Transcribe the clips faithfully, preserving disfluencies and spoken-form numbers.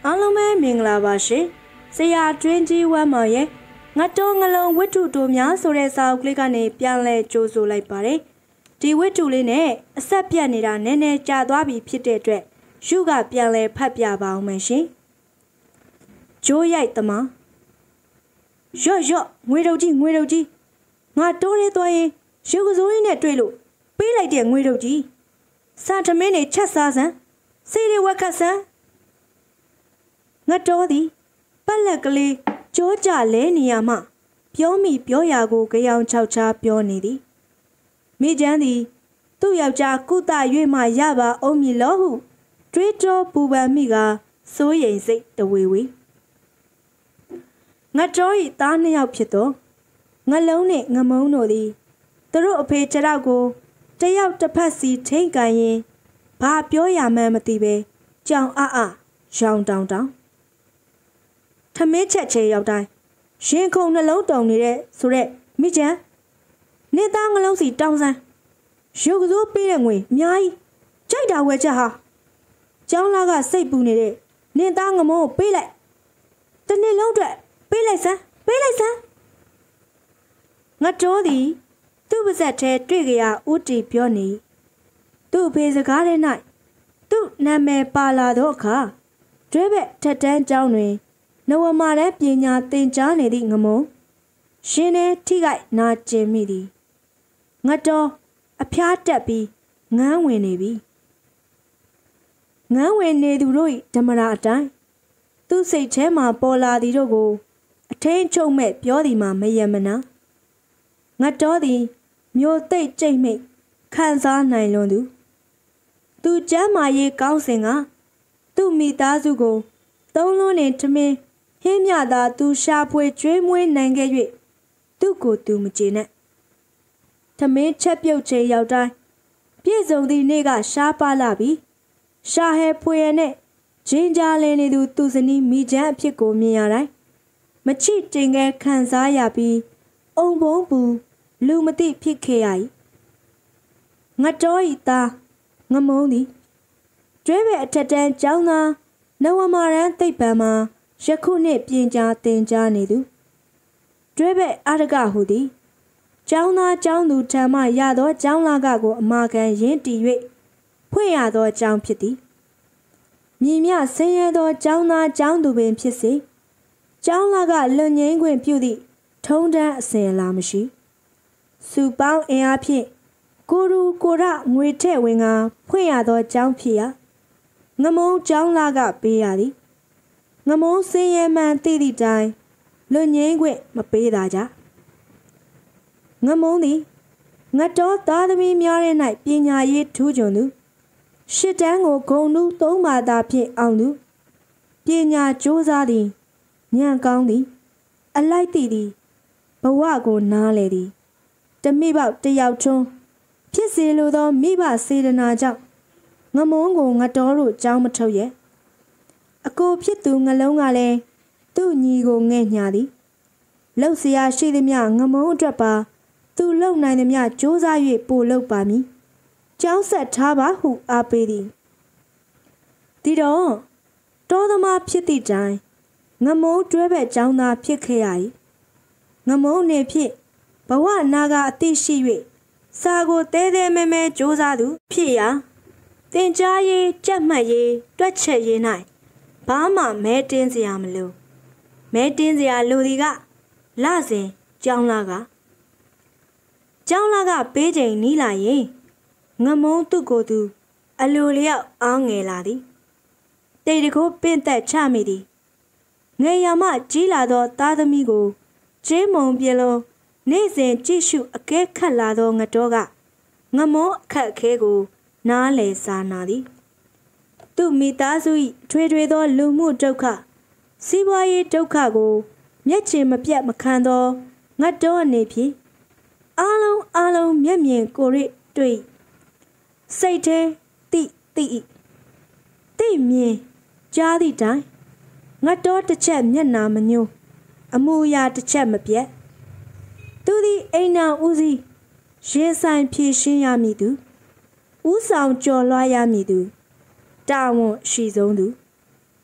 အားလုံးပဲမင်္ဂလာပါရှင်ဆရာတွင်းကြီးဝမ်းမော်ရဲ့ငါတော်ငလုံးဝတ္ထုတို့များဆိုတဲ့စာအုပ်ကလေးကနေပြန်လဲကြိုးဆိုလိုက်ပါတယ်ဒီဝတ္ထုလေးနဲ့အဆက်ပြတ်နေတာနည်းနည်းကြာသွားပြီဖြစ်တဲ့အတွက်ရှုကပြန်လဲဖတ်ပြပါအောင်မယ်ရှင်ကျိုးရိုက်သမားရော့ရော့ငွေတုပ်ကြီးငွေတုပ်ကြီးငါတိုးရဲသွားရင်ရုပ်ကစိုးရင်းနဲ့တွေ့လို့ပေးလိုက်တဲ့ငွေတုပ်ကြီးစာထမင်းတွေချက်စားစမ်းစိတ်တွေဝက်ခတ်စမ်းငါတော်သည်ပတ်လက်ကလေးကြောကြလဲနေရမှပြောမိပြောရာကိုကြောင်ချောက်ချားပြောနေသည်မိချမ်းသည်သူ့ယောက်ျားကုသ၍မှရပါအောင်မည်လောဟုတွေးတောပူပန်မိကစိုးရိမ်စိတ်တဝေဝေငါတော်၏သားနှစ်ယောက်ဖြစ်သောငလုံးနှင့်ငမုံတို့သည်သူတို့အဖေခြေထောက်ကိုတယောက်တစ်ဖက်စီထိန်ကန်ရင်ဘာပြောရမှန်းမသိပဲကြောင်အအရောင်တောင်တောင်ထမင်းချက်ချေရောက်တိုင်းရင်ခုန်နှလုံးတုံနေတဲ့ဆိုရက်မိချမ်းနေသားငလုံးစီတောင်းစမ်းရုပ်ကစိုးပေးတဲ့ငွေအများကြီးကြိုက်တာဝယ်ချက်ဟာကျောင်းလာကစိတ်ပူနေတဲ့နေသားငမုံကိုပေးလိုက်တနေ့လုံးအတွက်ပေးလိုက်စမ်းပေးလိုက်စမ်းငါတော်သည်သူ့ပါဇက်ထဲတွေ့ကြရဦးတီပြောနေသူ့ဖေစကားထဲ၌သူ့နာမည်ပါလာသောအခါတွဲဘက်ထက်တန်းကျောင်းတွင်နဝမာရဲပညာသင်ကြားနေသည့်ငမုံရှင်နေထိခိုက်နာကျင်မိသည်ငါတော်အဖျားတက်ပြီးငန်းဝင်နေပြီငန်းဝင်နေသူတို့၏ဓမ္မရာအတိုင်းသူ့စိတ်ထဲမှပေါ်လာသည်တို့ကိုအထင်းချုပ်မဲ့ပြောသည်မှာမယမနာငါတော်သည်မျိုးသိပ်ကြိတ်မိတ်ခံစားနိုင်လွန်သူသူကျမ်းမာရေးကောင်းစဉ်ကသူ့မိသားစုကိုသုံးလုံးနဲ့ထမင်းဟင်းမြသာသူရှာဖွေကျွေးမွေးနိုင်ခဲ့၍သူ့ကိုသူမကျေနပ်ထမင်းချက်ပြုတ်ချေရောက်တိုင်းပြည့်စုံသည့်နေ့ကရှားပါလာပြီးရှာဟဲဖွေရနဲ့ဂျင်းကြားလင်းနေသူသူစနီးမိချမ်းအဖြစ်ကိုမြင်ရတိုင်းမချစ်တင်ငယ်ခံစားရပြီးအုံဘုံပူလူမသိဖြစ်ခဲ့ရ၏ငါတော်ဤသားငမုံသည်ကျွဲပဲအထက်တန်းကျောင်းသားနဝမာရန်သိပ္ပံမှာယခုနှစ်ပြင်ကြားသင်ကြားနေသူကျွဲပဲအာရကဟုသည်ကျောင်းသားကျောင်းသူထံမှရသောကျောင်းလာကကိုအမာခံရင်းတီ၍ဖွင့်ရသောကျောင်းဖြစ်သည်မြည်မြဆင်းရဲသောကျောင်းသားကျောင်းသူပင်ဖြစ်စေကျောင်းလာကလွန်ငင်းခွင့်ပြုသည့်ထုံးတမ်းအစဉ်အလာမရှိစုပေါင်းအင်အားဖြင့်ကိုရူကိုရငွေထည့်ဝင်ကဖွင့်ရသောကျောင်းဖြစ်ရာငမုံကျောင်းလာကပေးရသည်ငမုံစင်ရဲမှန်သိသည့်တိုင်လွန်ငင်းခွင့်မပေးတာကြငမုံသည်ငတ်တော်သားသမီးများတဲ့၌ပညာရေးထူးချွန်သူရှစ်တန်းကိုဂုံနုသုံးပါးသာဖြင့်အောင်သူပညာကြိုးစားသည်ဉာဏ်ကောင်းသည်အလိုက်သိသည်ဘဝကိုနားလေသည်တမိပေါက်တယောက်ထွန်းဖြစ်စေလိုသောမိဘစေတနာကြောင့်ငမုံကိုငတော်တို့ကြောင်းမထုတ်ရဲ့အကိုဖြစ်သူငလုံးကလည်းသူ့ညီကိုငဲ့ညာသည်လှုပ်เสียရှိသည်မြငမုံအတွက်ပါသူလှုပ်နိုင်သည်မြစူးစမ်း၍ပို့လှုပ်ပါမည်ကျောင်းဆက်ထားပါဟုအားပေးသည်ဒီတော့တောသမားဖြစ်သည့်တိုင်ငမုံတွဲဘက်ကျောင်းသားဖြစ်ခဲ့ရ၏ငမုံနေဖြင့်ဘဝနာကအသိရှိ၍စာကိုတဲတဲမဲမဲစူးစမ်းသူဖြစ်ရာသင်ကြားရေးကြက်မှတ်ရေးတွက်ချက်ရေး၌ဘာမှမဲတင်းစရာမလိုမဲတင်းစရာလူဒီကလစဉ်ကျောင်းလာကကျောင်းလာကပေးချိန်နီးလာရင်ငမုံသူ့ကိုယ်သူအလိုလျောက်အောင်းငယ်လာသည်တိတ်တကိုပင့်သက်ချမိသည်ငယ်ရမှကြီးလာသောသားသမီးကိုကျင်းမုံပြလုံးနေ့စဉ်ကြည့်ရှုအကဲခတ်လာသောငတော်ကငမုံအခက်ခဲကိုနားလေစာနာသည်သူ့မိသားစု၏ထွေထွေသောလူမှုဒုက္ခစီးပွားရေးဒုက္ခကိုမျက်ခြေမပြတ်မခံသောငတ်တော်အနေဖြင့်အားလုံးအားလုံးမျက်မြင်ကိုရိတွေ့စိတ်ထဲတိတိတိမြင်ကြားသည့်တိုင်ငတ်တော်တစ်ချက်မျက်နာမညှိုးအမှုရာတစ်ချက်မပြတ်သူသည်အိမ်နာဦးစီးရင်ဆိုင်ဖြည့်ရှင်းရမည်သူဦးဆောင်ကြော်လွှားရမည်သူတာဝန်ရှိဆုံးသူ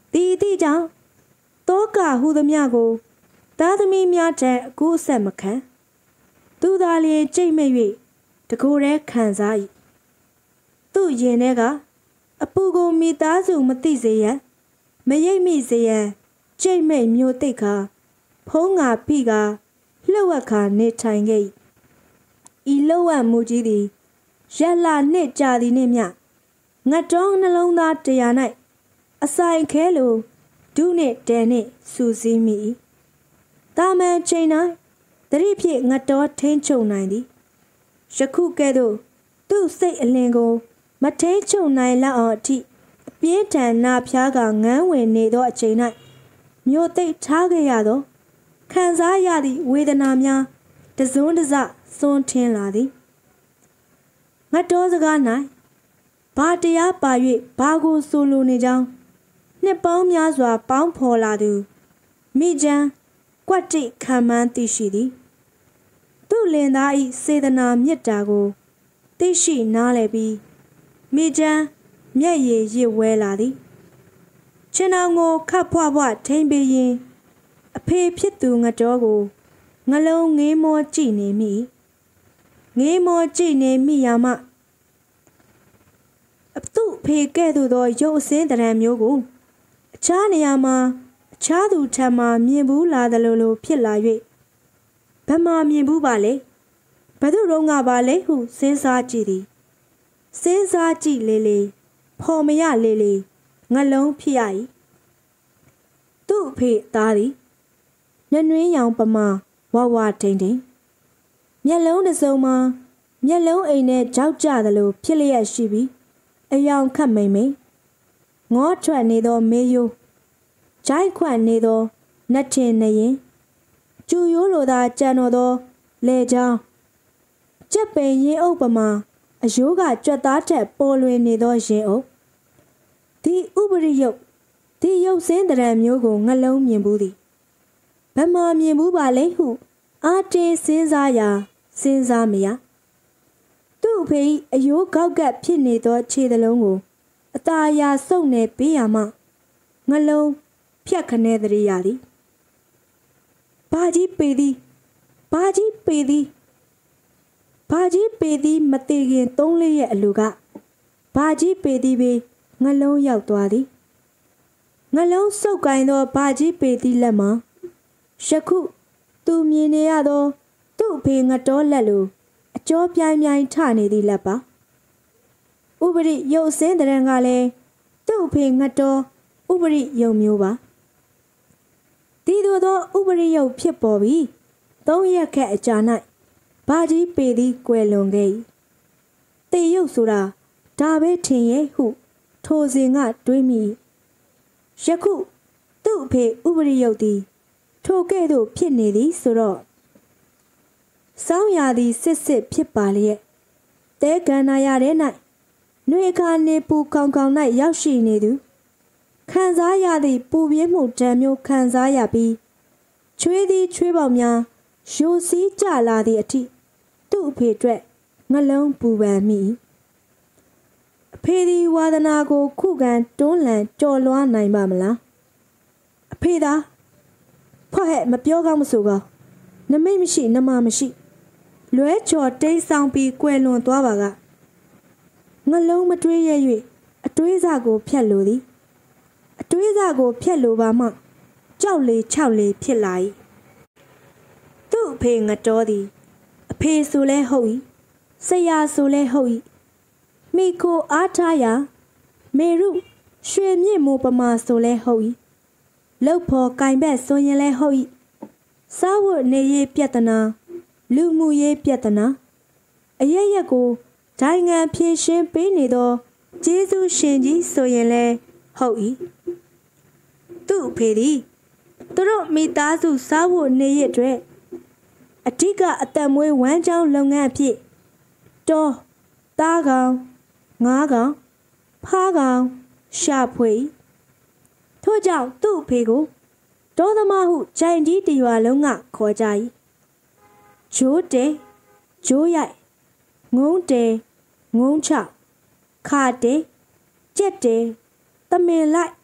ဒီအသည့်ကြောင့်တောကဟူသည်များကိုသားသမီးများထံအကူအဆက်မခံသူသာလျှင်ကြိတ်မဲ့၍တကိုယ်တည်းခံစား၏သူ့ရင်ထဲကအပူကိုမိသားစုမသိစေရန်မရိပ်မိစေရန်ကြိတ်မဲ့မျိုးတိတ်ခါဖုံးငါပိကလှုပ်ဝက်ခါနေထိုင်ခဲ့၏ဤလှုပ်ဝက်မှုကြီးသည်ရက်လနှစ်ကြာသည်နှင့်မျှငတ်တော်နှလုံးသားတရား၌အဆိုင်ခဲလိုဒုနှင့်တဲနှင့်စူးစီးမိ၏တာမန်ချိန်၌တတိဖြစ်ငတ်တော်ထိန်ချုပ်နိုင်သည်ယခုကဲ့သို့သူ့စိတ်အလင်းကိုမထိန်ချုပ်နိုင်လောက်အောင်အထိအပြင်းထန်နာဖျားကငန်းဝင်နေသောအချိန်၌မြို့သိပ်ထားခဲ့ရသောခံစားရသည့်ဝေဒနာများတစွန်းတစစွန်းထင်းလာသည်ငတ်တော်စကား၌ဘာတရားပါ၍ဘာကိုဆိုလိုနေကြောင်းနှစ်ပေါင်းများစွာပေါင်းဖော်လာသူမိချမ်းကွက်တိခံမှန်းသိရှိသည်သူ့လင်သား၏စေတနာမေတ္တာကိုသိရှိနားလည်ပြီးမိချမ်းမျက်ရည်ရစ်ဝဲလာသည်ခြေနှောင်ကိုခတ်ဖွားဖွားထိမ့်ပေးရင်အဖေဖြစ်သူငတော်ကိုငလုံးငေးမောကြည့်နေမိငေးမောကြည့်နေမိရမှအသူ့ဖေကဲ့သို့သောရုပ်အစင်းတရံမျိုးကိုအခြားနေရာမှာအခြားသူထံမှမြင်ဘူးလာသလိုလိုဖြစ်လာ၍ဘယ်မှာမြင်ဘူးပါလဲဘယ်သူတော့ငါပါလဲဟုစဉ်းစားကြည့်သည်စဉ်းစားကြည့်လေလေဖော်မရလေလေငလုံးဖြစ်ရ၏သူ့အဖေသားသည်နှွှင်းရောင်ပမာဝဝထိန်ထိန်မျက်လုံးတစ်စုံမှာမျက်လုံးအိမ်နဲ့ကြောက်ကြသလိုဖြစ်လျက်ရှိပြီးအယောင်ခတ်မိန်မိန်ငေါထွက်နေသောမေးယိုးဂျိုက်ခွန့်နေသောနတ်ထင်နေရင်ကျူရိုးလိုသာကြံတော်သောလေချောင်းကြက်ပင်ရင်အုပ်ပမာအယိုးကကြွက်သားထက်ပေါ်လွင်နေသောရင်အုပ်ဒီဥပရိယုတ်ဒီရုပ်စင်းတရံမျိုးကိုငလုံးမြင်ဘူးသည်ဘယ်မှာမြင်ဘူးပါလဲဟုအာတင်းစဉ်းစားရာစဉ်းစားမရသူ့အဖေအယိုးကောက်ကပ်ဖြစ်နေသောခြေသလုံးကိုအตาအရာစုပ်နေပေးရမှငလုံးဖြတ်ခနဲတရိယာသည်ဘာကြီးပေသည်ဘာကြီးပေသည်ဘာကြီးပေသည်မတည်ခင်သုံးလေးရဲ့အလူကဘာကြီးပေသည်ပေငလုံးရောက်သွားသည်ငလုံးစုပ်ကိုင်းသောဘာကြီးပေသည်လက်မှာယခုသူမြင်နေရသောသူ့အဖေငတော်လက်လိုအကျော်ပြိုင်ပြိုင်ထနေသည့်လက်ပါဥပရိရုပ်စင်းတရံကလည်းသူ့အဖေငတော်ဥပရိယုံမျိုးပါဒီသို့သောဥပရိယုတ်ဖြစ်ပေါ်ပြီးသုံးရက်ခက်အကြာ၌ဘာကြီးပေသည်ကွယ်လွန်ခဲ့၏တေရုပ်ဆိုတာဒါပဲထင်ရဲ့ဟုထိုစဉ်ကတွေးမိယခုသူ့အဖေဥပရိယုတ်သည်ထိုကဲ့သို့ဖြစ်နေသည်ဆိုတော့စောင်းရသည်စစ်စစ်ဖြစ်ပါလျက်တဲကန္နာရတဲ့၌နှွေခါနေပူကောင်းကောင်း၌ရောက်ရှိနေသူခံစားရသည့်ပူပြင်းမှုတံမျိုးခံစားရပြီးချွေးသည်ချွေးပေါင်များရိုစီးကြလာသည့်အထိသူ့အဖေအတွက်ငလုံးပူပန်မိအဖေသည်ဝါဒနာကိုခုခံတွန်းလှန်ကြော်လွှားနိုင်ပါမလားအဖေသာဖွက်ဟဲ့မပြောကောင်းမဆိုကောင်းနမိတ်မရှိနမမရှိလွဲချော်တိတ်ဆောင်ပြီးကွယ်လွန်သွားပါကငလုံးမတွေးရ၍အတွေးစားကိုဖြတ်လိုသည်အတွေးစားကိုဖြတ်လိုပါမှကြောက်လေခြောက်လေဖြစ်လာ၏သူ့အဖေငတော်သည်အဖေဆိုလဲဟုတ်၏ဆရာဆိုလဲဟုတ်၏မိကိုအားထားရာမေရုရွှေမြင့်မိုးပမာဆိုလဲဟုတ်၏လှုပ်ဖော်ကင်ဘက်ဆိုရင်လဲဟုတ်၏စားဝတ်နေရေးပြဿနာလူမှုရေးပြဿနာအရရက်ကိုဒိုင်ငံဖြည့်ရှင်းပေးနေသောကျေးဇူးရှင်ကြီးဆိုရင်လဲဟုတ်၏သူ့အဖေသည်သူတို့မိသားစုစားဖို့နေရအတွက်အဓိကအသက်မွေးဝမ်းကြောင်းလုပ်ငန်းအဖြစ်တောသားကောင်ငါးကောင်ဖားကောင်ရှာဖွေထို့ကြောင့်သူ့အဖေကိုတောသမားဟုဂျိုင်ကြီးတရွာလုံးကခေါ်ကြ၏ဂျိုးတဲဂျိုးရိုက်ငုံတဲငုံချခါတဲကြက်တဲတမင်လိုက်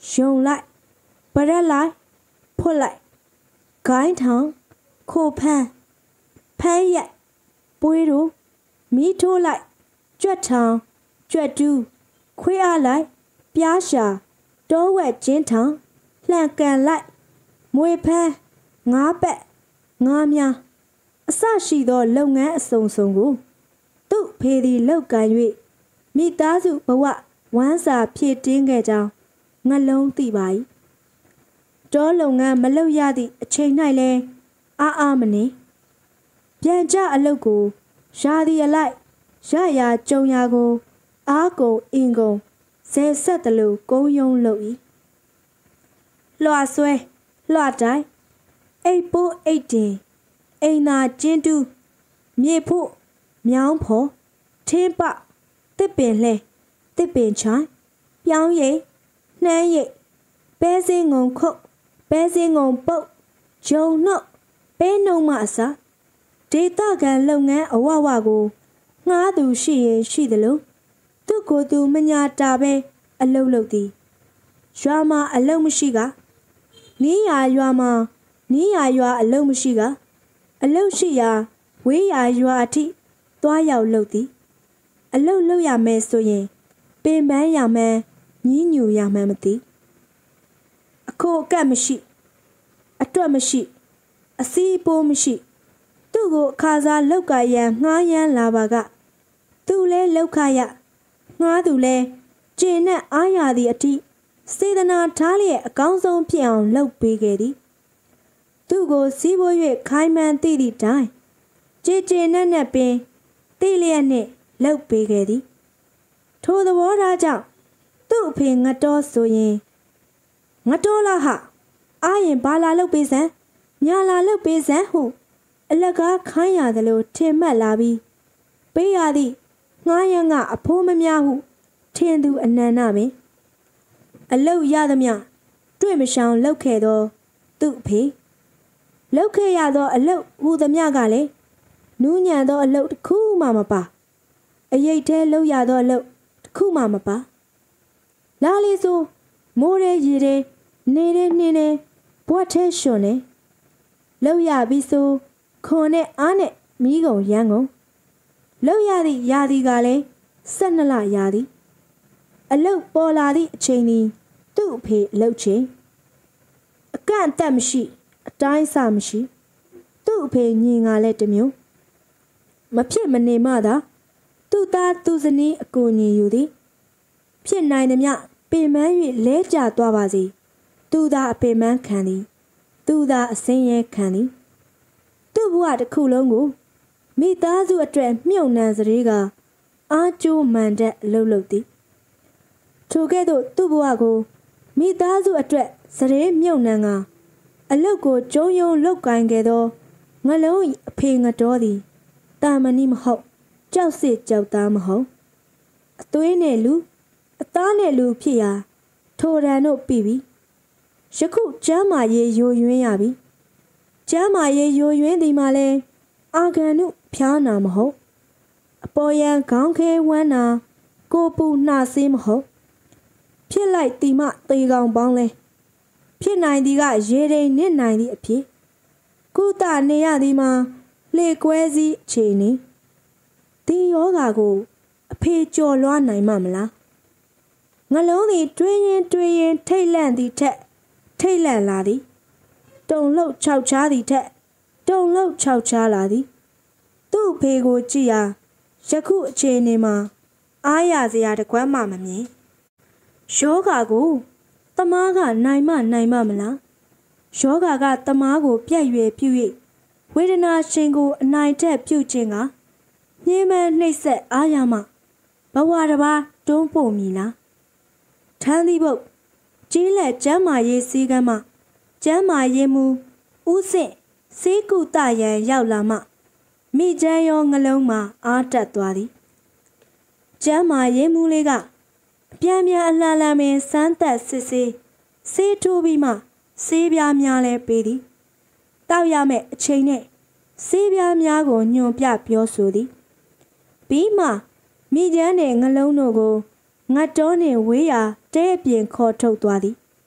ယုံလိုက်ပရက်လိုက်ဖွတ်လိုက်ဂိုင်းထောင်ခိုဖန်းဖန်းရက်ပွေးတို့မီးထိုးလိုက်ကြွက်ထောင်ကြွက်တူးခွေးအားလိုက်ပြားရှာတောဝက်ကျင်းထောင်လှန်ကန်လိုက်မွေဖန်းငါးပက်ငါးများအစရှိသောလုပ်ငန်းအစုံစုံကိုသူ့ဖေသည်လောက်ကန်၍မိသားစုဘဝဝမ်းစာဖြည့်တင်းခဲ့ကြောင်းငလုံးသိပါ၏တောလုပ်ငန်းမလုပ်ရသည့်အချိန်၌လဲအားအားမနေပြန်ကြအလုပ်ကိုရာသီအလိုက်ရရာကြုံရာကိုအားကုန်အင်ကုန်ဇဲဆက်တလို့ကုန်းယုံလုပ်၏လွှာဆွဲလွှာတိုင်းအိတ်ပိုးအိတ်တင်အိမ်သာကျင်းတူးမြေဖို့မြောင်းဖော်ထင်းပတစ်ပင်လဲတစ်ပင်ချိုင်းပြောင်းရိပ်နှမ်းရိပ်ပဲစင်းငုံခုတ်ပဲစင်းငုံပုတ်ဂျုံနှုတ်ပဲနှုံမအစားဒေသခံလုပ်ငန်းအဝဝကိုငှားသူရှိရင်ရှိသလိုသူ့ကိုယ်သူမညာတာပဲအလုပ်လုပ်သည်ရွာမှာအလုပ်မရှိကနီးရာရွာမှာနီးရာရွာအလုပ်မရှိကအလုပ်ရှိရာဝေးရာရွာအထိသွားရောက်လုပ်သည်အလုပ်လုပ်ရမယ်ဆိုရင်ပင်ပန်းရမှန်းညီးညူရမှန်းမသိအခိုအကတ်မရှိအတွက်မရှိအစည်းပိုးမရှိသူ့ကိုအခါစားလောက်ကရန်ငှားရမ်းလာပါကသူလဲလောက်ခရငှားသူလဲကျင်နဲ့အားရသည့်အထိစေတနာထားလျက်အကောင်းဆုံးဖြစ်အောင်လုပ်ပေးခဲ့သည်သူ့ကိုစီးပွား၍ခိုင်းမှန်းသိသည့်တိုင်ကြည်ကြည်နက်နက်ပင်သိလျက်နှင့်လုပ်ပေးခဲ့သည်ထိုသဘောထားကြောင့်သူ့အဖေငတော်ဆိုရင်ငတော်လားဟာအားရင်ဘာလာလုပ်ပေးစမ်းညာလာလုပ်ပေးစမ်းဟုအလကားခိုင်းရသလိုထင်မှတ်လာပြီးပေးရသည့်ငှားရမ်းကအဖိုးမများဟုထင်သူအနန္တပင်အလုတ်ရသမျှတွေ့မရှောင်လောက်ခဲ့သောသူ့အဖေလောက်ခဲ့ရသောအလုတ်ဟူသမျှကလည်းနူးညံ့သောအလုတ်တစ်ခုမှမပါအရိတ်သေးလောက်ရသောအလုတ်တစ်ခုမှမပါလာလေဆိုမိုးရဲရေရဲနေရဲနှင်းနေဘွက်ထဲရွှွန်နေလောက်ရပြီဆိုခွန်နဲ့အားနဲ့မီးကုန်ရမ်းကုန်လောက်ရသည့်ရာသီကလည်းဆက်နှစ်လရာသီအလုတ်ပေါ်လာသည့်အချိန်သည်သူ့အဖေအလုတ်ချင်းအကန့်အသတ်မရှိအတိုင်းအဆမရှိသူ့အဖေညင်ကလည်းတစ်မျိုးမဖြစ်မနေမှသာသူ့သားသူ့ဇနီးအကူညီယူသည်ဖြစ်နိုင်သည်မြပင်ပန်း၍လဲကျသွားပါစေသူ့သားအပင်ပန်းခံသည်သူ့သားအစင်းရဲခံသည်သူ့ဘဝတစ်ခုလုံးကိုမိသားစုအတွက်မြုပ်နှံစရေးကအားကျိုးမှန်တဲ့အလုပ်လုပ်သည်ထိုကဲ့သို့သူ့ဘဝကိုမိသားစုအတွက်စရေးမြုပ်နှံကအလုပ်ကိုကျုံယုံလုပ်ကိုင်ခဲ့သောငလုံး၏အဖေငတော်သည်တာမဏိမဟုတ်ကြောက်စစ်ကြောက်သားမဟုတ်အသွေးနဲ့လူအသားနဲ့လူဖြစ်ရာထိုရန်တို့ပြီပြီယခုကျမ်းမာရေးယိုယွင်းရပြီကျမ်းမာရေးယိုယွင်းသည်မှာလဲအာဂန်နုဖျားနာမဟုတ်အပေါ်ယံခေါင်းခဲဝမ်းနာကိုပူနှာစေးမဟုတ်ဖြစ်လိုက်တီမသေကောင်ပေါင်းလဲဖြစ်နိုင်သည်ကရေတိန်နစ်နိုင်သည့်အဖြစ်ကုသနေရသည်မှာလေကွဲစည်းအခြေအနေဒီယောဂါကိုအဖေကြော်လွှားနိုင်မှမလားငလုံးသည်တွင်းရင်တွင်းရင်ထိတ်လန့်သည်ထက်ထိတ်လန့်လာသည်တုံလှုပ်ခြောက်ချားသည်ထက်တုံလှုပ်ခြောက်ချားလာသည်သူ့ဖေကိုကြည့်ရာယခုအခြေအနေမှာအားရစရာတကွမ်းမှမမြင်ယောဂါကိုတမားကနိုင်မနိုင်မမလားယောဂါကတမားကိုပြက်ရွယ်ပြု၍ဝေဒနာရှင်ကိုအနိုင်ထက်ပြုခြင်းကညှင်းပန်းနှိပ်စက်အားရမှဘဝတစ်ပါးတွန်းပို့မည်လားထမ်းသည့်ဘုတ်ကြီးလက်ကျမ်းမာရေးစည်းကမ်းမှကျမ်းမာရေးမူဥဆင့်စေကုတရန်ရောက်လာမှမိကျန်းရောငလုံးမှာအားတက်သွားသည်ကျမ်းမာရေးမူလေးကအပြန်ပြန်အလှမ်းလှမ်းပင်စမ်းသက်စစ်ဆေးဆေးထိုးပြီးမှဆေးပြားများလဲပေးသည်တောက်ရမယ့်အချိန်နဲ့ဆေးပြားများကိုညွန်ပြပြောဆိုသည်ပြီးမှမိကျန်းနဲ့ငလုံးတို့ကိုငတ်တော်နှင့်ဝေးရာတဲအပြင်ခေါ်ထုတ်သွားသည်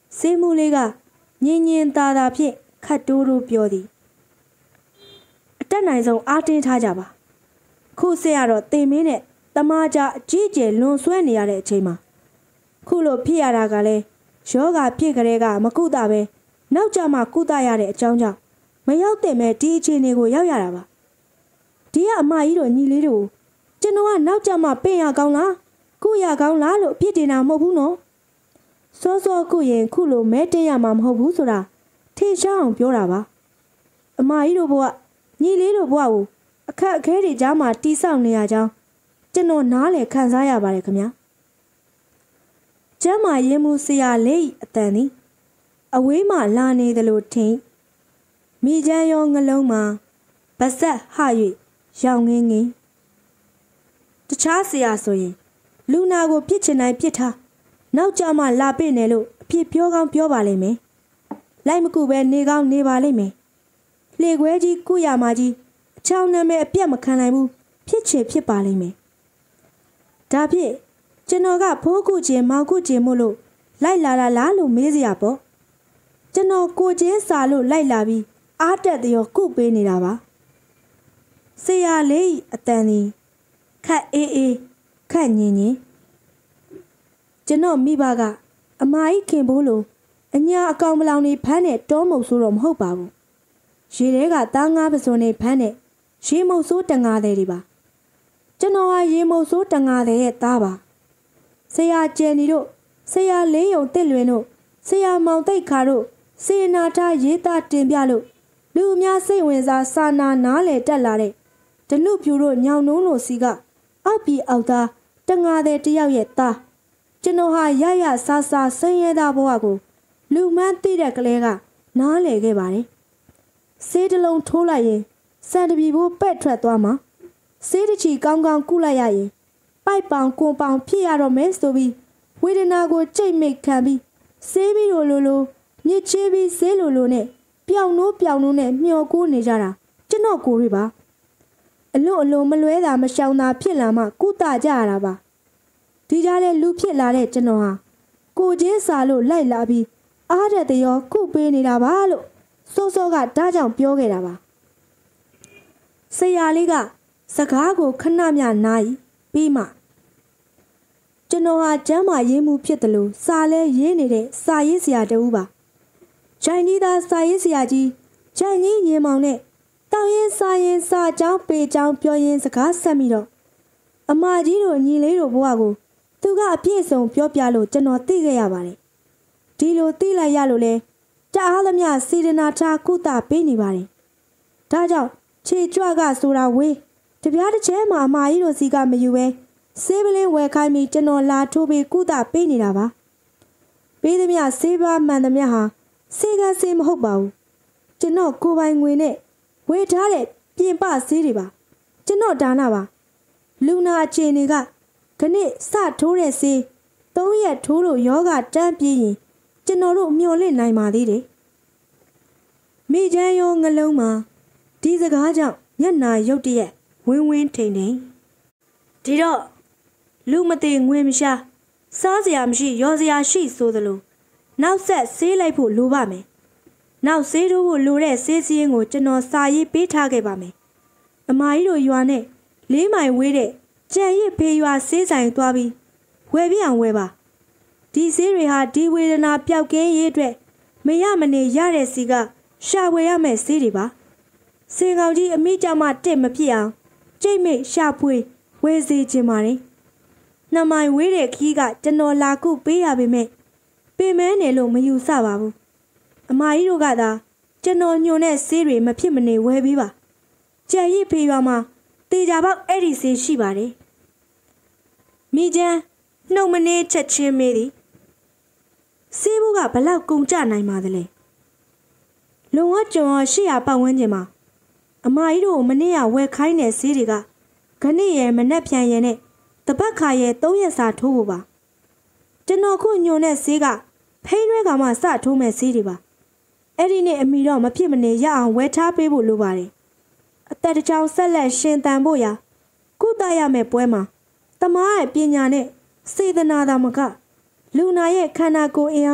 ဆေးမှုလေးကညင်ညင်သာသာဖြင့်ခတ်တိုးတိုးပြောသည်အတက်နိုင်ဆုံးအားတင်းထားကြပါခုဆက်ရတော့တင်မင်းနဲ့တမားကြအကြီးကျယ်လွန်ဆွဲနေရတဲ့အချိန်မှာခုလိုဖြစ်ရတာကလည်းယောဂဖြစ်ကြတဲ့ကမကုသပဲနောက်ကျမှကုသရတဲ့အကြောင်းကြောင့်မရောက်တဲ့မဲ့ဒီအခြေအနေကိုရောက်ရတာပါဒီကအမကြီးတို့ညီလေးတို့ကျွန်တော်ကနောက်ကျမှပင့်ရကောင်းလားကုရကောင်းလားလို့အပြစ်တင်တာမဟုတ်ဘူးနော်စောစောကုရင်ခုလိုမဲတင်ရမှာမဟုတ်ဘူးဆိုတာထင်ရှားအောင်ပြောတာပါအမကြီးတို့ဘဝညီလေးတို့ဘဝကိုအခက်အခဲတွေကြားမှာတီးဆောက်နေရကြောင်းကျွန်တော်နားလည်ခံစားရပါတယ်ခင်ဗျာကျမ်းမာရေးမှုဆရာလေးအတန်သည်အဝေးမှလာနေသလိုထင်မိချမ်းရောငလုံးမှာဗဆက်ဟ၍ရောင်ငင်းငင်းတခြားဆရာဆိုရင်လူနာကိုပြစ်ချင်တိုင်းပြစ်ထားနောက်ကြမှလာပြစ်နေလို့အဖြစ်ပြောကောင်းပြောပါလိမ့်မယ်လိုက်မကူပဲနေကောင်းနေပါလိမ့်မယ်လှေခွဲကြီးကုရမှာကြီးအချောင်းနာမည်အပြတ်မခံနိုင်ဘူးဖြစ်ချင်ဖြစ်ပါလိမ့်မယ်ဒါဖြင့်ကျွန်တော်ကဖိုးကုချင်းမောင်ကုချင်းမို့လို့လိုက်လာတာလားလို့မေးစရာပေါ့ကျွန်တော်ကိုချင်းစာလို့လိုက်လာပြီးအားတက်တရောကုပေးနေတာပါဆရာလေးအတန်သည်ခက်အေးအေးခက်ညင်ညင်ကျွန်တော်မိဘကအမကြီးခင်ဖို့လို့အညာအကောင်မလောင်နေဖမ်းတဲ့တောမုတ်ဆိုးတော့မဟုတ်ပါဘူးရေထဲကသားငါးပစုံနေဖမ်းတဲ့ရေမုတ်ဆိုးတန်ငါးတဲ့တွေပါကျွန်တော်ဟာရေမုတ်ဆိုးတန်ငါးတဲ့ရဲ့သားပါဆရာကျယ်နီတို့ဆရာလင်းယုံတစ်လွင်တို့ဆရာမောင်သိတ်ခါတို့စေနာထားရေးသားတင်ပြလို့လူအများစိတ်ဝင်စားစာနာနားလေတက်လာတဲ့ဒနုဖြူတို့ညောင်နှုံးတို့စီကအောက်ပြီးအောက်သားတငါတဲ့တယောက်ရဲ့သားကျွန်တော်ဟာရရဆာဆာဆင်းရဲသားဘဝကိုလူမှန်းသိတဲ့ကလေးကနားလေခဲ့ပါတယ်ဆေးတလုံးထိုးလိုက်ရင်စံတပီဘိုးပဲ့ထွက်သွားမှာဆေးတစ်ချီကောင်းကောင်းကုလိုက်ရရင်ပိုက်ပေါင်ကွန်ပေါင်ဖြစ်ရတော့မယ်ဆိုပြီးဝေဒနာကိုကြိတ်မိတ်ခံပြီးဆေးပြီးလိုလိုလိုမြစ်ချေးပြီးဆေးလိုလိုနဲ့ပျောင်နိုးပျောင်နိုးနဲ့မျောကိုနေကြတာကျွန်တော်ကိုတွေပါအလွန်အလွန်မလွဲတာမရှောင်တာဖြစ်လာမှကုသကြရတာပါဒီကြားထဲလူဖြစ်လာတဲ့ကျွန်တော်ဟာကိုချင်းစာလို့လိုက်လာပြီးအားတဲ့တရောကုပေးနေတာပါလို့စောစောကဒါကြောင့်ပြောခဲ့တာပါဆရာလေးကစကားကိုခဏမျှနားပြီးမှကျွန်တော်ဟာကျမ်းမာရေးမှုဖြစ်တယ်လို့စာလဲရေးနေတဲ့စာရေးဆရာတဦးပါဂျိုင်ကြီးသားစာရေးဆရာကြီးဂျိုင်ကြီးရင်မောင်နဲ့တောင်းရင်စာရင်စာကြောင်းပေကြောင်းပြောရင်စကားဆက်ပြီးတော့အမကြီးတို့ညီလေးတို့ဘဝကိုသူကအပြည့်စုံပြောပြလို့ကျွန်တော်သိခဲ့ရပါတယ်ဒီလိုသိလိုက်ရလို့လဲတအားသမျှစေတနာထားကုသပေးနေပါတယ်ဒါကြောင့်ခြေကြွကဆိုတာဝေးတပြားတစ်ချဲမှာအမကြီးတို့စီကမယူပဲဆေးပလင်းဝယ်ခိုင်းပြီးကျွန်တော်လာထိုးပြီးကုသပေးနေတာပါပေးသမျှဆေးပါမှန်သမျှဟာဆေးကဆေးမဟုတ်ပါဘူးကျွန်တော်ကိုပိုင်ငွေနဲ့ဝယ်ထားတဲ့ပြင်ပဆေးတွေပါကျွန်တော်ဒါနပါလူနာအခြေအနေကခဏစထိုးတဲ့ဆေးသုံးရက်ထိုးလို့ယောဂတန်းပြေးရင်ကျွန်တော်တို့မျော်လင့်နိုင်ပါသေးတယ်မိချမ်းရောငလုံးမှာဒီစကားကြောင့်ညနာရုတ်တရက်ဝင်းဝင်းထိန်ထိန်ဒီတော့လူမသိငွေမရှာစားစရာမရှိရောစရာရှိဆိုသလိုနောက်ဆက်ဆေးလိုက်ဖို့လိုပါမယ်နောက်ဆေးထိုးဖို့လိုတဲ့ဆေးစည်းရင်းကိုကျွန်တော်စာရေးပေးထားခဲ့ပါမယ်အမကြီးတို့ရွာနဲ့လေးမိုင်ဝေးတဲ့ကြံရစ်ဖေးရွာဆေးဆိုင်သွားပြီးဝယ်ပြအောင်ဝယ်ပါဒီဆေးတွေဟာဒီဝေဒနာပျောက်ကင်းရေးအတွက်မရမနေရတဲ့စီကရှာဝယ်ရမယ့်ဆေးတွေပါစေကောင်ကြီးအမိကြမှာတစ်မဖြစ်အောင်ကြိတ်မိတ်ရှာဖွေဝယ်စီခြင်းပါတယ်နှစ်မိုင်ဝေးတဲ့ခီးကကျွန်တော်လာကုပေးရပေမဲ့ပင်မဲနေလို့မယူဆပါဘူးအမကြီးတို့ကသာကျွန်တော်ညွန်တဲ့ဆေးတွေမဖြစ်မနေဝယ်ပေးပါကြံရစ်ဖေးရွာမှာတေချာပေါက်အဲ့ဒီဆေးရှိပါတယ်မိချမ်းနှုတ်မနေချက်ချင်းမေးသည်ဆေးဘူးကဘလောက်ကုန်ကြနိုင်ပါသလဲလုံဝကျွံရှေ့ရပတ်ဝန်းကျင်မှာအမကြီးတို့မနေ့ကဝယ်ခိုင်းတဲ့ဆေးတွေကခဏရဲ့မနှက်ပြန်ရဲ့နဲ့တပတ်ခါရဲ့သုံးရက်စာထိုးဖို့ပါကျွန်တော်ခုညွန်တဲ့ဆေးကဖိန်းရွဲကမှစထိုးမဲ့ဆေးတွေပါအဲ့ဒီနဲ့အမိတော့မဖြစ်မနေရအောင်ဝယ်ထားပေးဖို့လိုပါတယ်အသက်တစ်ချောင်းဆက်လက်ရှင်သန်ဖို့ရာကုသရမယ့်ပွဲမှာတမားရဲ့ပညာနဲ့စေတနာသာမကလူနာရဲ့ခန္ဓာကိုယ်အင်အား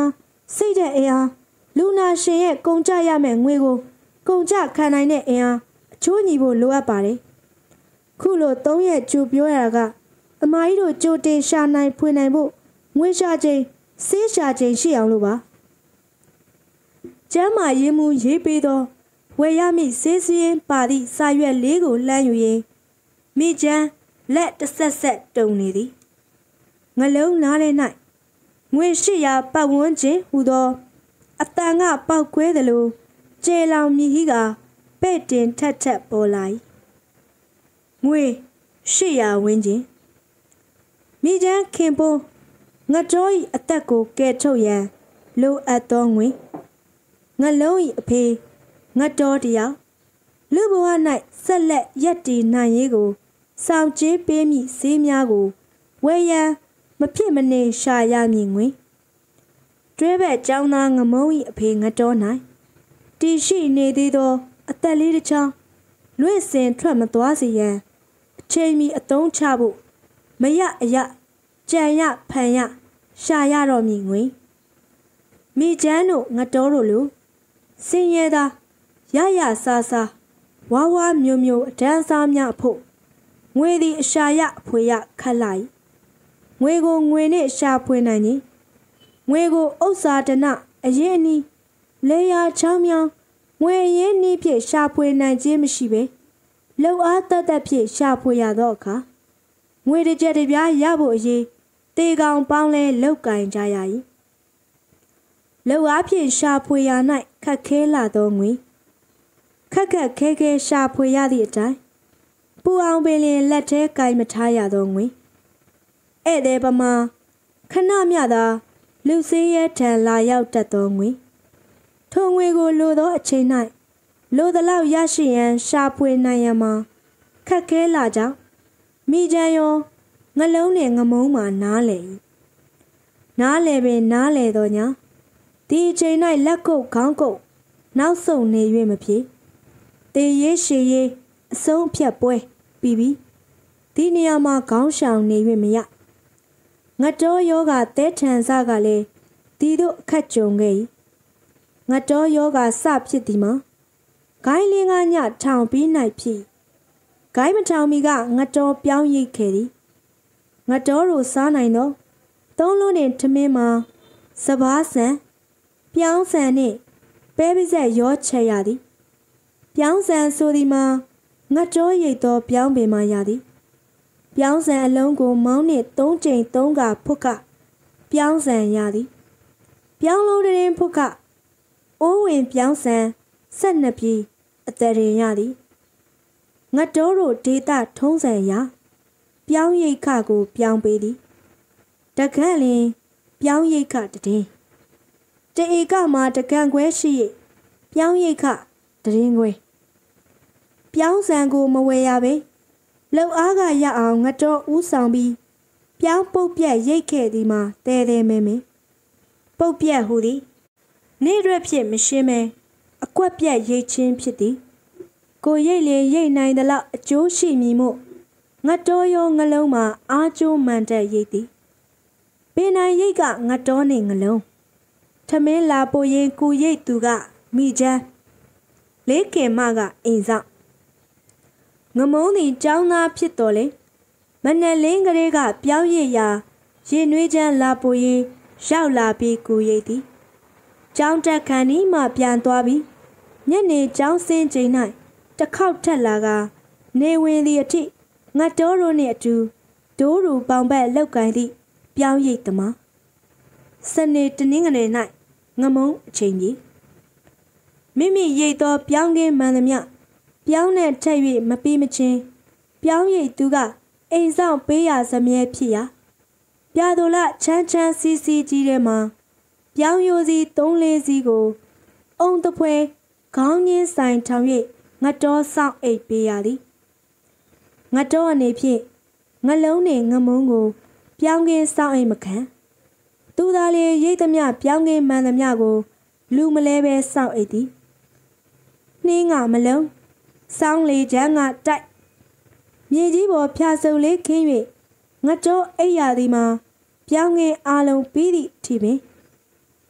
စိတ်တဲ့အင်အားလူနာရှင်ရဲ့ကုန်ကြရမယ့်ငွေကိုကုန်ကြခံနိုင်တဲ့အင်အားအချိုးညီဖို့လိုအပ်ပါတယ်ခုလိုသုံးရက်ကြိုပြောရတာကအမကြီးတို့ကြိုတင်ရှာနိုင်ဖွင့်နိုင်ဖို့ငွေရှာချိန်ဆေးရှာချိန်ရှိအောင်လို့ပါကျမ်းမာရေးမှုရေးပေးသောဝယ်ရမည့်ဆေးစည်းပါသည့်စာရွက်လေးကိုလှမ်းယူရင်မိချမ်းလက်တစ်ဆက်ဆက်တုံနေသည်ငလုံးနားထဲ၌ငွေရှိရာပတ်ဝန်းကျင်ဟူသောအတန်ကပေါက်ခွဲသလိုကျေလောင်မြည်ဟိကပဲ့တင်ထက်ထက်ပေါ်လာ၏ငွေရှိရာဝန်းကျင်မိချမ်းခင်ပွန်းငတော်၏အသက်ကိုကယ်ထုတ်ရန်လိုအပ်သောငွေငလုံး၏အဖေငတော်တယောက်လူဘဝ၌ဆက်လက်ရက်တည်နိုင်ရေးကိုဆောင်ကျင်းပေးမိဆေးများကိုဝယ်ရန်မဖြစ်မနေရှာရမည်ငွေတွဲဘက်ကျောင်းသားငမုံ၏အဖေငတော်၌တည်ရှိနေသေးသောအသက်လေးတစ်ချောင်းလွင့်စင်ထွက်မသွားစေရန်အချိန်မီအသုံးချဖို့မရအရကြံရဖန်ရရှာရတော့မည်ငွေမိချမ်းတို့ငတော်တို့လိုစင်ရဲသာရရဆာဆာဝါဝါမျိုးမျိုးအတန်းစားများဖို့ငွေသည်အရှာရအဖွေရခတ်လိုက်ငွေကိုငွေနဲ့ရှာဖွေနိုင်ရင်ငွေကိုဥစ္စာဒနအရင်အနီးလေယာချောင်းမြောင်းငွေရင်းနှီးဖြင့်ရှာဖွေနိုင်ခြင်းမရှိပဲလှုပ်အားတတ်တတ်ဖြင့်ရှာဖွေရသောအခါငွေတစ်ကြက်တစ်ပြားရဖို့အရေးတေကောင်ပေါင်းလဲလောက်ကင်ကြရ၏လှုပ်အားဖြင့်ရှာဖွေရ၌ခက်ခဲလာသောငွေခက်ခက်ခဲခဲရှာဖွေရသည့်အတိုင်းပူအောင်ပင်လင်လက်ထဲကင်မထားရသောငွေဧည့်သည်ပမာခဏမျှသာလူစည်းရဲထံလာရောက်တတ်သောငွေထိုငွေကိုလိုသောအချိန်၌လိုသလောက်ရရှိရန်ရှာဖွေနိုင်ရန်မှာခက်ခဲလာကြောင်းမိချမ်းရောငလုံးနှင့်ငမုံမှနားလေ၏နားလေပင်နားလေသောညာဒီအချိန်၌လက်ကုပ်ခေါင်းကုပ်နောက်ဆုံးနေ၍မဖြစ်တေရေးရှည်ရေးအဆုံးအဖြတ်ပွဲပြီးပြီဒီနေရာမှာခေါင်းရှောင်နေ၍မရငတော်ယောဂသဲထန်စကလည်းဒီတို့အခက်ကြုံခဲ့၏ငတော်ယောဂစဖြစ်သည်မှာဂိုင်းလင်းကညထောင်ပြီး၌ဖြစ်ဂိုင်းမထောင်မီကငတော်ပြောင်းရိတ်ခဲ့သည်ငတော်တို့စားနိုင်သောသုံးလုံးနှင့်ထမင်းမှာစဘာဆန်ပြောင်းဆန်နှင့်ပဲပိစက်ရောချက်ရသည်ပြောင်းဆန်ဆိုသည်မှာငတော်ရိတ်သောပြောင်းပင်မှရသည်ပြောင်းဆန်အလုံးကိုမောင်းနှင့်သုံးကြိမ်သုံးကဖုတ်ကပြောင်းဆန်ရသည်ပြောင်းလုံးတွင်ဖုတ်ကအိုးဝင်ပြောင်းဆန်ဆက်နှစ်ပြည်အတရင်ရသည်ငတော်တို့ဒေတာထုံးစံရာပြောင်းရိတ်ခကိုပြောင်းပေးသည်တကန့်လင်ပြောင်းရိတ်ခတည်တဧကမှာတကန့်ခွဲရှိပြောင်းရိတ်ခတည်ခွဲပြောင်းဆန်ကိုမဝယ်ရပေလှုပ်အားကရအောင်ငတော်ဦးဆောင်ပြီးပြောင်းပုတ်ပြက်ရိတ်ခဲ့သည်မှာတဲတဲမဲမဲပုတ်ပြက်ဟူသည်နေ့ရွက်ဖြစ်မရှင်းမဲအကွက်ပြက်ရိတ်ချင်းဖြစ်သည်ကိုရိတ်လေရိတ်နိုင်သလောက်အကျိုးရှိမည်မို့ငတော်ရောငလုံးမှာအားကျိုးမှန်တဲ့ရိတ်သည်ပင်နိုင်ရိတ်ကငတော်နှင့်ငလုံးထမင်းလာပိုရင်ကူရိတ်သူကမိချမ်းလေးခင်မကအိမ်ဆောင်ငမုံသည်ចောင်းသားဖြစ်တော်လေမနက်လင်းကလေးကပြောင်းရည်ရာရင်နွေးချမ်းလာပိုရင်ရောက်လာပြီးကူရိတ်သည်ចောင်းတက်ခန်းဤမှပြန်သွားပြီးညနေចောင်းစင်းချိန်၌တစ်ခေါက်ထက်လာကနေဝင်သည့်အထိငတ်တော်တို့နှင့်အတူဒိုးရူပေါင်ဘက်လောက်ကိုင်းသည့်ပြောင်းရိတ်သမားစနေတနင်္ဂနွေ၌ငမုံအချိန်ကြီးမိမိရိတ်သောပြောင်းကင်းမှန်သမျှပြောင်းနဲ့ထက်၍မပြီးမချင်းပြောင်းရိတ်သူကအိမ်ဆောင်ပေးရစမြဲဖြစ်ရာပြာတော်လချမ်းချမ်းစီစီကြီးထဲမှာပြောင်းရိုးစီသုံးလေးစီးကိုအုံတပွဲခေါင်းရင်းဆိုင်ထောင်၍ငတော်ဆောင်အိတ်ပေးရသည်ငတော်အနေဖြင့်ငလုံးနှင့်ငမုံကိုပြောင်းကင်းဆောင်အိတ်မခံသူသာလေရိတ်သမျှပြောင်းကင်းမှန်သမျှကိုလူမလဲပဲဆောင်အိတ်သည်နှင်းကမလုံးစောင်းလေချမ်းကတိုက်မြေကြီးပေါ်ဖြာစုံလေးခင်း၍ငတော်အိတ်ရသည်မှာပြောင်းကင်းအားလုံးပြီးသည့်ထိပင်မြည်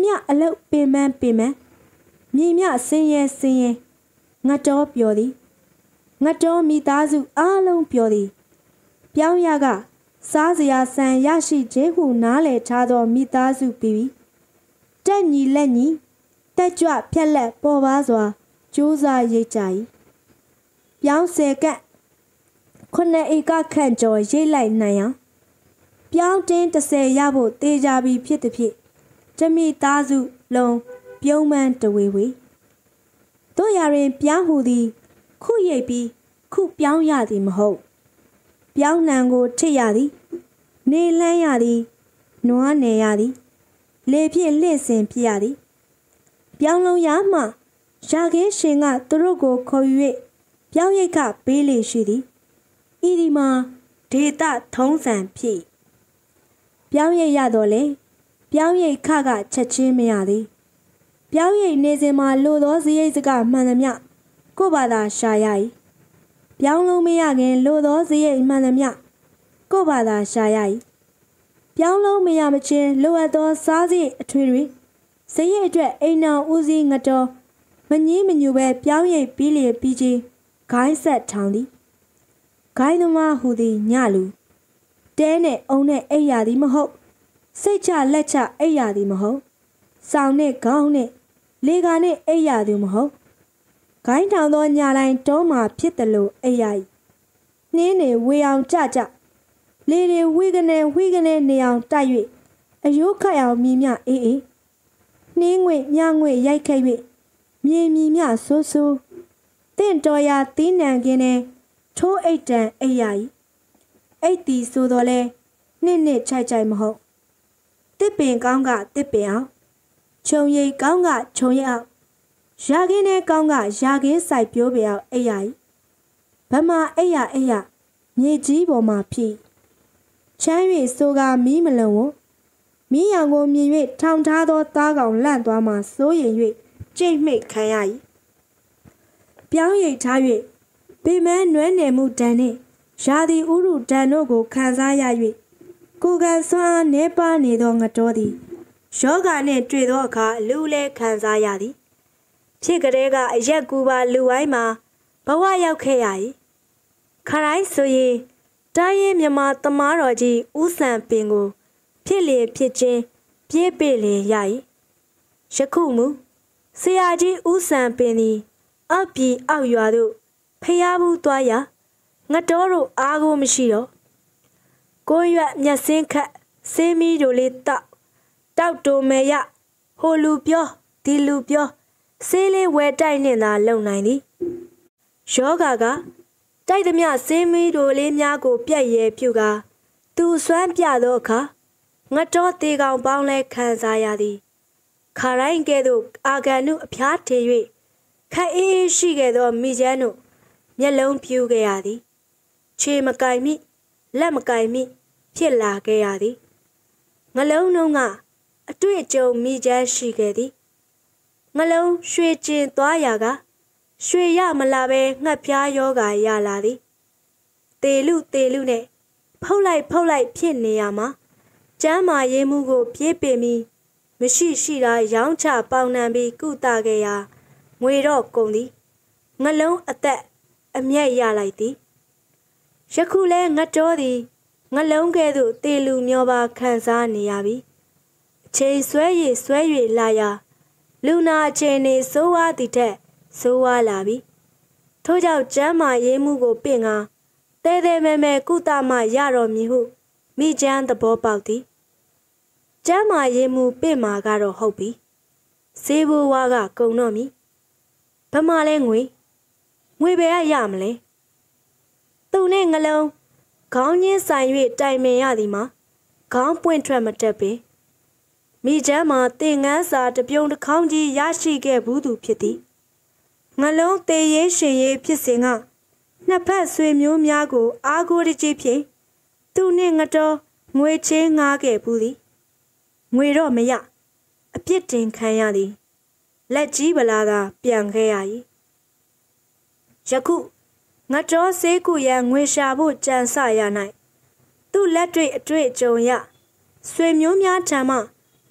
မြအလုတ်ပင်မပင်မမြေမြဆင်းရဲဆင်းရဲငါတော်ပြောသည်ငါတော်မိသားစုအားလုံးပြောသည်ပြောင်းရကစားစရာဆန်ရရှိခြင်းဟုနားလည်ထားသောမိသားစုပြီးတက်ညီလက်ညီတက်ကြွဖြက်လက်ပေါ်ပါစွာကြိုးစားရိတ်ကြ၏ပြောင်းဆယ်ကခုနှစ်ဧကခန့်ကျော်ရိတ်လိုက်နိုင်အောင်ပြောင်းတင်းတစ်ဆယ်ရဖို့တေးကြပြီးဖြစ်သည်ဖြစ်တမိသားစုလုံးပြုံးမှန်းတဝေဝေတို့ရရင်ပြောင်းဟူသည်ခုရိတ်ပြီးခုပြောင်းရသည်မဟုတ်ပြောင်းနှံကိုထစ်ရသည်နေလန်းရသည်နွားနယ်ရသည်လေဖြင့်လှင့်စင်ဖြစ်ရသည်ပြောင်းလုံးရမှရာခင်းရှင်ကသူတို့ကိုခေါ်ယူ၍ပြောင်းရိတ်ခပေးလေရှိသည်ဤဒီမှာဒေတာထုံးစံဖြစ်ပြောင်းရိတ်ရတော့လေပြောင်းရိတ်ခကချက်ချင်းမရသည်ပြောင်းရိတ်နေစဉ်မှာလိုသောစရိတ်စကမှန်သမျှကိုယ့်ဘာသာရှာရ၏ပြောင်းလုံးမရခင်လိုသောစရိတ်မှန်သမျှကိုယ့်ဘာသာရှာရ၏ပြောင်းလုံးမရမချင်းလိုအပ်သောစားစရိတ်အထွေတွေစရိတ်အတွက်အိမ်နောင်ဦးစီးငတော်မငင်းမညူပဲပြောင်းရိတ်ပြီးလျက်ပြီးချင်းဂိုင်းဆက်ထောင်သည်ဂိုင်းသမားဟူသည်ညလူတဲနဲ့အုံနဲ့အိပ်ရသည်မဟုတ်စိတ်ချလက်ချအိပ်ရသည်မဟုတ်ဆောင်နဲ့ခေါင်းနဲ့လေကာနဲ့အိပ်ရသည်မဟုတ်ဂိုင်းထောင်သောညတိုင်းတောမှာဖြစ်တယ်လို့အိပ်ရ၏နှင်းနေဝေအောင်ကြကြလေတွေဝိကနေဝိကနေနေအောင်တိုက်၍အယိုးခတ်အောင်မြည်မြအေးအေးနှင်းငွေညငွေရိုက်ခဲ့၍မြေမြည်မြဆိုးဆိုးတင့်တော်ရာသီးနှံခင်းနဲ့ထိုးအိတ်တန်အိပ်ရ၏အိတ်တီဆိုတော့လဲနှစ်နှစ်ချိုက်ချိုက်မဟုတ်တစ်ပင်ကောင်းကတစ်ပင်အောင်ခြုံရိပ်ကောင်းကခြုံရိပ်အောင်ရာခင်းနဲ့ကောင်းကရာခင်းဆိုင်ပြိုးပင်အောင်အိပ်ရ၏ဗမာအိပ်ရအိပ်ရမြေကြီးပေါ်မှာဖြစ်ချမ်း၍ဆိုကမီးမလုံးဝမီးရောင်ကိုမြင်၍ထောင်ထားသောသားကောင်လန့်သွားမှစိုးရင်၍ကြိတ်မိတ်ခံရ၏ပြောင်းရိပ်ထား၍ပင်မနွဲနယ်မှုတန်နှင့်ရာသီဥရုတန်တို့ကိုခံစားရ၍ကိုယ်ကစွမ်းအားနေပါနေသောငတော်သည်ယောဂနှင့်တွေ့သောအခါလူလဲခံစားရသည်ဖြစ်ကလေးကအရက်ကူပါလူဝိုင်းမှာဘဝရောက်ခဲ့ရ၏ခရိုင်းဆိုရင်တိုင်းရင်မြမသမားတော်ကြီးဦးစံပင်ကိုဖြစ်လေဖြစ်ချင်းပြေးပေလေရ၏ယခုမူဆရာကြီးဦးစံပင်သည်အောက်ပြည်အောက်ရွာသို့ဖျားဘူးသွားရာငတော်တို့အားကိုမရှိတော့ကိုရွက်မျက်စင်းခတ်ဆေးမီးတို့လေးတောက်တောက်တိုမဲရဟိုလူပြောဒီလူပြောဆေးလေးဝဲတိုက်နှင့်သာလုံနိုင်သည်ယောဂါကတိုက်သမျှဆေးမီးတို့လေးများကိုပြက်ရဲပြုကာသူစွမ်းပြသောအခါငတော်တေကောင်ပေါင်းလဲခံစားရသည်ခါရိုင်းကဲ့သို့အာဂန်နုအဖျားထင်၍ခက်အေးရှိခဲ့သောမိချမ်းတို့မျက်လုံးပြူခဲ့ရသည်ခြေမကင်မိလက်မကင်မိဖြစ်လာခဲ့ရသည်ငလုံးလုံးကအတွေ့အကြုံမိချမ်းရှိခဲ့သည်ငလုံးရွှေကျင်သွားရာကရွှေရမလာပဲငှက်ပြားယောဂါရလာသည်တေလူတေလူနဲ့ဖုတ်လိုက်ဖုတ်လိုက်ဖြစ်နေရမှာကျမ်းမာရေးမှုကိုပြေးပင်ပြီးမရှိရှိတာရောင်းချပေါင်နှံပြီးကုသခဲ့ရာငွေတော့ကုန်သည်ငလုံးအသက်အမျက်ရလိုက်သည်ယခုလဲငတော်သည်ငလုံးကဲ့သို့တေလူမျောပါခံစားနေရပြီအချိန်ဆွဲရည်ဆွဲ၍လာရာလူနာအချိန်နေစိုးဝါးသည်ထက်စိုးဝါးလာပြီထို့ကြောင့်ကျမ်းမာရေးမှုကိုပင့်ကားတဲတဲမဲမဲကုသမှရတော်မည်ဟုမိချမ်းသဘောပေါက်သည်ကျမ်းမာရေးမှုပင့်မှာကတော့ဟုတ်ပြီဈေးဘိုးဝါကကုံတော့မည်ဘမလဲငွေငွေပဲရမလဲသူနဲ့ငလုံးခေါင်းညင်းဆိုင်၍တိုင်ပင်ရသည်မှာခေါင်းပွင့်ထွက်မတက်ပင်မိချမ်းမှာတင်ငန်းစာတပြုံတစ်ခေါင်းကြီးရရှိခဲ့ဘူးသူဖြစ်သည်ငလုံးတေးရေးရှင်ရေးဖြစ်စဉ်ကနှစ်ဖက်ဆွေမျိုးများကိုအားကိုးတကြီးဖြင့်သူနှင့်ငတော်ငွေချင်းငားခဲ့ဘူးသည်ငွေတော့မရအပြစ်တင်ခံရသည်လက်ကြီးပလာသာပြန်ခဲ့ရ၏ယခုငတော်စေးကူရန်ငွေရှာဖို့ကြံစရ၌သူ့လက်တွေ့အတွေ့အကြုံရဆွေမျိုးများထံမှ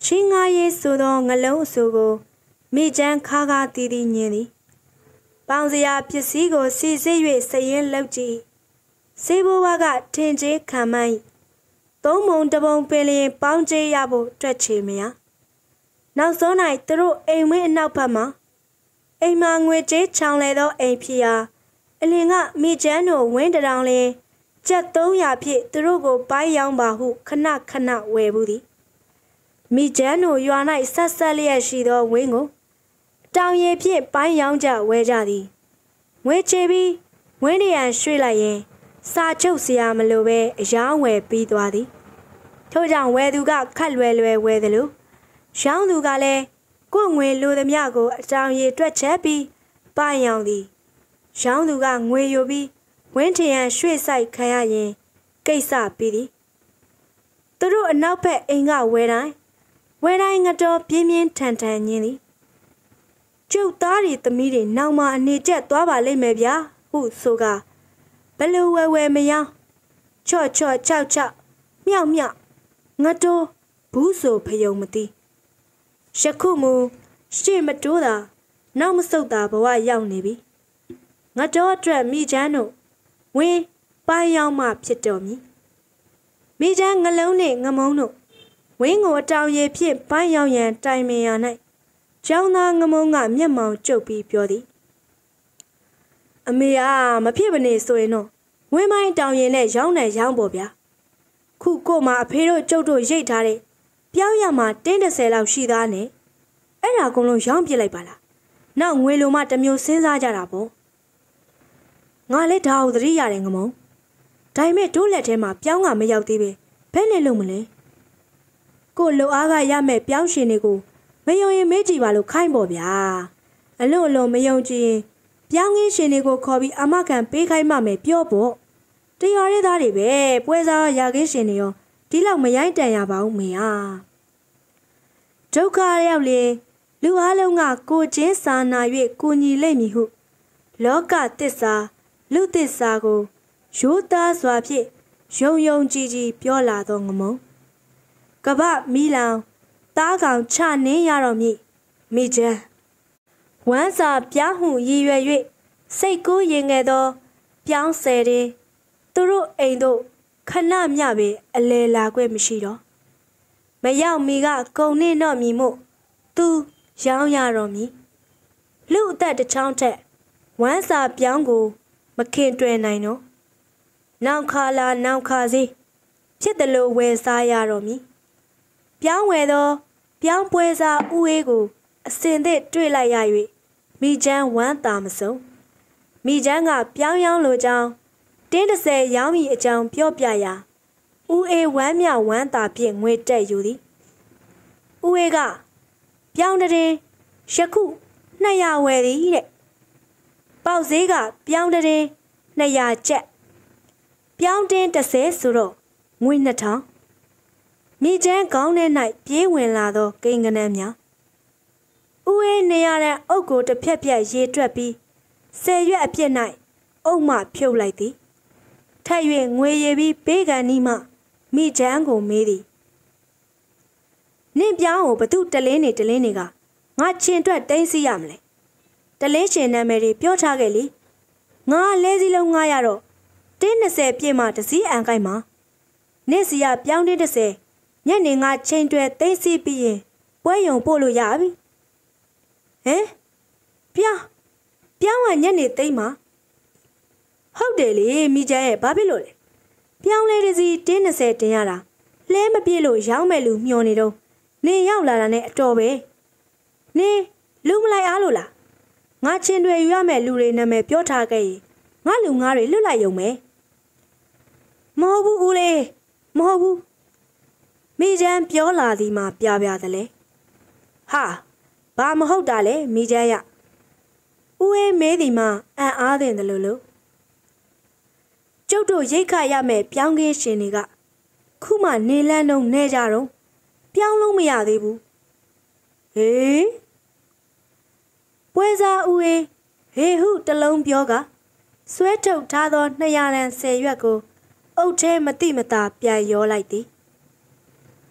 ချင်းငါရေးဆိုသောငလုံးအဆိုကိုမိချမ်းခါခါတီးတီးညင်းသည်ပေါင်စရာပစ္စည်းကိုစီစစ်၍စရင်လှုပ်ကြည့်စေဘိုးဘကထင်ကြီးခံမိုင်းသုံးမုံတပုံပင်လျင်ပေါင်းကျေးရဖို့တွက်ချေမရနောက်ဆုံး၌သူတို့အိမ်ဝင်းအနောက်ဘက်မှာအိမ်မှာငွေကြေးချောင်လေသောအိမ်ဖြစ်ရာအလင်ကမိချမ်းတို့ဝင်းတောင်လျင်ကျပ်သုံးရာဖြင့်သူတို့ကိုပိုင်းရောင်းပါဟုခဏခဏဝယ်ဘူးသည်မိချမ်းတို့ရွာ၌ဆက်ဆက်လျက်ရှိသောဝင်းကိုတောင်ရည်ဖြင့်ပိုင်းရောင်းကြဝယ်ကြသည်ငွေချေပြီးဝင်းရန်ရွှေ့လိုက်ရင်စာချုပ်စရာမလိုပဲအယောင်းဝယ်ပြီးသွားသည်ထို့ကြောင့်ဝယ်သူကခက်လွယ်လွယ်ဝယ်တယ်လို့ရောင်းသူကလည်းကိုယ်ငွေလိုသမျှကိုအတောင်ရည်တွက်ချက်ပြီးပိုင်းရောင်းသည်ရောင်းသူကငွေယူပြီးဝင်းထရန်ရွှေ့ဆိုင်ခံရရင်ကိစ္စပြီးသည်သူတို့အနောက်ဘက်အိမ်ကဝဲတိုင်းဝဲတိုင်းငတော်ပြင်းပြင်းထန်ထန်ညင်းသည်ကျုပ်သားတွေသမီးတွေနောက်မှအနေကျက်သွားပါလိမ့်မယ်ဗျာဟုဆိုကဘလူဝဲဝဲမယောင်းချော့ချော့ချောက်ချောက်မြောက်မြောက်ငတော်ဘူးဆိုဖယုံမသိယခုမူရှေ့မတိုးတာနောက်မဆုတ်တာဘဝရောက်နေပြီငတော်အတွက်မိချမ်းတို့ဝင်းပိုင်းရောင်းမှဖြစ်တော်မူမိချမ်းငလုံးနှင့်ငမုံတို့ဝင်းကိုအတောင်ရည်ဖြင့်ပိုင်းရောင်းရန်တိုင်ပင်ရ၌ကျောင်းသားငမုံကမျက်မှောင်ကျုပ်ပြီးပြောသည်အမေအားမဖြစ်မနေဆိုရင်တော့ဝင်းပိုင်းတောင်ရင်နဲ့ရောင်းတယ်ရောင်းပေါ်ဗျာခုကို့မှာအဖေတို့ကျုပ်တို့ရိတ်ထားတဲ့ပြောင်းရမှာတင်းတစ်ဆယ်လောက်ရှိသားနဲ့အဲ့ဒါကုန်လုံးရောင်းပြလိုက်ပါလားနောက်ငွေလိုမှတစ်မျိုးစဉ်းစားကြတာပေါ့ငါလည်းဒါဟုတ်သတိရတယ်ငမုံဒါပေမဲ့တို့လက်ထဲမှာပြောင်းကမရောက်သေးပဲဘယ်နဲ့လုပ်မလဲကို့လူအားကရမဲ့ပြောင်းရှင်တွေကိုမယုံရင်မေးကြည့်ပါလို့ခိုင်းပေါ့ဗျာအလွန်အလွန်မယုံကြည်ရင်ပြောင်းငင်းရှင်တွေကိုခေါ်ပြီးအမခံပေးခိုင်းမှမယ်ပြောပေါ့တရားရသားတွေပဲပွဲစားရာခင်းရှင်တွေရောဒီလောက်မရိုင်းတန်ရပါဘူးမေဟာဒုက္ခရောက်လေလူအားလုံးကကိုချင်းစာနာ၍ကိုညီလိမ့်မည်ဟုလောကသစ္စာလူသစ္စာကိုရိုးသားစွာဖြင့်ယုံယုံကြည်ကြည်ပြောလာသောငမုံကပမီလောင်သားကောင်ချနင်းရတော်မူမိချမ်းဝမ်းစာပြားဟုရည်ရွယ်၍စိတ်ကူးရင်ငယ်သောပြောင်းဆယ်တင်သူတို့အိမ်တို့ခဏမျှပဲအလဲလာခွင့်မရှိတော့မရောက်မီကကုံနှင့်တော့မီမို့သူရောင်းရတော်မူလူအသက်တစ်ချောင်းထက်ဝမ်းစာပြောင်းကိုမခင်တွယ်နိုင်တော့နောက်ခါလာနောက်ခါစီဖြစ်တယ်လို့ဝယ်စားရတော်မူပြောင်းဝယ်သောပြောင်းပွဲစားဥအေးကိုအစင်သစ်တွေ့လိုက်ရ၍မိချမ်းဝမ်းသာမဆုံးမိချမ်းကပြောင်းရောင်းလိုကြောင်းတင်းတစ်ဆယ်ရောင်းမိအကြောင်းပြောပြရာဥအေးဝမ်းမြောက်ဝမ်းသာဖြင့်ငွေတက်ယူသည်ဥအေးကပြောင်းတဲ့ယခုနှစ်ရာဝယ်သည်တဲ့ပေါက်ဈေးကပြောင်းတဲ့နှစ်ရာကျပ်ပြောင်းတင်းတစ်ဆယ်ဆိုတော့ငွေနှစ်ထောင်မိချမ်းကောင်းတဲ့၌ပြေးဝင်လာသောကိန်းကနန်းများဥအေးနေရတဲ့အုပ်ကိုတစ်ဖြက်ဖြက်ရေတွက်ပြီးဆယ်ရွက်အပြစ်၌အုပ်မှဖြုတ်လိုက်သည်ထပ်၍ငွေရည်ပြီးပေးကန်နီးမှမိချမ်းကိုမေးသည်နင့်ပြောင်းကိုဘသူတလင်းနေတလင်းနေကငါချင်တွက်တိမ့်စီရမလဲတလင်းရှင်နာမည်တွေပြောထားခဲ့လေငါလဲစီလုံးငါရတော့တင်း၂၀ပြည့်မှတစည်းအန်ကိုက်မှာနေ့စီရပြောင်းတင်း၁၀ညနေငါချိန်တွယ်သိမ့်စီပြီးရင်ပွဲယုံပို့လို့ရပြီဟမ်ပြောင်းပြောင်းကညနေသိမ့်မှာဟုတ်တယ်လေမိချမ်းရဲ့ဘာဖြစ်လို့လဲပြောင်းလဲတစီတင်း၂၀တင်ရတာလဲမပြည့်လို့ရောင်းမဲ့လူမျောနေတော့နေရောက်လာတာနဲ့အတော်ပဲနေလူမလိုက်အားလို့လားငါချင်းတွေယူရမဲ့လူတွေနာမည်ပြောထားခဲ့ရင်ငါလူငါတွေလွတ်လိုက်ရုံပဲမဟုတ်ဘူးဦးလေးမဟုတ်ဘူးမိချမ်းပြောလာသည်မှာပြပြတယ်လေဟာဘာမဟုတ်တာလဲမိချမ်းရဦးအေးမဲသည်မှာအံ့အားသင့်တယ်လို့လို့ကျုပ်တို့ရိတ်ခရမဲ့ပြောင်းကင်းရှင်တွေကခုမှနေလန်းတော့နေကြတော့ပြောင်းလို့မရသေးဘူးဟေးပွဲစားဦးအေးဟေဟုတလုံးပြောကဆွဲထုတ်ထားသောနှစ်ရာတန်ဆယ်ရွက်ကိုအုတ်ထဲမတိမတာပြန်ရောလိုက်သည်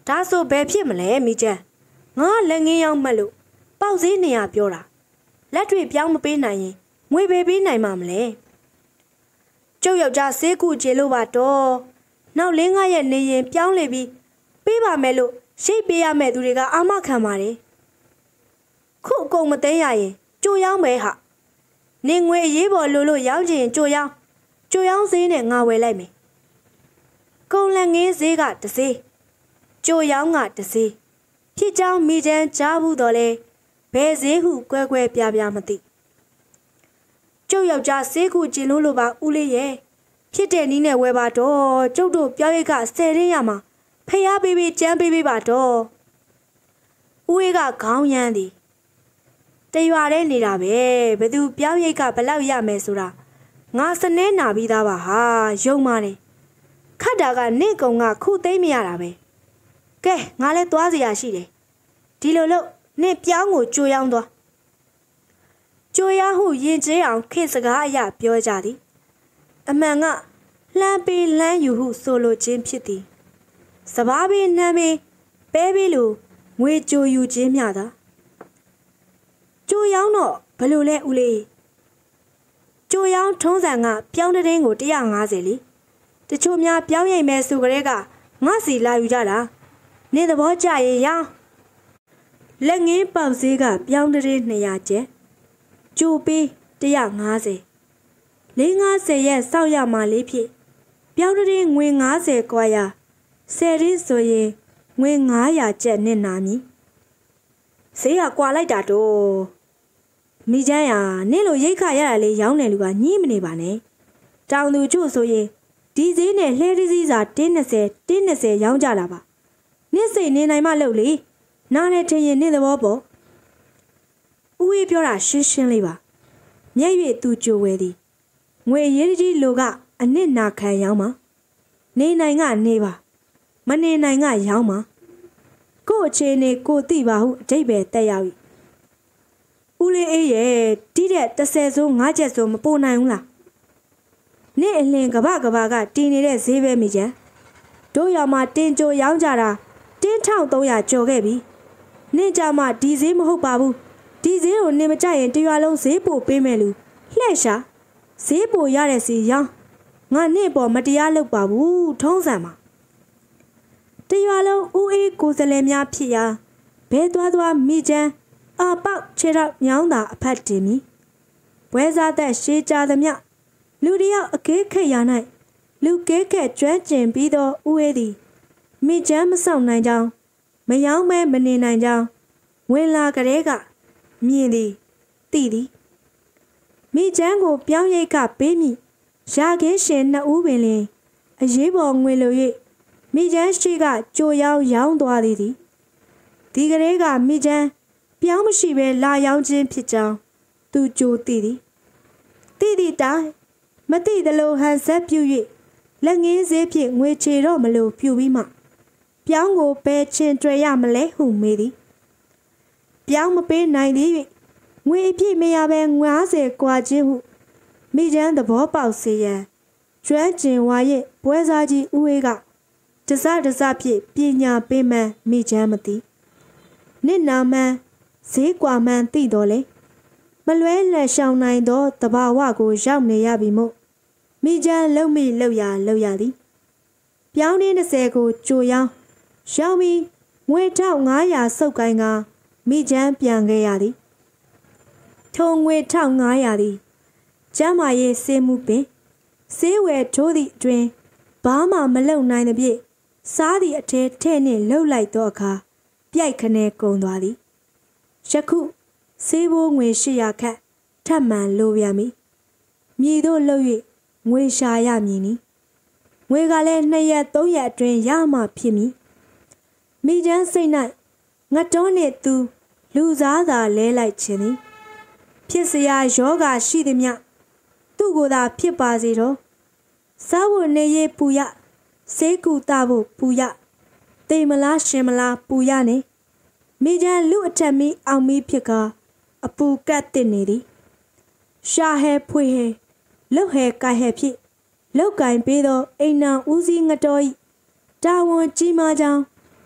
ဒါဆိုဘယ်ဖြစ်မလဲမိချမ်းငါလက်ငင်းရောက်မှတ်လို့ပေါက်စည်းနေရပြောတာလက်တွေပြောင်းမပေးနိုင်ရင်ငွေပေးပေးနိုင်မှာမလဲကျုပ်ယောက်ျားဆေးကူကျေလို့ပါတော့နောက်လင်းငါရဲ့နေရင်ပြောင်းလေပြီးပေးပါမယ်လို့ရှိတ်ပေးရမယ့်သူတွေကအာမခံပါတယ်ခုအကုန်မသိရရင်ကြိုရောက်မယ်ဟာနေငွေအရေးပေါ်လို့လို့ရောက်ချင်ကြိုရောက်ကြိုရောက်ဈေးနဲ့ငါဝယ်လိုက်မယ်ကုံလက်ငင်းဈေးကတစ်စေးကြိုရောက်ကတစ်စေးဖြစ်ကြောင်းမိချမ်းကြားဘူးတော့လဲဘယ်ဈေးဟုကွဲကွဲပြားပြားမသိကျုပ်ယောက်ျားဆေးကူကျင်လို့လို့ပါဦးလေးရဲ့ဖြစ်တဲ့နီးနဲ့ဝယ်ပါတော့ကျုပ်တို့ပြောရိတ်ကဆယ်ရင်းရမှာဖျားပေးပေးကြမ်းပေးပေးပါတော့ဦးအေးကခေါင်းရမ်းသည်တရွာတဲ့နေတာပဲဘယ်သူပြောရိတ်ကဘလောက်ရမယ်ဆိုတာငါစနေနာပြီးသားပါဟာယုံပါနဲ့ခတ်တာကနင့်ကုံကခုသိမ့်မရတာပဲကဲငါလည်းသွားစရာရှိတယ်ဒီလိုလို့နင့်ပြောင်းကိုကြိုရောက်သွားကြိုရဟုရင်ကျေးအောင်ခေစကားအရာပြောကြသည်အမှန်ကလှမ်းပေးလှမ်းယူဟုဆိုလိုခြင်းဖြစ်သည်စပားပေးနှမ်းပေးပဲပေးလိုငွေကြိုယူခြင်းမျှသာကြိုရောက်တော့ဘလို့လဲဦးလေးကြိုရောက်ထုံးစံကပြောင်းတဲ့င်းကိုone fiftyလीတချို့များပြောင်းရိပ်မဲ့ဆိုကြတဲ့ကငါစီလာယူကြတာနေသဘောကျရင်ရောင်းလက်ငင်းပေါက်ဈေးကပြောင်းတဲ့င်းtwo hundredကျက်ကြိုပေးone fiftyလေး50ရဲ့စောက်ရမှာလေးဖြစ်ပြောင်းတဲ့ငွေfiftyကွာရဆယ်ရင်းဆိုရင်ငွေfive hundredကျက်နဲ့နာမည်ဈေးကကွာလိုက်တာတော့မိချမ်းရနင့်လိုရိတ်ခရရလေးရောင်းတယ်လူကညှိမနေပါနဲ့တောင်သူချို့ဆိုရင်ဒီဈေးနဲ့လှဲတစည်းစာone twenty one twentyရောင်းကြတာပါနင့်စိတ်နေနိုင်မှလုပ်လေနားနဲ့ထင်ရင်နင့်သဘောပေါ့ဦးအေးပြောတာရှင်းရှင်းလေးပါမျက်ရည်သူကြိုဝဲသည်ငွေရေးကြီးလိုကအနစ်နာခံရောင်းပါနေနိုင်ကနေပါမနေနိုင်ကရောင်းပါကို့အခြေအနေကိုသိပါဟုအတိတ်ပဲတက်ရောက်၏ဦးလေးအေးရဲ့တီးတဲ့one hundredဆိုfiveချက်ဆိုမပိုနိုင်ဘူးလားနေ့အလင်းကပကပကတင်းနေတဲ့ဈေးပဲမိချမ်းတို့ရောင်မှာတင်းကြိုရောင်းကြတာone thousand three hundredကျော်ခဲ့ပြီနင့်ကြမှာဒီဈေးမဟုတ်ပါဘူးဒီဈေးကိုနင်မကြရင်တရွာလုံးဈေးပို့ပေးမယ်လူလှဲ့ရှာဈေးပို့ရတဲ့စီရောင်းငါနင့်ပေါ်မတရားလုပ်ပါဘူးထုံးစံမှာတရွာလုံးဦးအေးကိုယ်စလဲများဖြစ်ရာဘဲသွားသွားမိချမ်းအာပေါက်ခြေထောက်ညောင်းတာအဖတ်တင်မီဘွဲစားသက်ရှေးကြသမျှလူတယောက်အကေးခက်ရ၌လူကဲခက်ကျွမ်းကျင်ပြီးတော့ဦးအေးသည်မိချမ်းမဆောင်နိုင်ကြောင်းမယောင်းမဲမနေနိုင်ကြောင်းဝင်လာကြတဲ့ကမြင်သည်သိသည်မိချမ်းကိုပြောင်းရိတ်ကပေးမိရာခင်းရှင်နှစ်ဦးပင်လင်အရေးပေါ်ငွေလို၍မိချမ်းရှိကကြိုရောက်ရောင်းသွားသည်သည်ဒီကလေးကမိချမ်းပြောင်းမရှိပဲလာရောင်းခြင်းဖြစ်ကြောင်းသူကြိုသိသည်သိသည့်တိုင်မသိသလိုဟန်ဆက်ပြု၍လက်ငင်းဈေးဖြင့်ငွေချေတော့မလို့ပြုပြီးမှပြောင်းကိုပဲချင်တွေ့ရမလဲဟုမေးသည်ပြောင်းမပေးနိုင်သေး၍ငွေအပြည့်မရဘဲfiftyကွာခြင်းဟုမိချမ်းသဘောပေါက်စေရန်ကျွမ်းကျင်ဝါရဲ့ပွဲစားကြီးဦးအေးကတစတစဖြင့်ပညာပေးမှန်းမိချမ်းမသိနစ်နာမှန်းဈေးကွာမှန်းသိတော်လေမလွဲလက်ရှောင်နိုင်သောတဘာဝကိုရောက်နေရပြီမို့မိချမ်းလုံမိလောက်ရလောက်ရသည်ပြောင်းတင်းtwentyကိုကြိုရောင်းရောင်းပြီးငွေone thousand five hundredစုပ်ကိုင်းကမိချမ်းပြန်ခဲ့ရသည်ထုံငွေone thousand five hundredသည်ကျမ်းမာရေးစေမှုပင်စေးဝယ်ထိုးသည့်အတွင်ဘာမှမလုံနိုင်သဖြင့်စားသည့်အထဲထဲနှင့်လှုပ်လိုက်သောအခါပြိုက်ခနဲကုန်သွားသည်ယခုစေးဘိုးငွေeight hundredခန့်ထပ်မံလိုပြန်ပြီမြည်တို့လှုပ်၍ငွေရှာရမည်နီငွေကလည်းtwoရက်threeရက်အတွင်းရမှဖြစ်မည်မိချမ်းစိတ်၌ငတ်တော်နှင့်သူလူစားသာလဲလိုက်ခြင်းသည်ဖြစ်စရာယောဂရှိသည်မြသူ့ကိုယ်သာဖြစ်ပါစေတော့စားဖို့နေရပူရစေးကူတာဖို့ပူရတိမ်မလားရှင်မလားပူရနေမိချမ်းလူအထက်မီအောင်မီဖြစ်ကအပူကတ်တစ်နေသည်ရှာဟဲဖွေဟဲလှုပ်ဟဲကိုင်ဟဲဖြစ်လှုပ်ကိုင်ပေးသောအိမ်နာဦးစီးငတော်ဤတာဝန်ကြီးမားကြောင်း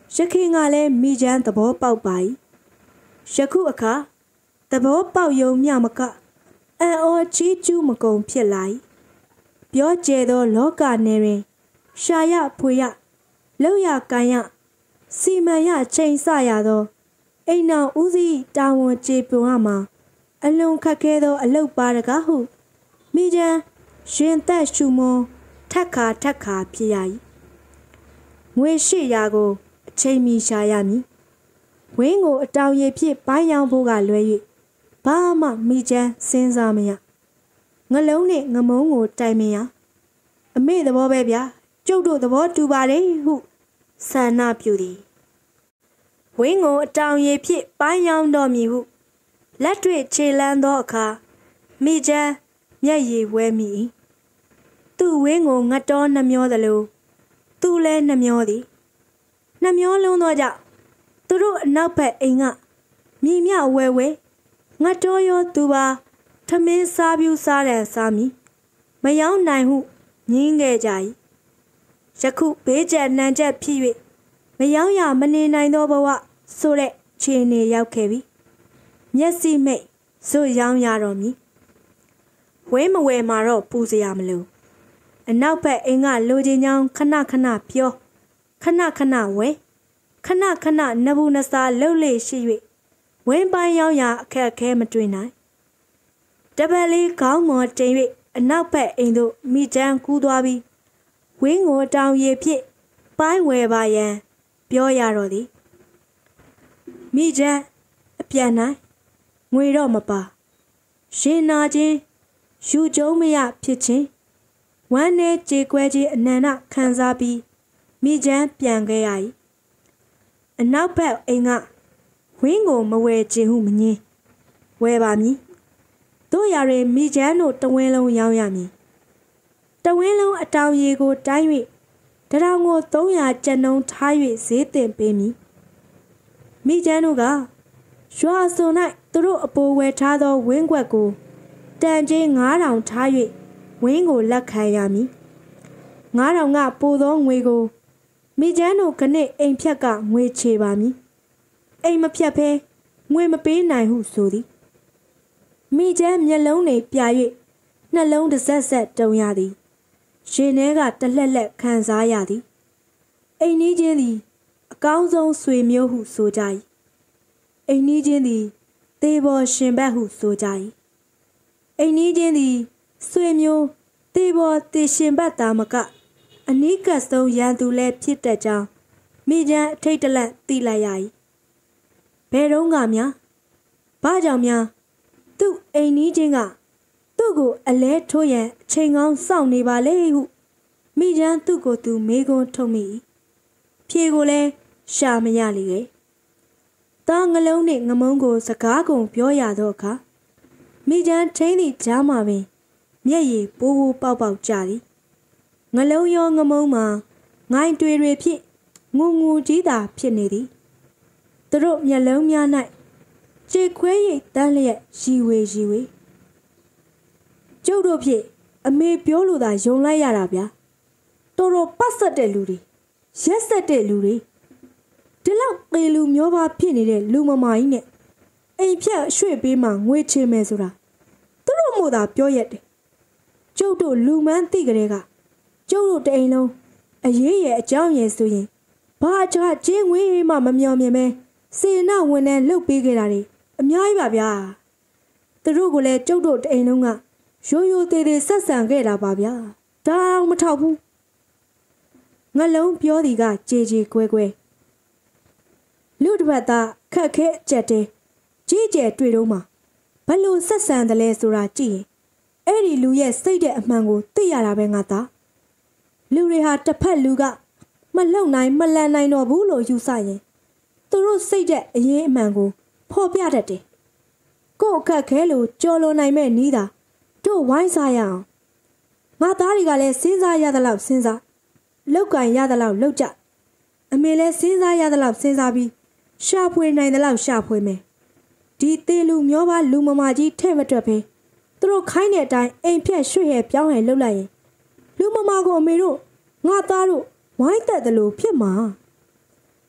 ရခင်ကလည်းမိချမ်းသဘောပေါက်ပါ၏ယခုအခါသဘောပေါက်ယုံမျှမကအံ့ဩချီးကျူးမကုန်ဖြစ်လာ၏ပြောကျဲသောလောကနယ်တွင်ရှာရဖွေရလောက်ရကန်ရစီမံရချိန်ဆရသောအိမ်တော်ဦးစီးတာဝန်ကျေပွန်ရမှာအလွန်ခက်ခဲသောအလုပ်ပါတကားဟုမိချမ်းရင်သက်ရှုမွန်ထက်ခါထက်ခါဖြစ်ရ၏ငွေရှိရာကိုအချိန်မီရှာရမည်ဝင်းကိုအတောင်ရည်ဖြင့်ပိုင်းရောင်းဖို့ကလွဲ၍ဘာမှမိချမ်းစဉ်းစားမရငလုံးနှင့်ငမုံကိုတိုင်မရအမေသဘောပဲဗျာကျုပ်တို့သဘောတူပါတယ်ဟုဆန္ဒပြုသည်ဝင်းကိုအတောင်ရည်ဖြင့်ပိုင်းရောင်းတော်မည်ဟုလက်တွေ့ခြေလန်းသောအခါမိချမ်းမျက်ရည်ဝဲမိ၏သူ့ဝင်းကိုငတ်တော်နှမျောသလိုသူလည်းနှမျောသည်နှမျောလုံးသောကြောင့်သူတို့အနောက်ဘက်အိမ်ကမြည်မြဝဲဝဲငတ်တော်ရောသူပါထမင်းစားပြူစားတယ်စားမည်မယောင်းနိုင်ဟုငင်းခဲ့ကြ၏ယခုဘေးကျက်နှံချက်ဖြစ်၍မယောင်းရမနေနိုင်သောဘဝဆိုတဲ့ခြေနေရောက်ခဲ့ပြီမျက်စိမိတ်ဇွတ်ရောင်းရတော့မည်ဝဲမဝဲမှာတော့ပူစရာမလိုအနောက်ဘက်အိမ်ကလူချင်းချောင်းခဏခဏပြောခဏခဏဝဲခဏခဏနဘူးနစာလှုပ်လေရှိ၍ဝင်းပိုင်းရောက်ရအခက်ခဲမတွေ့နိုင်တပတ်လေးခေါင်းမော်တင်၍အနောက်ဘက်အိမ်သို့မိချမ်းကူးသွားပြီးဝင်းကိုတောင်ရည်ဖြင့်ပိုင်းဝဲပါရန်ပြောရတော့သည်မိချမ်းအပြန်နိုင်ငွေတော့မပါရှင်နာချင်းယူကျုံမရဖြစ်ချင်းဝမ်းနဲ့ကြေကွဲခြင်းအနန္တခံစားပြီးမိချမ်းပြန်ခဲ့ရ၏အနောက်ဘက်အိမ်ကဝင်းကိုမဝဲခြင်းဟုမငင်းဝဲပါမည်တို့ရရင်မိချမ်းတို့တဝင်းလုံးရောင်းရမည်တဝင်းလုံးအတောင်ရီကိုတိုင်း၍တရောင်ကိုသုံးရာကျပ်နှုန်းထား၍ဈေးတင်ပေးမည်မိချမ်းတို့ကရွာစုံ၌သူတို့အပိုးဝဲထားသောဝင်းခွက်ကိုတန်ချင်းငါးထောင်ထား၍ဝင်းကိုလက်ခံရမည်ငါးထောင်ကပိုသောငွေကိုမိချမ်းတို့ခဏအိမ်ဖြတ်ကငွေချေပါမည်အိမ်မဖြတ်ဖဲငွေမပေးနိုင်ဟုဆိုသည်မိချမ်းမျက်လုံးတွေပြ၍နှလုံးတစ်ဆက်ဆက်တုံရသည်ရှင်ထဲကတလှက်လက်ခံစားရသည်အိမ်နီးချင်းသည်အကောင်းဆုံးဆွေမျိုးဟုဆိုကြ၏အိမ်နီးချင်းသည်သေဘော်ရှင်ဘက်ဟုဆိုကြ၏အိမ်နီးချင်းသည်ဆွေမျိုးသေဘော်သေရှင်ဘက်သာမကအနီးကပ်ဆုံးရန်သူလည်းဖြစ်တတ်ကြောင်းမိချမ်းအထိတ်တလန့်သိလိုက်ရ၏ဘယ်တော့ကများဘာကြောင့်များသူ့အိမ်နီးချင်းကသူ့ကိုအလဲထိုးရန်အချိန်ကောင်းစောင့်နေပါလေဟုမိချမ်းသူ့ကိုယ်သူမေးခွန်းထုတ်မိ၏ဖြေကိုလည်းရှာမရလေရဲ့တာငလုံးနှင့်ငမုံကိုစကားကုန်ပြောရသောအခါမိချမ်းထိန်းသည့်ကြားမှာပင်မျက်ရည်ပိုးပိုးပေါက်ပေါက်ကျသည်ငလုံးရောငမုံမှာငိုင်းတွေတွေဖြင့်ငူငူကြီးသာဖြစ်နေသည်သူတို့မျက်လုံးများ၌ကြေခွဲရိတ်တန်းလျက်ရီဝေရီဝေကျုပ်တို့ဖြင့်အမေပြောလို့သာယုံလိုက်ရတာဗျာတော်တော်ပတ်ဆက်တဲ့လူတွေရက်ဆက်တဲ့လူတွေဒီလောက်ပေလူမျိုးပါဖြစ်နေတဲ့လူမမာကြီးနဲ့အိမ်ဖြတ်ရွှေ့ပေးမှငွေချေမယ်ဆိုတာသူတို့မို့သာပြောရတယ်ကျုပ်တို့လူမန်းသိကြတဲ့ကကျုပ်တို့တအိမ်လုံးအရေးရဲ့အကြောင်းရဲ့ဆိုရင်ဘာချာကျင်းငွေမှမမျော်မြင်ပဲစေနာဝန်နဲ့လှုပ်ပေးခဲ့တာတွေအများကြီးပါဗျာသူတို့ကလည်းကျုပ်တို့တအိမ်လုံးကရိုးရိုးသေးသေးဆက်ဆံခဲ့တာပါဗျာဒါမထောက်ဘူးငလုံးပြောသည်ကကြေကြေကွဲကွဲလူတစ်ပတ်သားခက်ခဲအကျက်တဲကြီးကျယ်တွေ့တော့မှဘလို့ဆက်ဆံတယ်လဲဆိုတာကြည့်ရင်အဲ့ဒီလူရဲ့စိတ်တဲ့အမှန်ကိုသိရတာပဲငါသားလူတွေဟာတစ်ဖက်လူကမလုံနိုင်မလန်နိုင်တော့ဘူးလို့ယူဆရင်သူတို့စိတ်တဲ့အရေးအမှန်ကိုဖော်ပြတတ်တယ်ကို့အခက်ခဲလို့ကြော်လွန်နိုင်မဲ့နီးတာတို့ဝိုင်းစားရအောင်ငါသားတွေကလည်းစဉ်းစားရသလောက်စဉ်းစားလောက်ကင်ရသလောက်လောက်ကြအမေလည်းစဉ်းစားရသလောက်စဉ်းစားပြီးရှာဖွေနိုင်သလောက်ရှာဖွေမယ်ဒီသေးလူမျိုးပါလူမမာကြီးထဲ့မတွက်ပဲသူတို့ခိုင်းတဲ့အတိုင်းအိမ်ဖြက်ရွှေ့ရပြောင်းရလှုပ်လိုက်ရင်လူမမာကိုအမေတို့ငါသားတို့ဝိုင်းတက်တယ်လို့ဖြစ်မှာ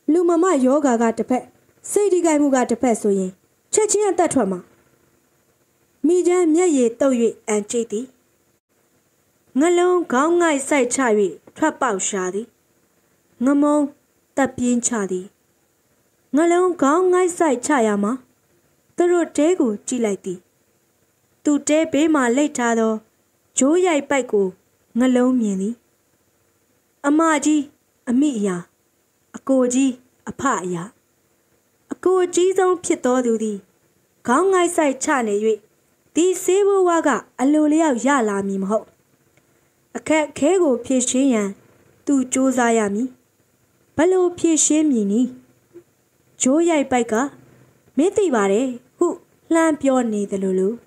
လူမမယောဂါကတစ်ဖက်စိတ်ဒီကိုင်မှုကတစ်ဖက်ဆိုရင်ချက်ချင်းအသက်ထွက်မှာမိချမ်းမျက်ရည်တုပ်၍အန်ကျိတ်သည်ငလုံးခေါင်းငိုက်စိုက်ချ၍ထွက်ပေါက်ရှာသည်ငမုံတပ်ပြင်းချသည်ငလုံးခေါင်းငိုက်စိုက်ချရမှာသူတို့တဲကိုကြည့်လိုက်သည်သူတဲဘေးမှလိတ်ထားသောဂျိုးရိုက်ပိုက်ကိုငလုံးမြင်သည်အမကြီးအမိအရာအကိုကြီးအဖအရာအကိုအကြီးဆုံးဖြစ်တော်သူသည်ခေါင်းငိုက်ဆိုင်ချနေ၍ဒီဆေးဘဝကအလိုလျောက်ရလာမည်မဟုတ်အခက်ခဲကိုဖြည့်ရှင်းရန်သူစူးစမ်းရမည်ဘလို့ဖြည့်ရှင်းမည်နည်းဂျိုးရိုက်ပိုက်ကမင်းသိပါတယ်ဟုလှမ်းပြောနေတယ်လို့လို့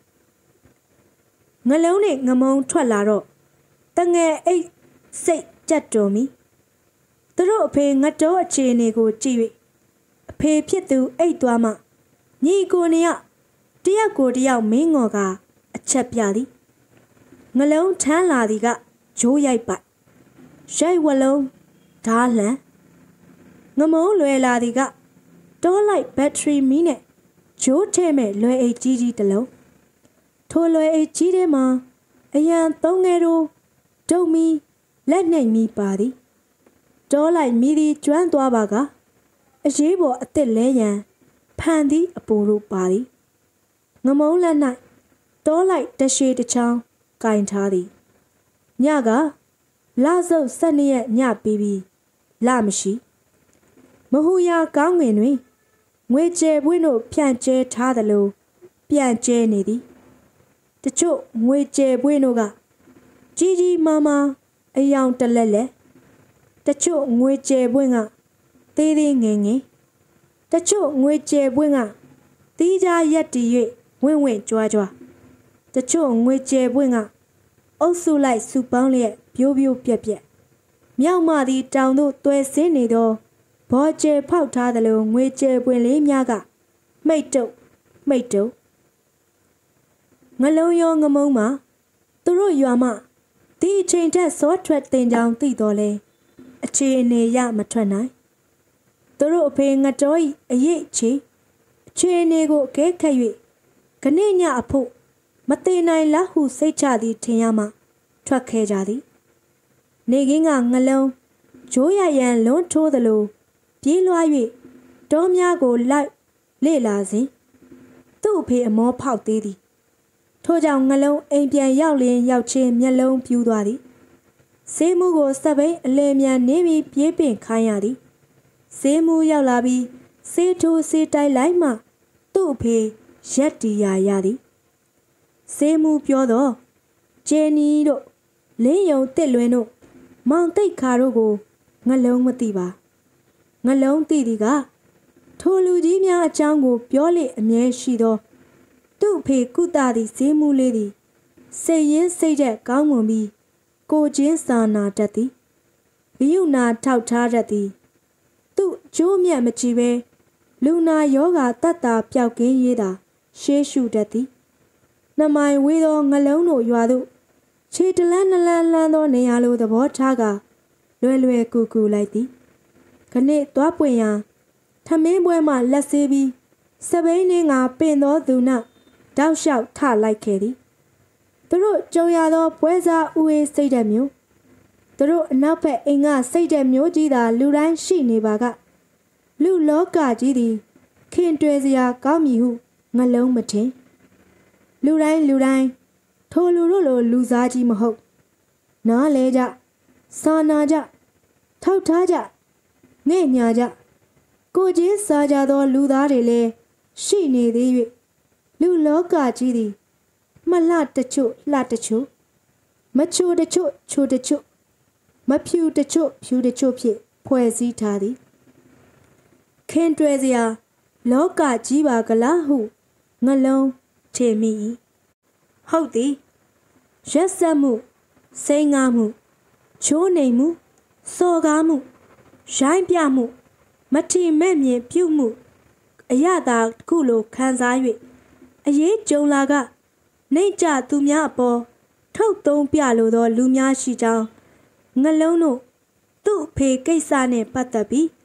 ငလုံးနဲ့ငမုံထွက်လာတော့တငယ်အိတ်စိတ်ကြက်တော်မီသူတို့အဖေငတ်တော်အခြေအနေကိုကြည့်၍အဖေဖြစ်သူအိတ်သွားမှညီကိုနေရတယောက်ကိုတယောက်မင်းငေါ်ကအချက်ပြသည်ငလုံးထမ်းလာသည်ကဂျိုးရိုက်ပိုက်ရိုက်ဝလုံးဓားလှန်ငမုံလွယ်လာသည်ကတောလိုက်ဘက်ထရီမီနဲ့ဂျိုးထဲမဲ့လွယ်အိတ်ကြီးကြီးတစ်လုံးထိုလွယ်အိတ်ကြီးထဲမှာအရန်သုံးငယ်တို့ဒုံမီလက်နှိပ်မီပါသည်တောလိုက်မိသည်ကျွမ်းသွားပါကအရေးပေါ်အစ်စ်လဲရန်ဖန်သည်အပူတို့ပါသည်ငမုံလက်၌တောလိုက်တရှိတချောင်းကင်ထားသည်ညကလဆုပ်ဆက်နှစ်ရက်ညပြီးပြီးလမရှိမဟူရာကောင်းငင်တွင်ငွေကျဲပွင့်တို့ဖြန့်ကျဲထားသလိုပြန်ကျဲနေသည်တချို့ငွေကျဲပွင့်တို့ကကြီးကြီးမားမားအယောင်တလက်လက်တချို့ငွေကျဲပွင့်ကသေးသေးငယ်ငယ်တချို့ငွေကျဲပွင့်ကသီးခြားရက်တည်၍ဝင့်ဝင့်ကြွားကြွားတချို့ငွေကျဲပွင့်ကအုပ်စုလိုက်စုပေါင်းလျက်ပြိုးပြိုးပြက်ပြက်မြောက်မှသည်တောင်သို့တွဲဆင်းနေသောဘောကျဲဖောက်ထားသလိုငွေကျဲပွင့်လေးများကမိတ်တုပ်မိတ်တုပ်ငလုံးရောငမုံမှာသူတို့ရွာမှဒီအချိန်ထက်စောထွက်တင်ကြောင်သိတော်လဲအခြေအနေရမထွက်နိုင်သူတို့အဖေငတော်ဤအရေးချေအခြေအနေကိုအကဲခတ်၍ခဏညအဖို့မသေးနိုင်လားဟုစိတ်ချသည်ထင်ရမှထွက်ခဲ့ကြသည်နေကင်းကငလုံးဂျိုးရရန်လွန်းထိုးသလိုပြေးလွှား၍တောများကိုလိုက်လေ့လာစဉ်သူ့အဖေအမောဖောက်သေးသည်ထို့ကြောင့်ငလုံးအိမ်ပြန်ရောက်လျင်ရောက်ချင်းမျက်လုံးပြူးသွားသည်ဆေးမှုကိုစပိန်အလဲမြန်နေပြီးပြေးပင်ခိုင်းရသည်ဆေးမှုရောက်လာပြီးဆေးထိုးဆေးတိုက်လိုက်မှသူ့အဖေရက်တီရရသည်ဆေးမှုပြောတော့ဂျယ်နီတို့လင်းယုံတစ်လွင်တို့မောင်တိတ်ခါတို့ကိုငလုံးမသိပါငလုံးသိသည်ကထိုလူကြီးများအကြောင်းကိုပြောလေအမြဲရှိသောသူ့ဖေကုသသည်ဈေးမှုလေးသည်စိတ်ရင်းစိတ်သက်ကောင်းမွန်ပြီးကိုချင်းစာနာတတ်သည်ဘီယုနာထောက်ထားတတ်သည်သူ့ကျိုးမြတ်မကြည့်ပဲလူနာယောဂတတ်တာပျောက်ကင်းရေးတာရှေးရှုတတ်သည်နှမိုင်ဝေးသောငလုံးတို့ရွာသို့ခြေတလန်းနှလန်းလန်းသောနေရာလိုသဘောထားကလွယ်လွယ်ကူကူလိုက်သည်ခဏသွားပွင့်ရာထမင်းပွဲမှလက်ဆေးပြီးစပိန်နှင်းကပင်သောသူနှတောက်လျှောက်ထလိုက်ခဲ့သည်သူတို့ကြုံရသောပွဲစားဥအေးစိတ်ဓာတ်မျိုးသူတို့အနောက်ဘက်အိမ်ကစိတ်ဓာတ်မျိုးကြီးသာလူတိုင်းရှိနေပါကလူလောကကြီးသည်ခင်တွယ်စရာကောင်းမည်ဟုငလုံးမထင်လူတိုင်းလူတိုင်းထိုလူတို့လိုလူစားကြီးမဟုတ်နားလဲကြစာနာကြထောက်ထားကြငဲ့ညာကြကိုချင်းစားကြသောလူသားတွေလည်းရှိနေသေး၍လူလောကကြီးသည်မလှတချို့လှတချို့မချိုတချို့ချိုတချို့မဖြူတချို့ဖြူတချို့ဖြင့်ဖွဲ့စည်းထားသည်ခင်တွယ်စရာလောကကြီးပါကလားဟုငလုံးထင်မိ၏ဟုတ်သည်ရက်ဆက်မှုစိန်ငါမှုချိုးနေမှုစော်ကားမှုရိုင်းပြမှုမထီမဲ့မြင်ပြုမှုအရသာခုလိုခံစား၍အရေးကြုံလာကနှိမ့်ကြသူများအပေါ်ထုတ်သုံးပြလိုသောလူများရှိကြောင်းငလုံးတို့သူ့ဖေကိစ္စနှင့်ပတ်သက်ပြီး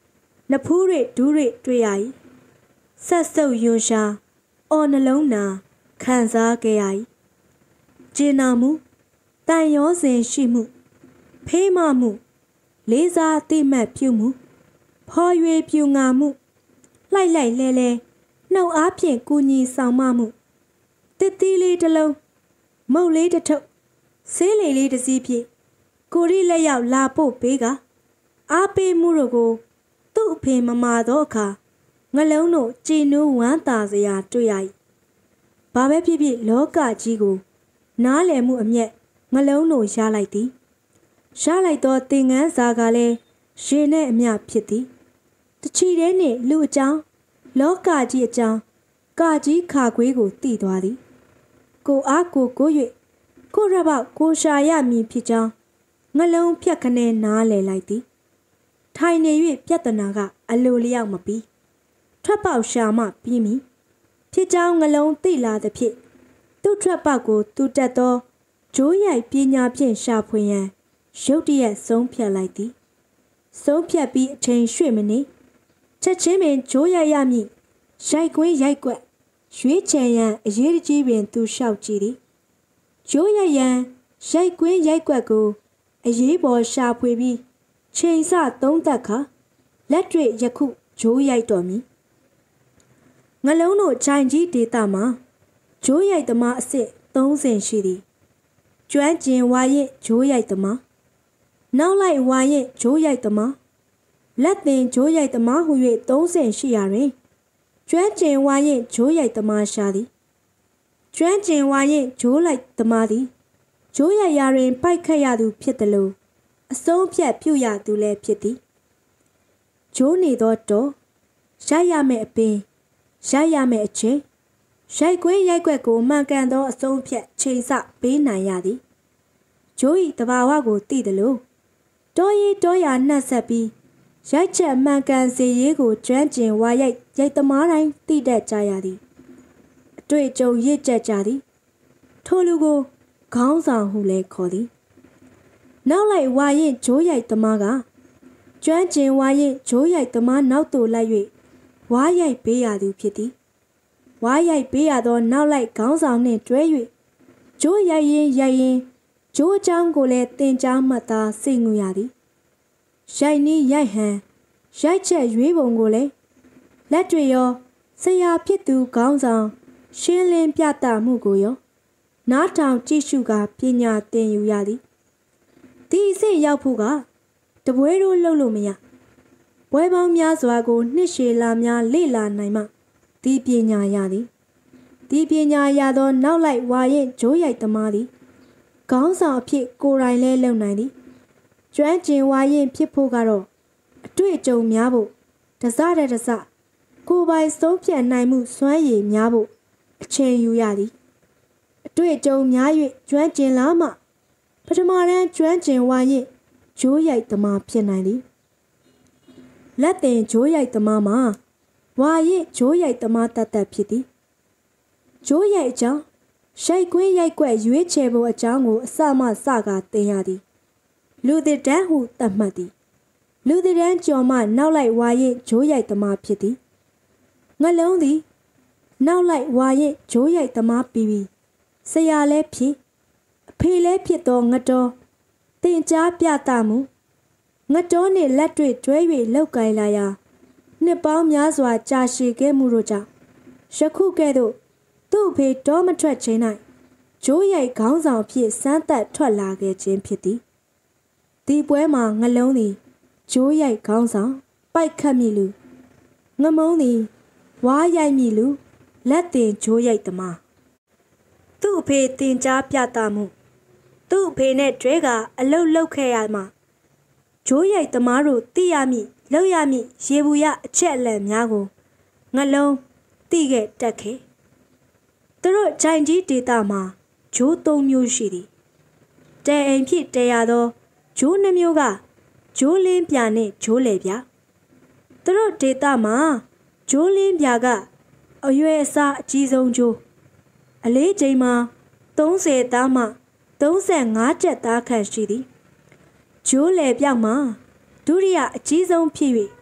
နဖူးတွေဒူးတွေတွေ့ရ၏ဆက်ဆုပ်ယွန်ရှာအော်နှလုံးနာခံစားခဲ့ရ၏ကျင်နာမှုတန်ရောစဉ်ရှိမှုဖေးမမှုလေးစားအသိမှတ်ပြုမှုဖော်ရွေပြူငါမှုလှိုက်လိုက်လဲလဲနှုတ်အားဖြင့်ကူညီဆောင်မမှုတစ်သီးလေးတစ်လုံးမုတ်လေးတစ်ထုပ်ဆေးလေလေးတစ်စီးဖြင့်ကိုရီလက်ရောက်လာဖို့ပေးကအားပေးမှုတို့ကိုသူ့အဖေမမာသောအခါငလုံးတို့ကြည်နူးဝမ်းသာစရာတွေ့ရ၏ဘာပဲဖြစ်ဖြစ်လောကကြီးကိုနားလည်မှုအမျက်ငလုံးတို့ရလိုက်သည်ရလိုက်သောသင်ငန်းစာကလည်းရေနဲ့အမျှဖြစ်သည်တချီတဲ့နှင့်လူအကြောင်းလောကကြီးအကြောင်းကာကြီးခါခွေးကိုတိသွားသည်ကိုအားကိုကို၍ကိုရပေါကိုရှာရမည်ဖြစ်ကြောင်းငလုံးဖြတ်ခနဲနားလည်လိုက်သည်ထိုင်နေ၍ပြဿနာကအလိုလျောက်မပြီးထွက်ပေါက်ရှာမှပြီးမည်ဖြစ်ကြောင်းငလုံးသိလာသဖြင့်သူ့ထွက်ပေါက်ကိုသူတက်သောဂျိုးရိုက်ပညာဖြင့်ရှာဖွေရန်ရုတ်တရက်ဆုံးဖြတ်လိုက်သည်ဆုံးဖြတ်ပြီးအချိန်ရွှေ့မနေချက်ချင်းပင်ဂျိုးရိုက်ရမည်ရိုက်ကွင်းရိုက်ကွက်ရွေးချယ်ရန်အရေးကြီးပင်သူလျှောက်ကြည့်သည်ဂျိုးရိုက်ရန်ရိုက်ကွင်းရိုက်ကွက်ကိုအရေးပေါ်ရှာဖွေပြီးချိန်ဆသုံးသက်ခါလက်တွေ့ယခုဂျိုးရိုက်တော်မူငလုံးတို့ခြိုင်ကြီးဒေတာမှာဂျိုးရိုက်သမားအစ်စ်သုံးဆင်ရှိသည်ကျွမ်းကျင်ဝါရင်ဂျိုးရိုက်သမားနောက်လိုက်ဝါရင်ဂျိုးရိုက်သမားလက်သင်ဂျိုးရိုက်သမားဟု၍သုံးဆင်ရှိရာတွင်ကျွမ်းကျင်ဝါရင်ဂျိုးရိုက်သမားရှာသည်ကျွမ်းကျင်ဝါရင်ဂျိုးလိုက်သမားသည်ဂျိုးရိုက်ရာတွင်ပိုက်ခတ်ရသူဖြစ်သလိုအဆုံးဖြတ်ပြုရသူလည်းဖြစ်သည်ဂျိုးနေသောတော်ရိုက်ရမယ့်အပင်ရိုက်ရမယ့်အချိန်ရိုက်ကွင်းရိုက်ကွက်ကိုမှန်ကန်သောအဆုံးဖြတ်ချိန်ဆပေးနိုင်ရသည်ဂျိုး၏တဘာဝကိုသိသလိုတောရီတောရာနှက်ဆက်ပြီးရိုက်ချက်မှန်ကန်စေရေးကိုကျွမ်းကျင်ဝါရိုက်ရိုက်သမားတိုင်းသိတတ်ကြရသည်အတွေ့အကြုံရင့်ကျက်ကြသည်ထိုလူကိုခေါင်းဆောင်ဟုလည်းခေါ်သည်နောက်လိုက်ဝါရင်ဂျိုးရိုက်သမားကကျွမ်းကျင်ဝါရင်ဂျိုးရိုက်သမားနောက်သို့လိုက်၍ဝါရိုက်ပေးရသူဖြစ်သည်ဝါရိုက်ပေးရသောနောက်လိုက်ခေါင်းဆောင်နှင့်တွဲ၍ဂျိုးရိုက်ရင်ရိုက်ရင်ဂျိုးအကြောင်းကိုလည်းတင်ကြားမှတ်သားစိတ်ငူရသည်ရိုက်နည်းရိုက်ဟန်ရိုက်ချက်ရွေးပုံကိုလည်းလက်တွေရောဆရာဖြစ်သူခေါင်းဆောင်ရှင်းလင်းပြသမှုကိုရောနားထောင်ကြည့်ရှုကာပညာသင်ယူရသည်ဒီအဆင့်ရောက်ဖို့ကတပွဲတို့လှုပ်လို့မရပွဲပေါင်းများစွာကိုနှစ်ရှည်လာများလေ့လာနိုင်မှဒီပညာရသည်ဒီပညာရသောနောက်လိုက်ဝါရင်ဂျိုးရိုက်သမားသည်ခေါင်းဆောင်အဖြစ်ကိုယ်တိုင်လဲလုံနိုင်သည်ကျွမ်းကျင်ဝါရင်ဖြစ်ဖို့ကတော့အတွေ့အကြုံများဖို့တစတဲ့တစကိုယ်ပိုင်ဆုံးဖြတ်နိုင်မှုစွမ်းရည်များဖို့အချိန်ယူရသည်အတွေ့အကြုံများ၍ကျွမ်းကျင်လာမှပထမတန်းကျွမ်းကျင်ဝါရင်ဂျိုးရိုက်သမားဖြစ်နိုင်သည်လက်တင်ဂျိုးရိုက်သမားမှာဝါရင်ဂျိုးရိုက်သမားတတ်တတ်ဖြစ်သည်ဂျိုးရိုက်အကြောင်းရိုက်ကွင်းရိုက်ကွက်ရွေးချယ်ဖို့အကြောင်းကိုအစမှစကားသင်ရသည်လူသစ်တန်းဟုသတ်မှတ်သည်လူသစ်တန်းကျော်မှနောက်လိုက်ဝါရင်ဂျိုးရိုက်သမားဖြစ်သည်ငလုံးသည်နောက်လိုက်ဝါရင်ဂျိုးရိုက်သမားပြီးပြီးဆရာလည်းဖြစ်အဖေလည်းဖြစ်သောငတော်တင်ကြားပြသမှုငတော်နှင့်လက်တွေ့တွဲ၍လောက်ကင်လာရာနှစ်ပေါင်းများစွာကြာရှည်ခဲ့မှုတို့ကြောင့်ယခုကဲ့သို့သူ့အဖေတောမထွက်ခြင်း၌ဂျိုးရိုက်ခေါင်းဆောင်ဖြစ်စမ်းသပ်ထွက်လာခဲ့ခြင်းဖြစ်သည်ဒီပွဲမှာငလုံးသည်ဂျိုးရိုက်ခေါင်းဆောင်ပိုက်ခတ်မိလူငမုံသည်ဝါရိုက်မိလူလက်တင်ဂျိုးရိုက်သမားသူ့အဖေတင်ကြားပြသမှုသူ့အဖေနဲ့တွဲကအလုတ်လောက်ခဲ့ရမှာဂျိုးရိုက်သမားတို့သိရမည်လောက်ရမည်ရေဘူးရအချက်အလက်များကိုငလုံးသိခဲ့တတ်ခဲ့သူတို့ဂျိုင်ကြီးဒေတာမှာဂျိုးသုံးမျိုးရှိသည်တဲအိမ်ဖြစ်တဲရသောဂျိုးနှမျိုးကဂျိုးလင်းပြနှင့်ဂျိုးလေပြသူတို့ဒေတာမှာဂျိုးလင်းပြကအရွယ်အစားအကြီးဆုံးဂျိုးအလေးချိန်မှာသုံးဆယ်သားမှသုံးဆယ်ငါးကျက်သားခန့်ရှိသည်ဂျိုးလေပြောက်မှာဒုတိယအကြီးဆုံးဖြစ်၍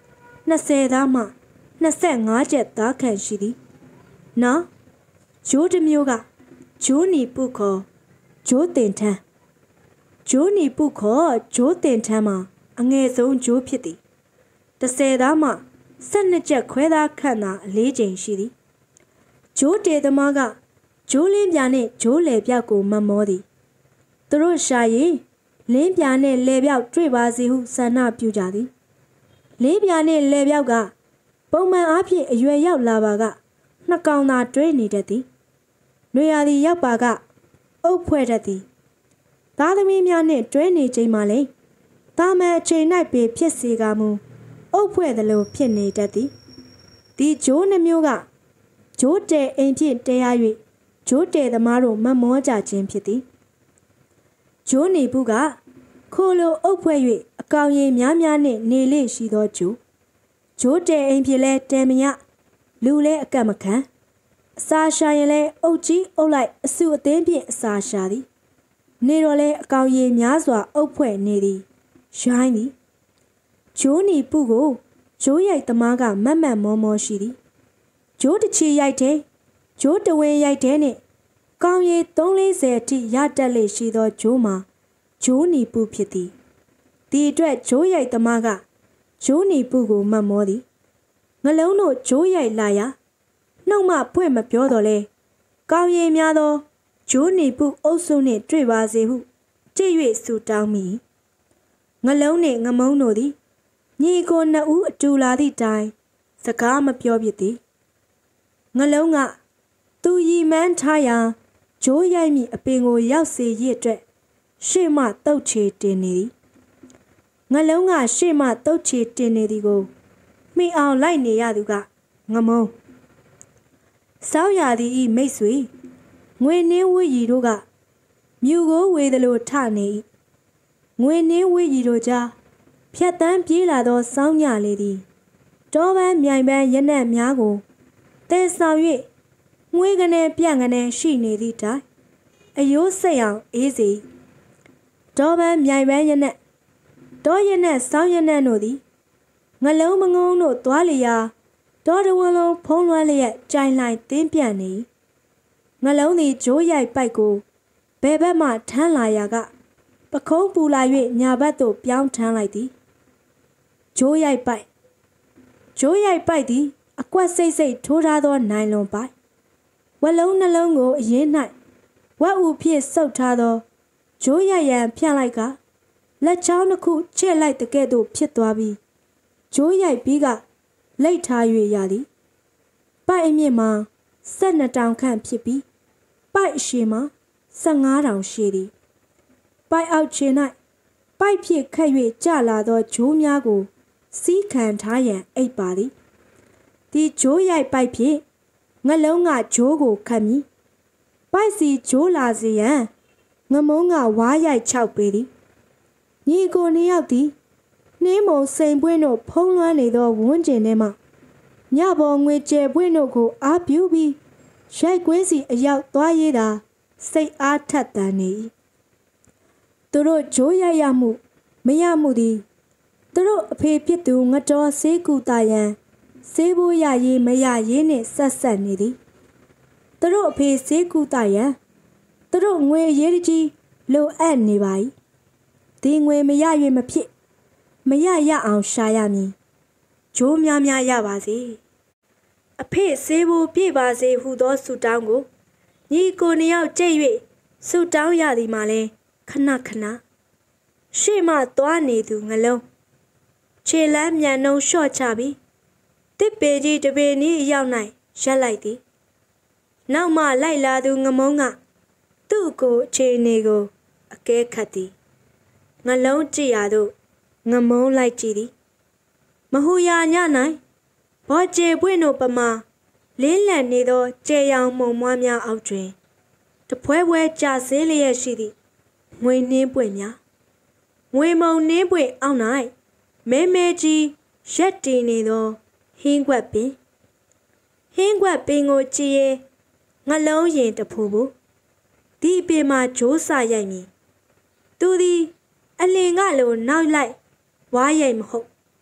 နှစ်ဆယ်သားမှနှစ်ဆယ့်ငါးချက်သားခန့်ရှိသည်နောက်ဂျိုးတစ်မျိုးကဂျိုးနီပုခေါ်ဂျိုးတင်ထန်းဂျိုးနီပုခေါ်ဂျိုးတင်ထန်းမှာအငယ်ဆုံးဂျိုးဖြစ်သည်တစ်ဆယ်သားမှဆက်နှစ်ချက်ခွဲသားခန့်သာအလေးချိန်ရှိသည်ဂျိုးတေသမားကဂျိုးလင်းပြာနှင့်ဂျိုးလေပြောက်ကိုမမောသည်သူတို့ရှာရင်လင်းပြာနှင့်လေပြောက်တွေ့ပါစေဟုဆန္ဒပြုကြသည်လင်းပြာနှင့်လေပြောက်ကပုံမှန်အားဖြင့်အရွယ်ရောက်လာပါကနှစ်ကောင်သာတွဲနေတတ်သည်နွေရာသီရောက်ပါကအုပ်ဖွဲ့တတ်သည်သားသမီးများနှင့်တွဲနေချိန်မှလည်းတာမန်အချိန်၌ပေဖြစ်စေကမူအုပ်ဖွဲ့သလိုဖြစ်နေတတ်သည်ဒီဂျိုးနှမျိုးကဂျိုးတဲအိမ်ဖြင့်တရား၍ဂျိုးတဲသမားတို့မမောကြခြင်းဖြစ်သည်ဂျိုးနေဘူးကခိုလိုအုပ်ဖွဲ့၍အကောင်ရည်များများနှင့်နေလေရှိသောဂျိုးဂျိုးတဲအိမ်ဖြစ်လဲတဲမရလူလဲအကန့်မခံအစာရှာရင်လဲအုပ်ကြီးအုပ်လိုက်အစုအသင်းဖြင့်အစာရှာသည်နေတော့လဲအကောင်ရည်များစွာအုပ်ဖွဲ့နေသည်ရိုင်းသည်ဂျိုးနီပုကိုဂျိုးရိုက်သမားကမတ်မတ်မောမောရှိသည်ဂျိုးတချီရိုက်တဲ့ဂျိုးတဝင်းရိုက်တဲ့နှင့်ကောင်ရည်သုံးလေးဆယ်အထိရတက်လေရှိသောဂျိုးမှာဂျိုးနီပုဖြစ်သည်ဒီအတွက်ဂျိုးရိုက်သမားကဂျိုးနီပုကိုမတ်မောသည်ငလုံးတို့ဂျိုးရိုက်လာရာနှုတ်မှဖွင့်မပြောတော့လဲကောင်ရည်များသောဂျိုးနီပုအုပ်စုနှင့်တွေ့ပါစေဟုကြည့်၍ဆူတောင်းမိငလုံးနှင့်ငမုံတို့သည်ညီကိုနှစ်ဦးအတူလာသည့်တိုင်စကားမပြောဖြစ်သည်ငလုံးကသူရီမန်းထားရာဂျိုးရိုက်မိအပင်ကိုရောက်စေရအတွက်ရှေ့မှတုတ်ချေတင်နေသည်ငလုံးကရှေ့မှတုတ်ချေတင်နေသည်ကိုမိအောင်လိုက်နေရသူကငမုံစောက်ရသည်ဤမိတ်ဆွေငွေနှင်းဝီရီတို့ကမြူကိုဝေသလိုထနေ၏ငွေနှင်းဝီရီတို့ကြားဖြတ်တန်းပြေးလာသောစောင်းညလေးသည်တောပန်းမြိုင်ပန်းရနက်များကိုတဲဆောင်၍ငွေကနေပြန့်ကနေရှိနေသည့်တိုင်အယိုးစိတ်အောင်အေးစီတောပန်းမြိုင်ပန်းရနက်တောရနက်စောင်းရနက်တို့သည်ငလုံးမငုံတို့သွားလျာတောတဝန်းလုံးဖုံးလွှမ်းလျက်ကြိုင်လိုက်တင်းပြန့်နေငလုံးသည်ဂျိုးရိုက်ပိုက်ကိုဘယ်ဘက်မှထမ်းလာရာကပခုံးပူလာ၍ညာဘက်သို့ပြောင်းထမ်းလိုက်သည်ဂျိုးရိုက်ပိုက်ဂျိုးရိုက်ပိုက်သည်အကွက်စိတ်စိတ်ထိုးထားသောနိုင်လွန်ပိုက်ဝက်လုံးနှလုံးကိုအရင်၌ဝက်ဥဖြင့်ဆုပ်ထားသောဂျိုးရိုက်ရန်ဖြန့်လိုက်ကလက်ချောင်းတစ်ခုချဲ့လိုက်တဲ့ကဲ့သို့ဖြစ်သွားပြီးဂျိုးရိုက်ပြီးကလိတ်ထား၍ရသည်ပိုက်အမြင့်မှာဆယ်နှစ်တောင်ခန့်ဖြစ်ပြီးပိုက်အရှည်မှာဆယ်ငါးတောင်ရှိသည်ပိုက်အောက်ခြေ၌ပိုက်ဖြစ်ခတ်၍ကျလာသောဂျိုးများကိုစီးခံထားရန်အိပ်ပါသည်ဒီဂျိုးရိုက်ပိုက်ဖြင့်ငလုံးကဂျိုးကိုခတ်မည်ပိုက်စီဂျိုးလာစေရန်ငမုံကဝါးရိုက်ချောက်ပေသည်ညီကိုနှစ်ယောက်သည်နှင်းမုံစိန်ပွင့်တို့ဖုံးလွှမ်းနေသောဝန်းကျင်ထဲမှညပေါ်ငွေကျဲပွင့်တို့ကိုအားပြုပြီးရိုက်ကွင်းစီအရောက်သွားရည်သာစိတ်အားထက်သန်နေ၏သူတို့ဂျိုးရိုက်ရမှုမရမှုသည်သူတို့အဖေဖြစ်သူငတော်ဆေးကူတာရန်ဆေးဘိုးရရေးမရရေးနှင့်ဆက်ဆက်နေသည်သူတို့အဖေဆေးကူတာရန်သူတို့ငွေအရေးကြီးလိုအပ်နေပါ၏ဒီငွေမရ၍မဖြစ်မရရအောင်ရှာရမည်ဂျိုးများများရပါစေအဖေဆေးဘိုးပြည့်ပါစေဟုသောဆုတောင်းကိုညီကိုနှစ်ယောက်ကြိတ်၍ဆုတောင်းရသည်မှာလဲခဏခဏရှေ့မှသွားနေသူငလုံးခြေလမ်းမြန်နှုံလျှော့ချပြီးတစ်ပေကြီးတပေနီးအရောက်၌ရက်လိုက်သည်နောက်မှလိုက်လာသူငမုံကသူ့ကိုအခြေအနေကိုအကဲခတ်သည်ငလုံးကြည့်ရသို့ငမုံလိုက်ကြည့်သည်မဟူရာည၌ဘောကျေပွင့်တို့ပမာလင်းလံနေသောကျေရောင်မှုံမွားများအောက်တွင်တပွဲပွဲကြာစေးလျက်ရှိသည့်ငွေနှင်းပွင့်များငွေမုံနှင်းပွင့်အောက်၌မဲမဲကြီးရက်တည်နေသောဟင်းခွက်ပင်ဟင်းခွက်ပင်ကိုကြည့်ရဲငလုံးရင်တဖူဖူဒီပင်မှာဂျိုးစာရိုက်မည်သူသည်အလင်ကလိုနောက်လိုက်ဝါးရိုက်မဟုတ်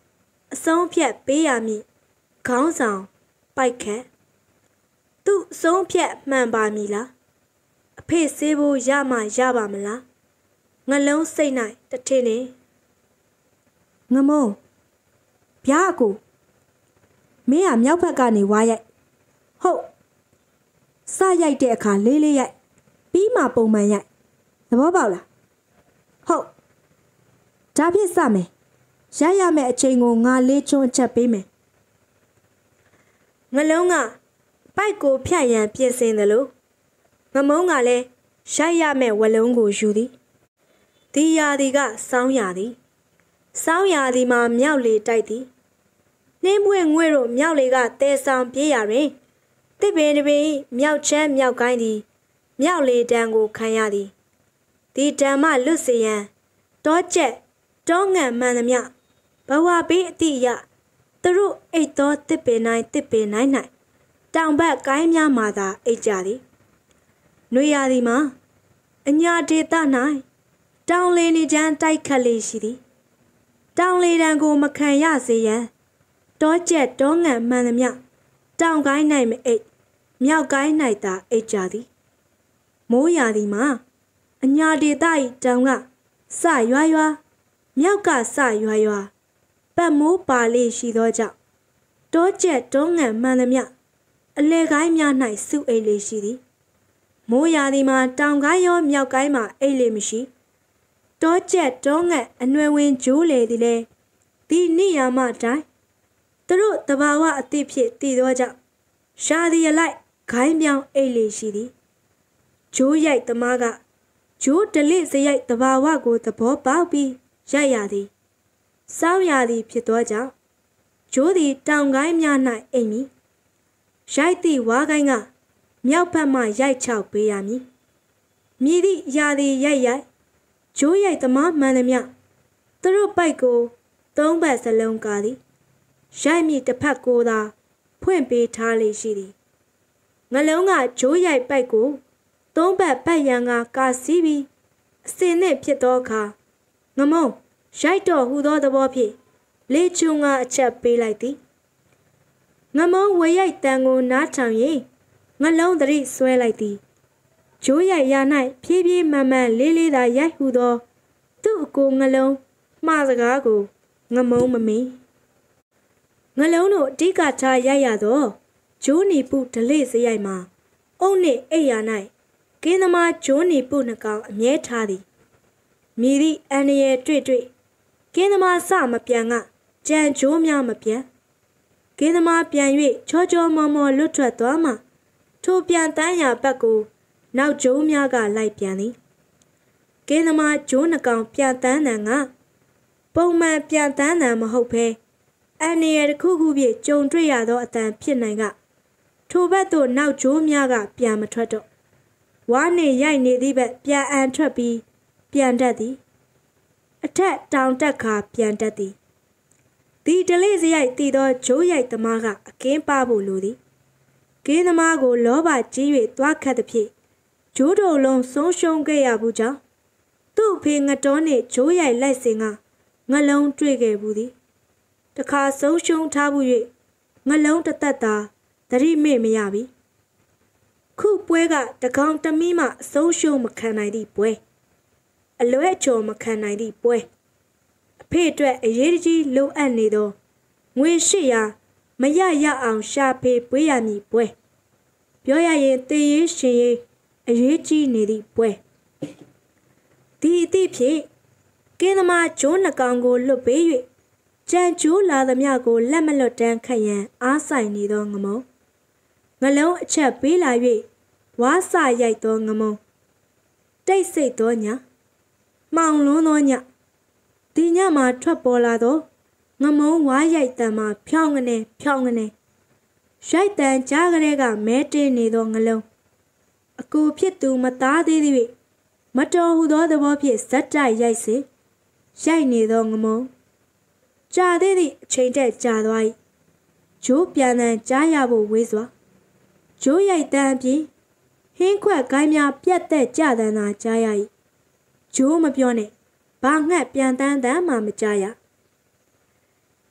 အဆုံးဖြတ်ပေးရမည်ခေါင်းဆောင်ပိုက်ခတ်သူ့အဆုံးဖြတ်မှန်ပါမည်လားအဖေဆေးဖို့ရမှရပါမလားငလုံးစိတ်၌တထင်းနေငမုံဗျာကိုမင်းကမြောက်ဘက်ကနေဝါရိုက်ဟုတ်စရိုက်တဲ့အခါလေးလေးရိုက်ပြီးမှပုံမှန်ရိုက်သဘောပေါက်လားဟုတ်ဒါဖြစ်စမယ်ရရမယ့်အချိန်ကိုငါလေးချွန်းချက်ပေးမယ်ငလုံးကပိုက်ကိုဖြတ်ရန်ပြင်ဆင်တယ်လို့ငမုံကလည်းရိုက်ရမယ့်ဝလုံးကိုယူသည်ဒီရာဒီကစောင်းရသည်စောင်းရသည်မှာမြောက်လေတိုက်သည်နှင်းမွေငွေတို့မြောက်လေကတဲဆောင်ပြေးရတွင်တစ်ပင်တစ်ပင်မြောက်ချမ်းမြောက်ကိုင်းသည်မြောက်လေတန်းကိုခံရသည်ဒီတန်းမှလွတ်စေရန်တောကျက်တောငံမှန်သမျှဘဝပေးအတိရသူတို့အိတ်သောတစ်ပင်တိုင်းတစ်ပင်တိုင်း၌တောင်ဘက်ကိုင်းများမှသာအိတ်ကြသည်နွေရာသီမှာအညာဒေသ၌တောင်လေနေချမ်းတိုက်ခတ်လေရှိသည်တောင်လေတန်းကိုမခံရစေရန်တောကျက်တောငံမှန်သမျှတောင်ကိုင်း၌မအိတ်မြောက်ကိုင်း၌သာအိတ်ကြသည်မိုးရာသီမှာအညာဒေသ၏တောင်ကစရွာရွာမြောက်ကစရွာရွာပတ်မိုးပါလေးရှိသောကြောင့်တောကျက်တောငံမှန်သမျှအလဲကိုင်းများ၌စုအိတ်လေးရှိသည်မိုးရာသီမှာတောင်ကိုင်းရောမြောက်ကိုင်းမှာအိတ်လေးမရှိတောကျက်တောငံအနွယ်ဝင်ဂျိုးလေသည်လေဒီနိယာမတိုင်းသူတို့တဘာဝအသည့်ဖြစ်တည်သောကြောင့်ရှားသည်လိုက်ခိုင်းပြောင်းအိတ်လေးရှိသည်ဂျိုးရိုက်သမားကဂျိုးဒလိစရိုက်တဘာဝကိုသဘောပေါက်ပြီးရိုက်ရသည်စောင်းရသည်ဖြစ်သောကြောင့်ဂျိုးသည်တောင်ကိုင်းများ၌အိမ်မည်ရိုက်သည့်ဝါကိုင်းကမြောက်ဘက်မှရိုက်ချောက်ပေးရမည်မြည်သည့်ရာသည်ရိုက်ရိုက်ဂျိုးရိုက်သမားမှန်သမျှသူတို့ပိုက်ကိုသုံးဘက်စလုံးကားသည်ရိုက်မိတစ်ဖက်ကိုသာဖွင့်ပေးထားလေရှိသည်ငလုံးကဂျိုးရိုက်ပိုက်ကိုသုံးဘက်ပတ်ရန်ကကာစီးပြီးအစင်နဲ့ဖြစ်သောအခါငမုံရိုက်တော်ဟူသောသဘောဖြင့်လေချုံကအချက်ပေးလိုက်သည်ငမုံဝရိုက်တန်ကိုနားထောင်ရင်ငလုံးသတိဆွဲလိုက်သည်ဂျိုးရိုက်ရ၌ဖြည်းဖြည်းမှန်မှန်လေးလေးသာရိုက်ဟူသောသူ့အကိုငလုံးမှားစကားကိုငမုံမမီငလုံးတို့အဓိကထားရိုက်ရသောဂျိုးနီပုဒလိစရိုက်မှာအုံနှင့်အိယာ၌ကင်းသမားဂျိုးနီပုနှကောင်အမြဲထားသည်မြည်သည့်အန်ရယ်တွေ့တွေ့ကင်းသမားစမပြန်ကကြံဂျိုးများမပြန်ကင်းသမားပြန်၍ချောချောမောမောလွတ်ထွက်သွားမှထိုပြန်တန်းရာဘက်ကိုနောက်ဂျိုးများကလိုက်ပြန်သည်ကင်းသမားဂျိုးနှကောင်ပြန်တန်းတန်ကပုံမှန်ပြန်တန်းတန်မဟုတ်ဘဲအန်ရယ်တစ်ခုခုဖြင့်ကြုံတွေ့ရသောအတန်ဖြစ်နိုင်ကထိုဘက်သို့နောက်ဂျိုးများကပြန်မထွက်တော့ဝါနေရိုက်နေသည့်ဘက်ပြန်အန်ထွက်ပြီးပြန်တတ်သည်အထက်တောင်တက်ခါပြန်တတ်သည်ဒီဒလိစရိုက်တည်သောဂျိုးရိုက်သမားကအကင်းပါဖို့လိုသည်ကင်းသမားကိုလောဘကြီး၍သွားခတ်သည်ဖြင့်ဂျိုးတော်လုံးဆုံးရှုံးခဲ့ရဘူးကြောင့်သူ့ဖေငတော်နှင့်ဂျိုးရိုက်လိုက်စဉ်ကငလုံးတွေ့ခဲ့ဘူးသည်တခါဆုံးရှုံးထားဘူး၍ငလုံးတသက်သာသတိမေ့မရပြီခုပွဲကတကောင်တမီးမှအဆုံးရှုံးမခံနိုင်သည့်ပွဲအလွဲချော်မခံနိုင်သည့်ပွဲအဖေအတွက်အရေးကြီးလိုအပ်နေသောငွေရှိရာမရရအောင်ရှာဖေးပွေးရမည်ပွဲပြောရရင်တေးရေးရှင်ရေးအရေးကြီးနေသည့်ပွဲဒီအသည့်ဖြင့်ကင်းသမားဂျိုးနှကောင်ကိုလွတ်ပေး၍ကြံကျိုးလာသမျှကိုလက်မလွတ်တမ်းခတ်ရန်အားဆိုင်နေသောငမုံငလုံးအချက်ပေးလာ၍ဝါစရိုက်သောငမုံတိတ်ဆိတ်သောညမှောင်လွန်းသောညဒီညမှာထွက်ပေါ်လာသောငမုံဝါရိုက်တံမှာဖြောင်းကနေဖြောင်းကနေရိုက်တံကြားကလေးကမဲတင်းနေသောငလုံးအကိုဖြစ်သူမသားသေးသည်မတော်ဟူသောသဘောဖြင့်ဇက်တိုက်ရိုက်စေရိုက်နေသောငမုံကြာသေးသည့်အချိန်တက်ကြာသွား၏ဂျိုးပြန်တန်ကြားရဖို့ဝေးစွာဂျိုးရိုက်တံအပြင်ဟင်းခွက်ကိုင်းများပြတ်သက်ကြတန်သာကြားရ၏ဂျိုးမပြောနဲ့ဘာငှက်ပြန်တန်းတန်းမှမကြားရ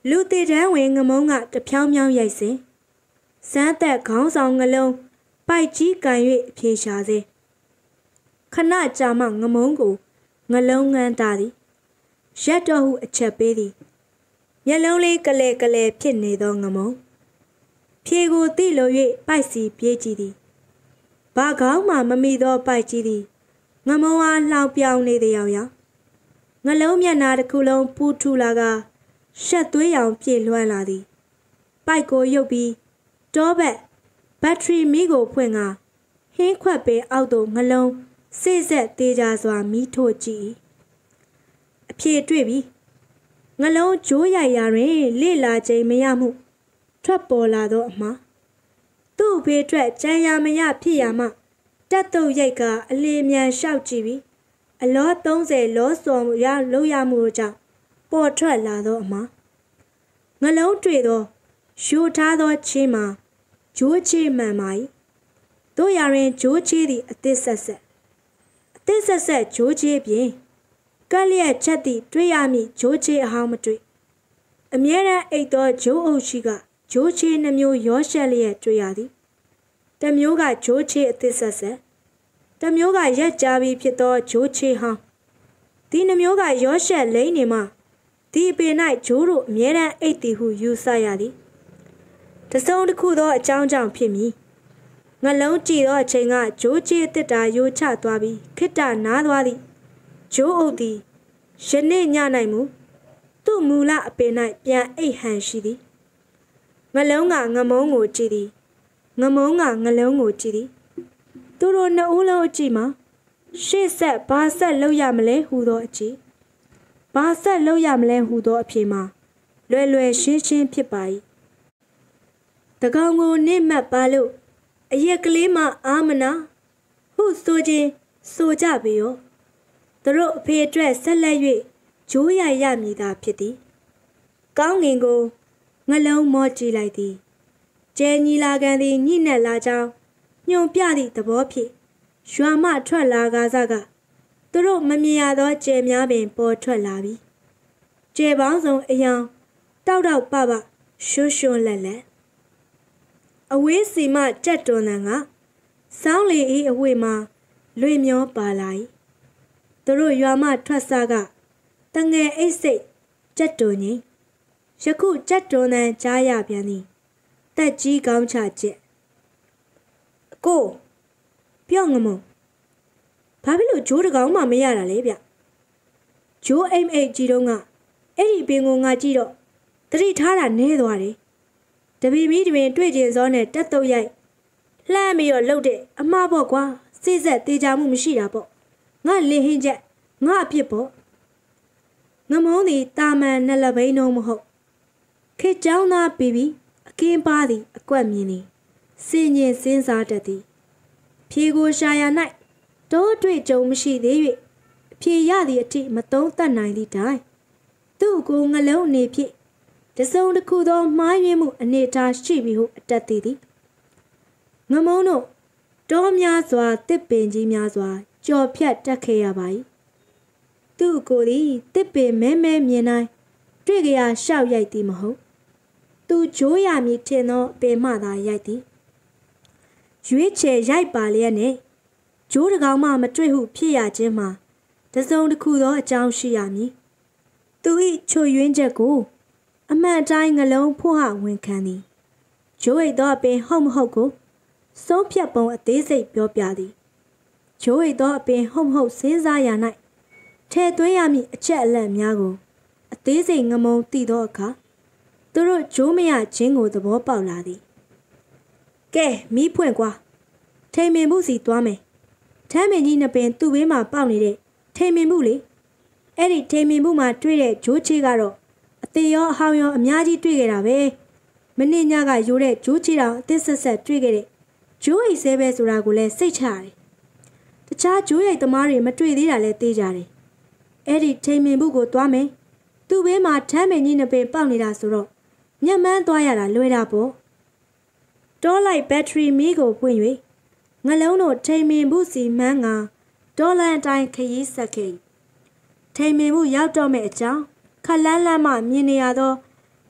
လူတေတန်းဝင်ငမုံကတဖြောင်းဖြောင်းရိုက်စဉ်စမ်းသက်ခေါင်းဆောင်ငလုံးပိုက်ကြီးကန်၍အပြေရှာစေခဏကြာမှငမုံကိုငလုံးငန်းတာသည်ရက်တော်ဟုအချက်ပေးသည်မျက်လုံးလေးကလဲကလဲဖြစ်နေသောငမုံဖြေကိုတိလို၍ပိုက်စီပြေးကြည့်သည်ဘာကောင်းမှမမိသောပိုက်ကြီးသည်ငမုံအားလှောင်ပြောင်နေသည်ရောက်ရောက်ငလုံးမျက်နာတစ်ခုလုံးပူထူလာကရှက်သွေးရောင်ပြေလွှမ်းလာသည်ပိုက်ကိုရုပ်ပြီးတောဘက်ဘက်ထရီမီးကိုဖွင့်ကဟင်းခွက်ပင်အောက်သို့ငလုံးစိတ်ဆက်သေးကြစွာမီးထိုးကြည့်အဖြေတွေ့ပြီငလုံးဂျိုးရိုက်ရာတွင်လေ့လာခြင်းမရမှုထွက်ပေါ်လာသောအမှားသူ့ဘေးထွက်ကြံရမရဖြစ်ရမှတက်တုတ်ရိုက်ကအလေမြန်လျှောက်ကြည့်ပြီးအလောသုံးဆယ်လောစော်ရလို့ရမှုကြောင့်ပေါ်ထွက်လာသောအမှားငလုံးတွေ့သောရှိုးထားသောချင်းမှာဂျိုးချေမှန်ပါ၏တို့ရရင်ဂျိုးချေသည်အသစ်ဆက်ဆက်အသစ်ဆက်ဆက်ဂျိုးချေပြင်ကက်လျက်ချက်သည့်တွေ့ရမည်ဂျိုးချေအဟောင်းမတွေ့အမြဲတမ်းအိတ်သောဂျိုးအုပ်ရှိကဂျိုးချေနှမျိုးရောရှက်လျက်တွေ့ရသည်တမျိုးကဂျိုးချေအသစ်ဆက်ဆက်တမျိုးကရက်ကြပြီးဖြစ်သောဂျိုးချေဟောင်းဒီနှမျိုးကရောရှက်လိမ့်နေမှဒီပင်၌ဂျိုးတို့အမြဲတမ်းအိတ်သည်ဟုယူဆရသည်တစုံတစ်ခုသောအကြောင်းကြောင့်ဖြစ်မည်ငလုံးကြည့်သောအချိန်ကဂျိုးချေတစ်တာယိုချသွားပြီးခိတ္တနားသွားသည်ဂျိုးအုပ်သည်ယနေ့ည၌မူသူ့မူလအပင်၌ပြန်အိတ်ဟန်ရှိသည်ငလုံးကငမုံကိုကြည့်သည်ငမုံကငလုံးကိုကြည့်သည်သူတို့နှစ်ဦးလုံးအကြည့်မှာရှေ့ဆက်ဘာဆက်လုပ်ရမလဲဟူသောအကြည့်ဘာဆက်လုပ်ရမလဲဟူသောအဖြေမှာလွယ်လွယ်ရှင်းရှင်းဖြစ်ပါ၏တကောင်ကိုနစ်မှတ်ပါလို့အရက်ကလေးမှအာမနာဟုဆိုခြင်းဆိုကြပေရောသူတို့အဖေအတွက်ဆက်လက်၍ဂျိုးရရမည်သာဖြစ်သည်ကောင်းငင်ကိုငလုံးမောကြည့်လိုက်သည်ကျဲညီလာခံသည်ညှိနှက်လာကြောင်းညွန်ပြသည့်သဘောဖြင့်ရွာမှထွက်လာကားစကသူတို့မမြင်ရသောကျဲများပင်ပေါ်ထွက်လာပြီကျဲပေါင်းစုံအယောင်တောက်တောက်ပပရွှွှွှလက်လက်အဝေးစီမှကြက်တွန်တန်ကစောင်းလေ၏အဝေးမှာလွေမျောပါလာ၏သူတို့ရွာမှထွက်စားကတငယ်အိတ်စိတ်ကြက်တွန်ကြီးယခုကြက်တွန်တန်ကြားရပြန်သည်တက်ကြီးကောင်းချချက်အကိုပြော့ငမုံဘာဖြစ်လို့ဂျိုးတကောင်မှမရတာလဲဗျဂျိုးအိမ်အိတ်ကြီးတုံးကအဲ့ဒီပင်ကိုငါကြည့်တော့တတိထားတာနဲသွားတယ်တပီမီတပင်တွေ့ကျင်စောနဲ့တက်တုတ်ရိုက်လှမ်းပြီးတော့လှုပ်တဲ့အမှားပေါ့ကွာစိတ်ဆက်တေးကြမှုမရှိတာပေါ့ငါလင်ဟင်းချက်ငါအဖြစ်ပေါ့ငမုံသည်တာမန်နှလဘိန်းလုံးမဟုတ်ခေတ်ကြောင်းသားပြီးပြီးအကင်းပါသည်အကွက်မြင်သည်စင်ញင်စင်းစားတတ်သည်ဖြေကိုရှာရ၌တိုးတွေ့ကြုံမရှိသေး၍အဖြေရသည့်အထိမသုံးသတ်နိုင်သည့်တိုင်သူ့ကိုငလုံးအနေဖြင့်တစုံတစ်ခုသောမှားယွင်းမှုအနေထားရှိပြီဟုအတတ်သည်သည်ငမုံတို့တောများစွာတစ်ပင်ကြီးများစွာကြော်ဖြတ်တက်ခဲ့ရပါ၏သူ့ကိုယ်သည်တစ်ပင်မဲမဲမြင်တိုင်းတွေ့ကြရရှောက်ရိုက်သည်မဟုတ်သူဂျိုးရမည်ထင်သောပင်မှသာရိုက်သည်ရွေးချယ်ရိုက်ပါလျက်နဲ့ဂျိုးတကောင်မှမတွေ့ဟုဖြစ်ရခြင်းမှာတစုံတစ်ခုသောအကြောင်းရှိရမည်သူ၏ချွတ်ယွင်းချက်ကိုအမှန်တိုင်းငလုံးဖို့ဟဝန်ခံသည်ဂျိုးရိတ်သောအပင်ဟုတ်မဟုတ်ကိုဆုံးဖြတ်ပုံအသေးစိတ်ပြောပြသည်ဂျိုးရိတ်သောအပင်ဟုတ်မဟုတ်စဉ်းစားရ၌ထဲသွင်းရမည့်အချက်အလက်များကိုအသေးစိတ်ငမုံသိသောအခါသူတို့ဂျိုးမရခြင်းကိုသဘောပေါက်လာသည်ကဲမီးဖွင့်ကွာထိန်မင်မှုစီသွားမယ်ထမ်းမင်ကြီးနှစ်ပင်သူ့ဘေးမှာပေါက်နေတဲ့ထိန်မင်မှုလေအဲ့ဒီထိန်မင်မှုမှာတွေ့တဲ့ဂျိုးချေကတော့အသေးရောအဟောင်းရောအများကြီးတွေ့ခဲ့တာပဲမနေ့ညကရိုးတဲ့ဂျိုးချေတောင်အသစ်ဆက်ဆက်တွေ့ခဲ့တဲ့ဂျိုးအိတ်ဆဲပဲဆိုတာကိုလည်းစိတ်ချရတယ်တခြားဂျိုးရိတ်သမားတွေမတွေ့သေးတာလည်းသိကြတယ်အဲ့ဒီထိန်မင်မှုကိုသွားမယ်သူ့ဘေးမှာထမ်းမင်ကြီးနှစ်ပင်ပေါက်နေတာဆိုတော့ညမှန်းသွားရတာလွယ်တာပေါ့တောလိုက်ဘက်ထရီမီးကိုဖွင့်၍ငလုံးတို့ထိန်မင်မှုစီမန်းကဒေါ်လန်အတိုင်းခရီးဆက်ခဲ့ထိန်မင်မှုရောက်တော့မဲ့အကြောင်းခလန်းလန်းမှမြင်နေရသောထ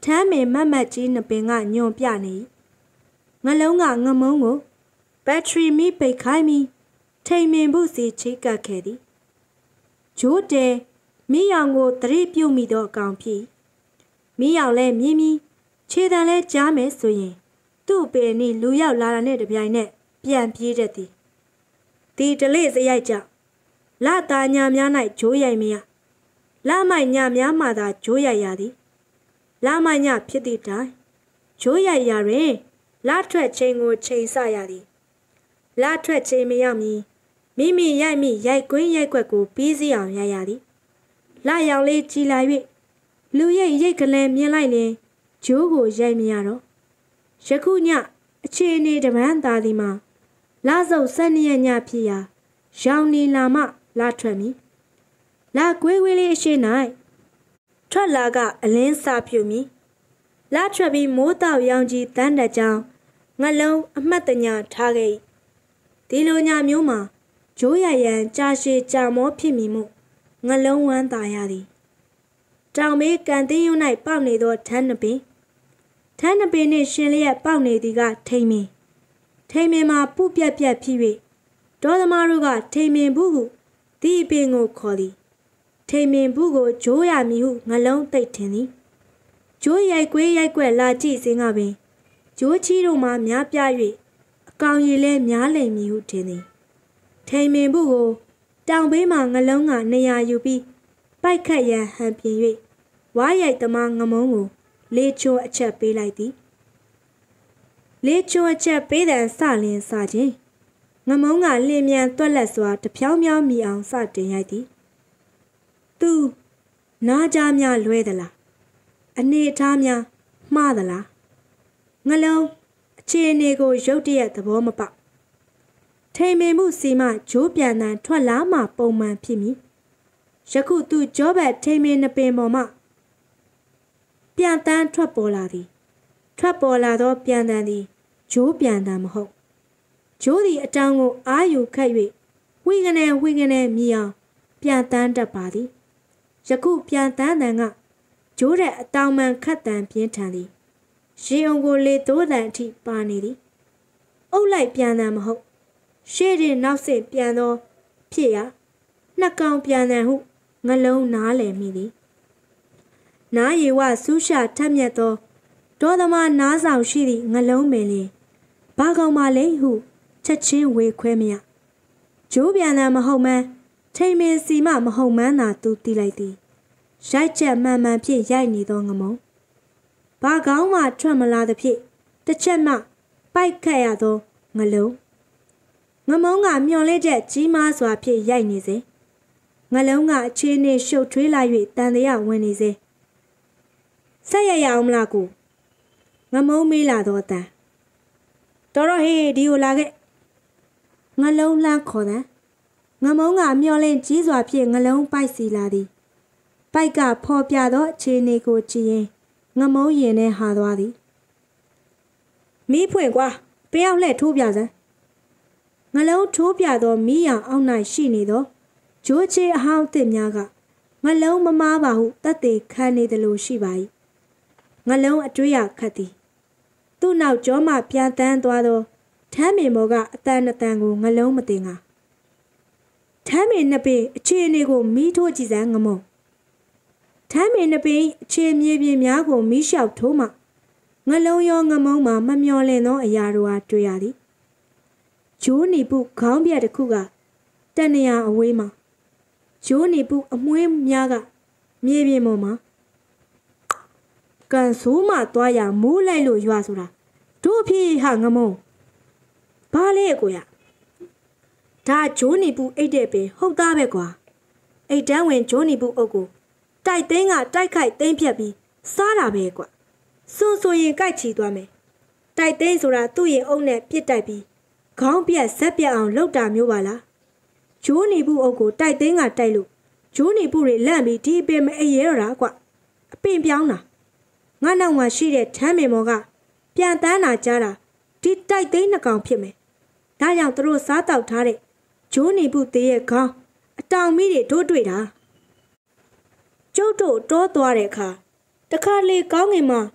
ထမ်းမင်မတ်မတ်ကြီးနှစ်ပင်ကညွန်ပြနေငလုံးကငမုံကိုဘက်ထရီမီပိတ်ခိုင်းပြီးထိန်မင်ဖို့စီချိတ်ကပ်ခဲ့သည်ဂျိုးတဲမိယောင်ကိုတရိပြုတ်မိသောအကောင်ဖြစ်မိယောင်လည်းမြင်းပြီးခြေတံလဲကြားမယ်ဆိုရင်သူ့ပင်နဲ့လူရောက်လာတာနဲ့တပြိုင်နက်ပြန်ပြေးတတ်သည်ဒီတလေစရိုက်ကြောင့်လသားညာများ၌ဂျိုးရိုက်မရလမိုက်ညာများမှသာဂျိုးရိုက်ရသည်လမိုက်ညာဖြစ်သည့်တိုင်ဂျိုးရိုက်ရတွင်လထွက်ချိန်ကိုချိန်ဆရသည်လထွက်ချိန်မရမီမိမိရိုက်မိရိုက်ကွင်းရိုက်ကွက်ကိုပြီးစီအောင်ရရသည်လရောင်လေးကြီးလာ၍လူရိတ်ရိတ်ကလေးမြင်လိုက်ရင်ဂျိုးကိုရိုက်မရတော့ယခုညအခြေအနေတပန်းသားသည်မှာလစုပ်ဆက်နှစ်ရက်ညဖြစ်ရာရောင်နေလာမှလာထွက်မီလာကွေးဝေးလေးအရှိ၌ထွက်လာကအလင်းစာပြုမီလာထွက်ပြီးမိုးတောက်ရောင်ကြီးတန်းတကြောင်ငလုံးအမှတ်တညာထားခဲ့ဒီလိုညမျိုးမှာဂျိုးရရန်ကြာရှည်ကြာမောဖြစ်မိမှုငလုံးဝမ်းသာရသည်တောင်မေးကန်တင်းရုံ၌ပေါက်နေသောထန်းနှစ်ပင်ထန်းနှစ်ပင်နှင့်ရှင်လျက်ပေါက်နေသည်ကထိန်မင်ထိန်မင်မှာပုပြက်ပြက်ဖြစ်၍ဒေါသမားတို့ကထိန်မင်ဘူးဟုဒီပင်ကိုခေါ်သည်ထိန်မင်ဘူးကိုဂျိုးရမည်ဟုငလုံးသိပ်ထင်သည်ဂျိုးရိုက်ကွေးရိုက်ကွက်လာကြည့်စဉ်ကပင်ဂျိုးချီတို့မှများပြ၍အကောင်ရည်လဲများလိမ့်မည်ဟုထင်သည်ထိန်မင်ဘူးကိုတောင်ဘေးမှငလုံးကနေရာယူပြီးပိုက်ခတ်ရန်ဟန်ပြင်၍ဝါရိုက်သမားငမုံကိုလေချွန်အချက်ပေးလိုက်သည်လေချွန်အချက်ပေးတဲ့စလင်းစခြင်းငမုံကလင်းမြန်တွက်လက်စွာတဖြောင်းဖြောင်းမိအောင်စတင်ရိုက်သည်သူနားကြားများလွဲသလားအနေအထားများမှားသလားငလုံးအခြေအနေကိုရုတ်တရက်သဘောမပေါက်ထိန်မင်မှုစီမှဂျိုးပြန်တန်ထွက်လာမှပုံမှန်ဖြစ်မည်ယခုသူကြောဘက်ထိန်မင်နှစ်ပင်ပေါ်မှပြန်တန်းထွက်ပေါ်လာသည်ထွက်ပေါ်လာသောပြန်တန်သည်ဂျိုးပြန်တန်မဟုတ်ဂျိုးသည်အတောင်ကိုအာယူခတ်၍ဝိကနေဝိကနေမြည်အောင်ပြန်တန်းတတ်ပါသည်ယခုပြန်တန်းတန်ကဂျိုးတဲ့အတောင်မှန်ခတ်တန်ပြင်းထန်သည်ရေအောင်ကိုလေတိုးတန်အထိပါနေသည်အုပ်လိုက်ပြန်တန်မဟုတ်ရှေ့ရင်နောက်ဆင့်ပြန်သောဖြစ်ရာနှစ်ကောင်ပြန်တန်ဟုငလုံးနားလည်မိသည်နားရီဝဆူးရှာထက်မြက်သောဒေါသမားနားဆောင်ရှိသည့်ငလုံးပင်လင်ဘာကောင်မလဲဟုချက်ချင်းဝေခွဲမရဂျိုးပြန်တန်မဟုတ်မှန်းထိန်မင်စီမမဟုတ်မှန်းသာသူသိလိုက်သည်ရိုက်ချက်မှန်မှန်ဖြင့်ရိုက်နေသောငမုံဘာကောင်မှထွက်မလာသဖြင့်တစ်ချက်မှပိုက်ခတ်ရသောငလုံးငမုံကမျော်လင့်ချက်ကြီးမားစွာဖြင့်ရိုက်နေစေငလုံးကအခြေအနေရှုပ်ထွေးလာ၍တန်တရားဝင်နေစေဆက်ရရအောင်မလားကိုငမုံမေးလာတော့တန်တော်တော့ဟေးဒီကိုလာခဲ့ငလုံးလှမ်းခေါ်တဲ့ငမုံကမျော်လင့်ကြီးစွာဖြင့်ငလုံးပိုက်စီလာသည်ပိုက်ကဖော်ပြသောအခြေအနေကိုကြည့်ရင်ငမုံရင်နဲ့ဟာသွားသည်မီးဖွင့်ကွာပင်အောင်လှဲ့ထိုးပြစမ်းငလုံးထိုးပြသောမီးရောင်အောက်၌ရှိနေသောဂျိုးချေအဟောင်းတစ်များကငလုံးမမားပါဟုတတ်သေးခံနေတယ်လို့ရှိပါ၏ငလုံးအတွေ့ရခတ်သည်သူ့နောက်ကျောမှပြန်တန်းသွားသောထမ်းမင်မော်ကအတန်အတန်ကိုငလုံးမတင်ကထမ်းမင်နှစ်ပင်အခြေအနေကိုမီးထိုးကြည့်စမ်းငမုံထမ်းမင်နှစ်ပင်အခြေမြေပြင်များကိုမီးလျှောက်ထိုးမှငလုံးရောငမုံမှာမမျောလင့်သောအရာတို့ဟာတွေ့ရသည်ဂျိုးနေပုခေါင်းပြက်တစ်ခုကတန်နေရအဝေးမှာဂျိုးနေပုအမွှေးများကမြေပြင်ပေါ်မှာကန်ဆိုးမှသွားရမိုးလိုက်လို့ရွာဆိုတာတို့ဖြစ်ဟာငမုံဘာလဲကိုရဒါဂျိုးနေပုအိတ်တဲ့ပင်ဟုတ်သားပဲကွာအိတ်တန်းဝင်ဂျိုးနေပုအုပ်ကိုတိုက်သိန်းကတိုက်ခိုက်သိန်းဖြတ်ပြီးစားတာပဲကွာစွန်ဆိုရင်ကြိုက်ချီသွားမယ်တိုက်သိန်းဆိုတာသူ့ရင်အုပ်နဲ့ပြစ်တိုက်ပြီးခေါင်းပြက်ဇက်ပြက်အောင်လှုပ်တာမျိုးပါလားဂျိုးနေပုအုပ်ကိုတိုက်သိန်းကတိုက်လို့ဂျိုးနေပုတွေလန့်ပြီးဒီပင်မအေးရတော့တာကွာအပင်ပြောင်းတာငါနောက်မှာရှိတဲ့ထမ်းမင်မော်ကပြန်တန်းလာကြတာဒီတိုက်သိန်းနှစ်ကောင်ဖြစ်မယ်ဒါကြောင့်သူတို့စားတောက်ထားတဲ့ဂျိုးနေပုသေးရဲ့ခေါင်းအတောင်မီးတွေတို့တွေ့တာကျုပ်တို့တောသွားတဲ့အခါတခါလေကောင်းငင်မှာ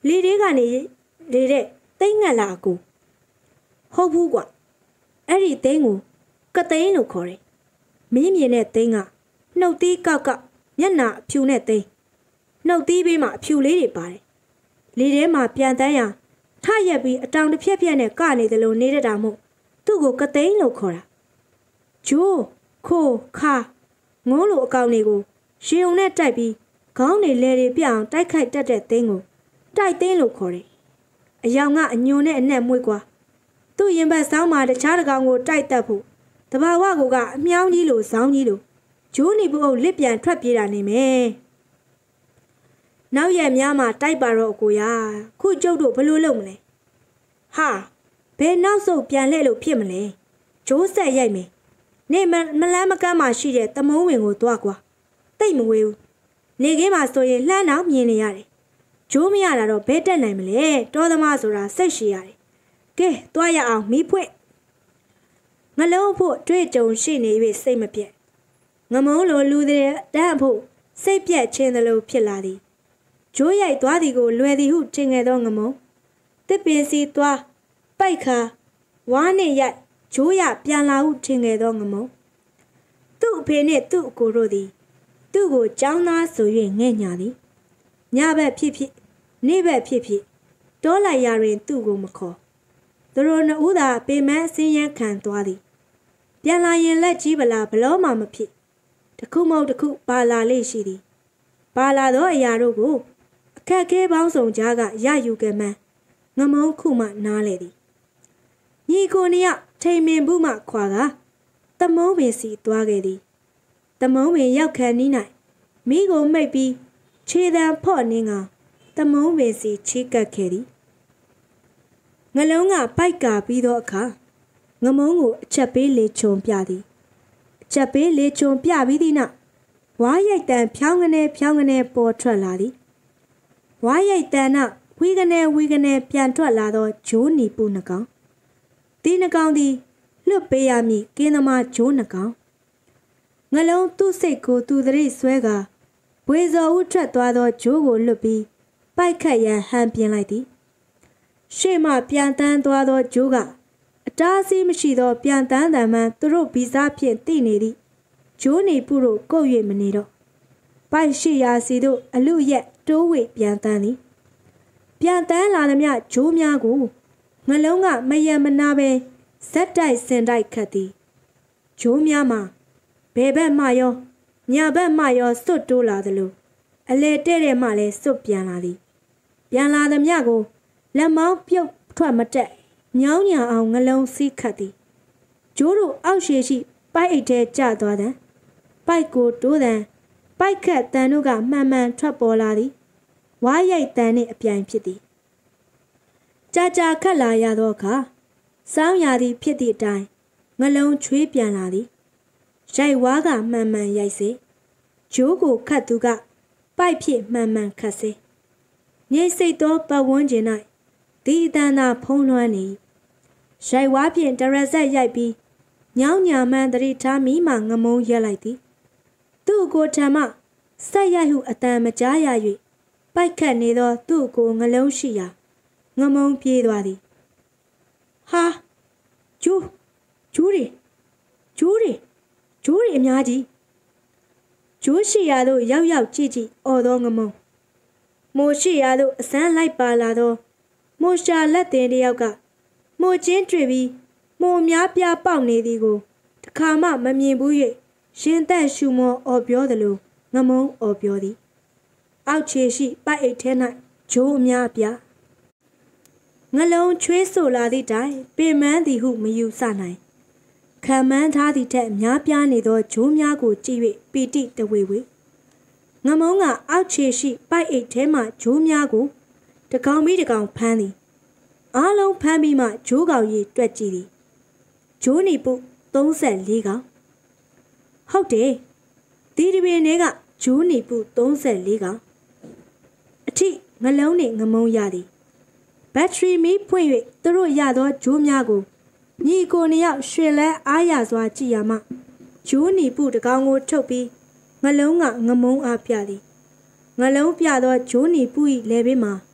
လေတွေကနေလေတဲ့သိမ့်ငတ်လာကိုဟုတ်ဘူးကွာအဲ့ဒီသိန်းကိုကသိန်းလို့ခေါ်တယ်မင်းမြင်တဲ့သိန်းကနှုတ်သီးကောက်ကမျက်နှာအဖြူနဲ့သိန်းနှုတ်သီးဘေးမှာအဖြူလေးတွေပါတယ်လေထဲမှာပြန်တန်းရထရက်ပြီးအတောင်တစ်ဖြက်ဖြက်နဲ့ကနေတယ်လို့နေတတ်တာမို့သူ့ကိုကသိန်းလို့ခေါ်တာဂျိုးခိုခါငုံးလိုအကောင်တွေကိုရေုံနဲ့တိုက်ပြီးခေါင်းတွေလဲတွေပြအောင်တိုက်ခိုက်တတ်တဲ့သိန်းကိုတိုက်သိန်းလို့ခေါ်တယ်အယောင်ကအညွန်နဲ့အနက်မွေးကွာသူ့ရင်ဘတ်ဆောင်းမှာတခြားတစ်ကောင်ကိုတိုက်တက်ဖို့တဘာဝကိုကအမြောင်းကြီးလိုဇောင်းကြီးလိုဂျိုးနီပူအုပ်လစ်ပြန်ထွက်ပြေးတာနေမယ်နောက်ရက်များမှာတိုက်ပါတော့အကိုရခုကျုပ်တို့ဘလို့လုပ်မလဲဟာဘယ်နောက်ဆုတ်ပြန်လှည့်လို့ဖြစ်မလဲဂျိုးဆက်ရိုက်မယ်နေမလန်းမကမ်းမှာရှိတဲ့သမုံးဝင်ကိုသွားကွာတိတ်မဝေးဘူးနေခင်းမှာဆိုရင်လှမ်းအောင်မြင်နေရတယ်ဂျိုးမရတာတော့ဘဲတက်နိုင်မလဲတောသမားဆိုတာစိတ်ရှိရတယ်ကဲသွားရအောင်မီးဖွင့်ငလုံးဖို့တွေ့ကြုံရှိနေ၍စိတ်မပြတ်ငမုံးလိုလူတဲ့တန်းဖို့စိတ်ပြတ်ခြင်းသလိုဖြစ်လာသည်ဂျိုးရိုက်သွားသည်ကိုလွယ်သည်ဟုထင်ခဲ့သောငမုံတစ်ပင်စီသွားပိုက်ခါဝါနှင့်ရိုက်ဂျိုးရပြန်လာဟုထင်ခဲ့သောငမုံသူ့အဖေနှင့်သူ့အကိုတို့သည်သူ့ကိုကြောင်းသားဆို၍ငဲ့ညာသည်ညဘက်ဖြစ်ဖြစ်နေ့ဘက်ဖြစ်ဖြစ်တောလိုက်ရာတွင်သူ့ကိုမခေါ်သူတို့နှစ်ဦးသာပေမန်းအစင်းရန်ခံသွားသည်ပြန်လာရင်လက်ကြီးပလာဘလောမှမဖြစ်တခုမဟုတ်တခုပါလာလေရှိသည်ပါလာသောအရာတို့ကိုအခက်ခဲပေါင်းစုံကြားကရယူခဲ့မှန်းငမုံခုမှနားလေသည်ညီကိုနှစ်ယောက်ထိန်မင်ဘူးမှခွာကသမုံးပင်စီသွားခဲ့သည်သမုံးပင်ရောက်ခံနီး၌မိကိုမိတ်ပြီးခြေတံဖော့နှင်းကသမုံးပင်စီချီးကပ်ခဲ့သည်ငလုံးကပိုက်ကာပြီးသောအခါငမုံကိုအချက်ပေးလေချုံပြသည်အချက်ပေးလေချုံပြပြီးသည့်နောက်ဝါရိုက်တန်ဖြောင်းကနေဖြောင်းကနေပေါ်ထွက်လာသည်ဝါရိုက်တန်နောက်ဝီကနေဝီကနေပြန်ထွက်လာသောဂျိုးနီပူနှကောင်ဒီနှကောင်သည်လွတ်ပေးရမည်ကင်းသမားဂျိုးနှကောင်ငလုံးသူ့စိတ်ကိုသူသတိဆွဲကဘွေစော်ဦးထွက်သွားသောဂျိုးကိုလွတ်ပြီးပိုက်ခတ်ရန်ဟန်ပြင်းလိုက်သည်ရှေ့မှပြန်တန်းသွားသောဂျိုးကအတားအဆီးမရှိသောပြန်တန်းတံမှန်သူတို့ဗီဇဖြင့်တည်နေသည်ဂျိုးနေပုတို့ကုတ်၍မနေတော့ပိုက်ရှိရာစီတို့အလူရက်တိုးဝေပြန်တန်းသည်ပြန်တန်းလာသမျှဂျိုးများကိုငလုံးကမယံမနာပဲဇက်တိုက်စင်တိုက်ခတ်သည်ဂျိုးများမှာဘယ်ဘက်မှရောညာဘက်မှရောစွတ်တိုးလာသလိုအလဲတဲ့တဲ့မှလည်းစွတ်ပြန်လာသည်ပြန်လာသမျှကိုလက်မောင်းပြုတ်ထွက်မတက်ညောင်းညာအောင်ငလုံးစီးခတ်သည်ဂျိုးတို့အောက်ရှိရှိပိုက်အိတ်ထဲကျသွားတဲ့ပိုက်ကိုတိုးတဲ့ပိုက်ခတ်တန်တို့ကမှန်မှန်ထွက်ပေါ်လာသည်ဝါရိုက်တန်နှင့်အပြိုင်ဖြစ်သည်ကြာကြာခတ်လာရသောအခါစောင်းရသည်ဖြစ်သည့်အတိုင်းငလုံးချွေးပြန်လာသည်ရိုက်ဝါးကမှန်မှန်ရိုက်စေဂျိုးကိုခတ်သူကပိုက်ဖြစ်မှန်မှန်ခတ်စေငိမ့်စိတ်သောပတ်ဝန်းကျင်၌ဒီအတန်သာဖုံးလွှမ်းနေရိုက်ဝါးဖြင့်တရဇက်ရိုက်ပြီးညောင်းညာမှန်တရိထားမိမှငမုံရက်လိုက်သည်သူ့ကိုထံမှဆက်ရိုက်ဟုအတန်မကြားရ၍ပိုက်ခတ်နေသောသူ့ကိုငလုံးရှိရာငမုံပြေးသွားသည်ဟာဂျိုးဂျိုးရီဂျိုးရီဂျိုးရီအများကြီးဂျိုးရှိရာသို့ရောက်ရောက်ကြည့်ကြည့်အော်သောငမုံမိုးရှိရာသို့အစမ်းလိုက်ပါလာသောမိုးရှာလက်တင်တယောက်ကမိုးချင်းတွေ့ပြီးမိုးများပြားပေါက်နေသည်ကိုတခါမှမမြင်ဘူး၍ရင်သက်ရှူမောအော်ပြောသလိုငမုံအော်ပြောသည်အောက်ခြေရှိပိုက်အိတ်ထဲ၌ဂျိုးအများပြားငလုံးချွေးဆိုလာသည့်တိုင်ပင်မန်းသည်ဟုမယူဆနိုင်ခံမှန်းထားသည့်ထက်များပြားနေသောဂျိုးများကိုကြည့်၍ပီတိတဝေဝေငမုံကအောက်ခြေရှိပိုက်အိတ်ထဲမှဂျိုးများကိုတကောင်ပြီးတကောင်ဖမ်းသည်အားလုံးဖမ်းပြီးမှဂျိုးကောင်ကြီးတွက်ကြည့်သည်ဂျိုးနီပုသုံးဆယ်လေးကောင်ဟုတ်တယ်ဒီဒီပင်တွေကဂျိုးနီပုသုံးဆယ်လေးကောင်အထိငလုံးနှင့်ငမုံရသည်ဘက်ထရီမီးဖွင့်၍သူတို့ရသောဂျိုးများကိုညီကိုနှစ်ယောက်ရွှေလဲအားရစွာကြည့်ရမှဂျိုးနီပုတကောင်ကိုထုတ်ပြီးငလုံးကငမုံအားပြသည်ငလုံးပြသောဂျိုးနီပု၏လဲဘေးမှာဓ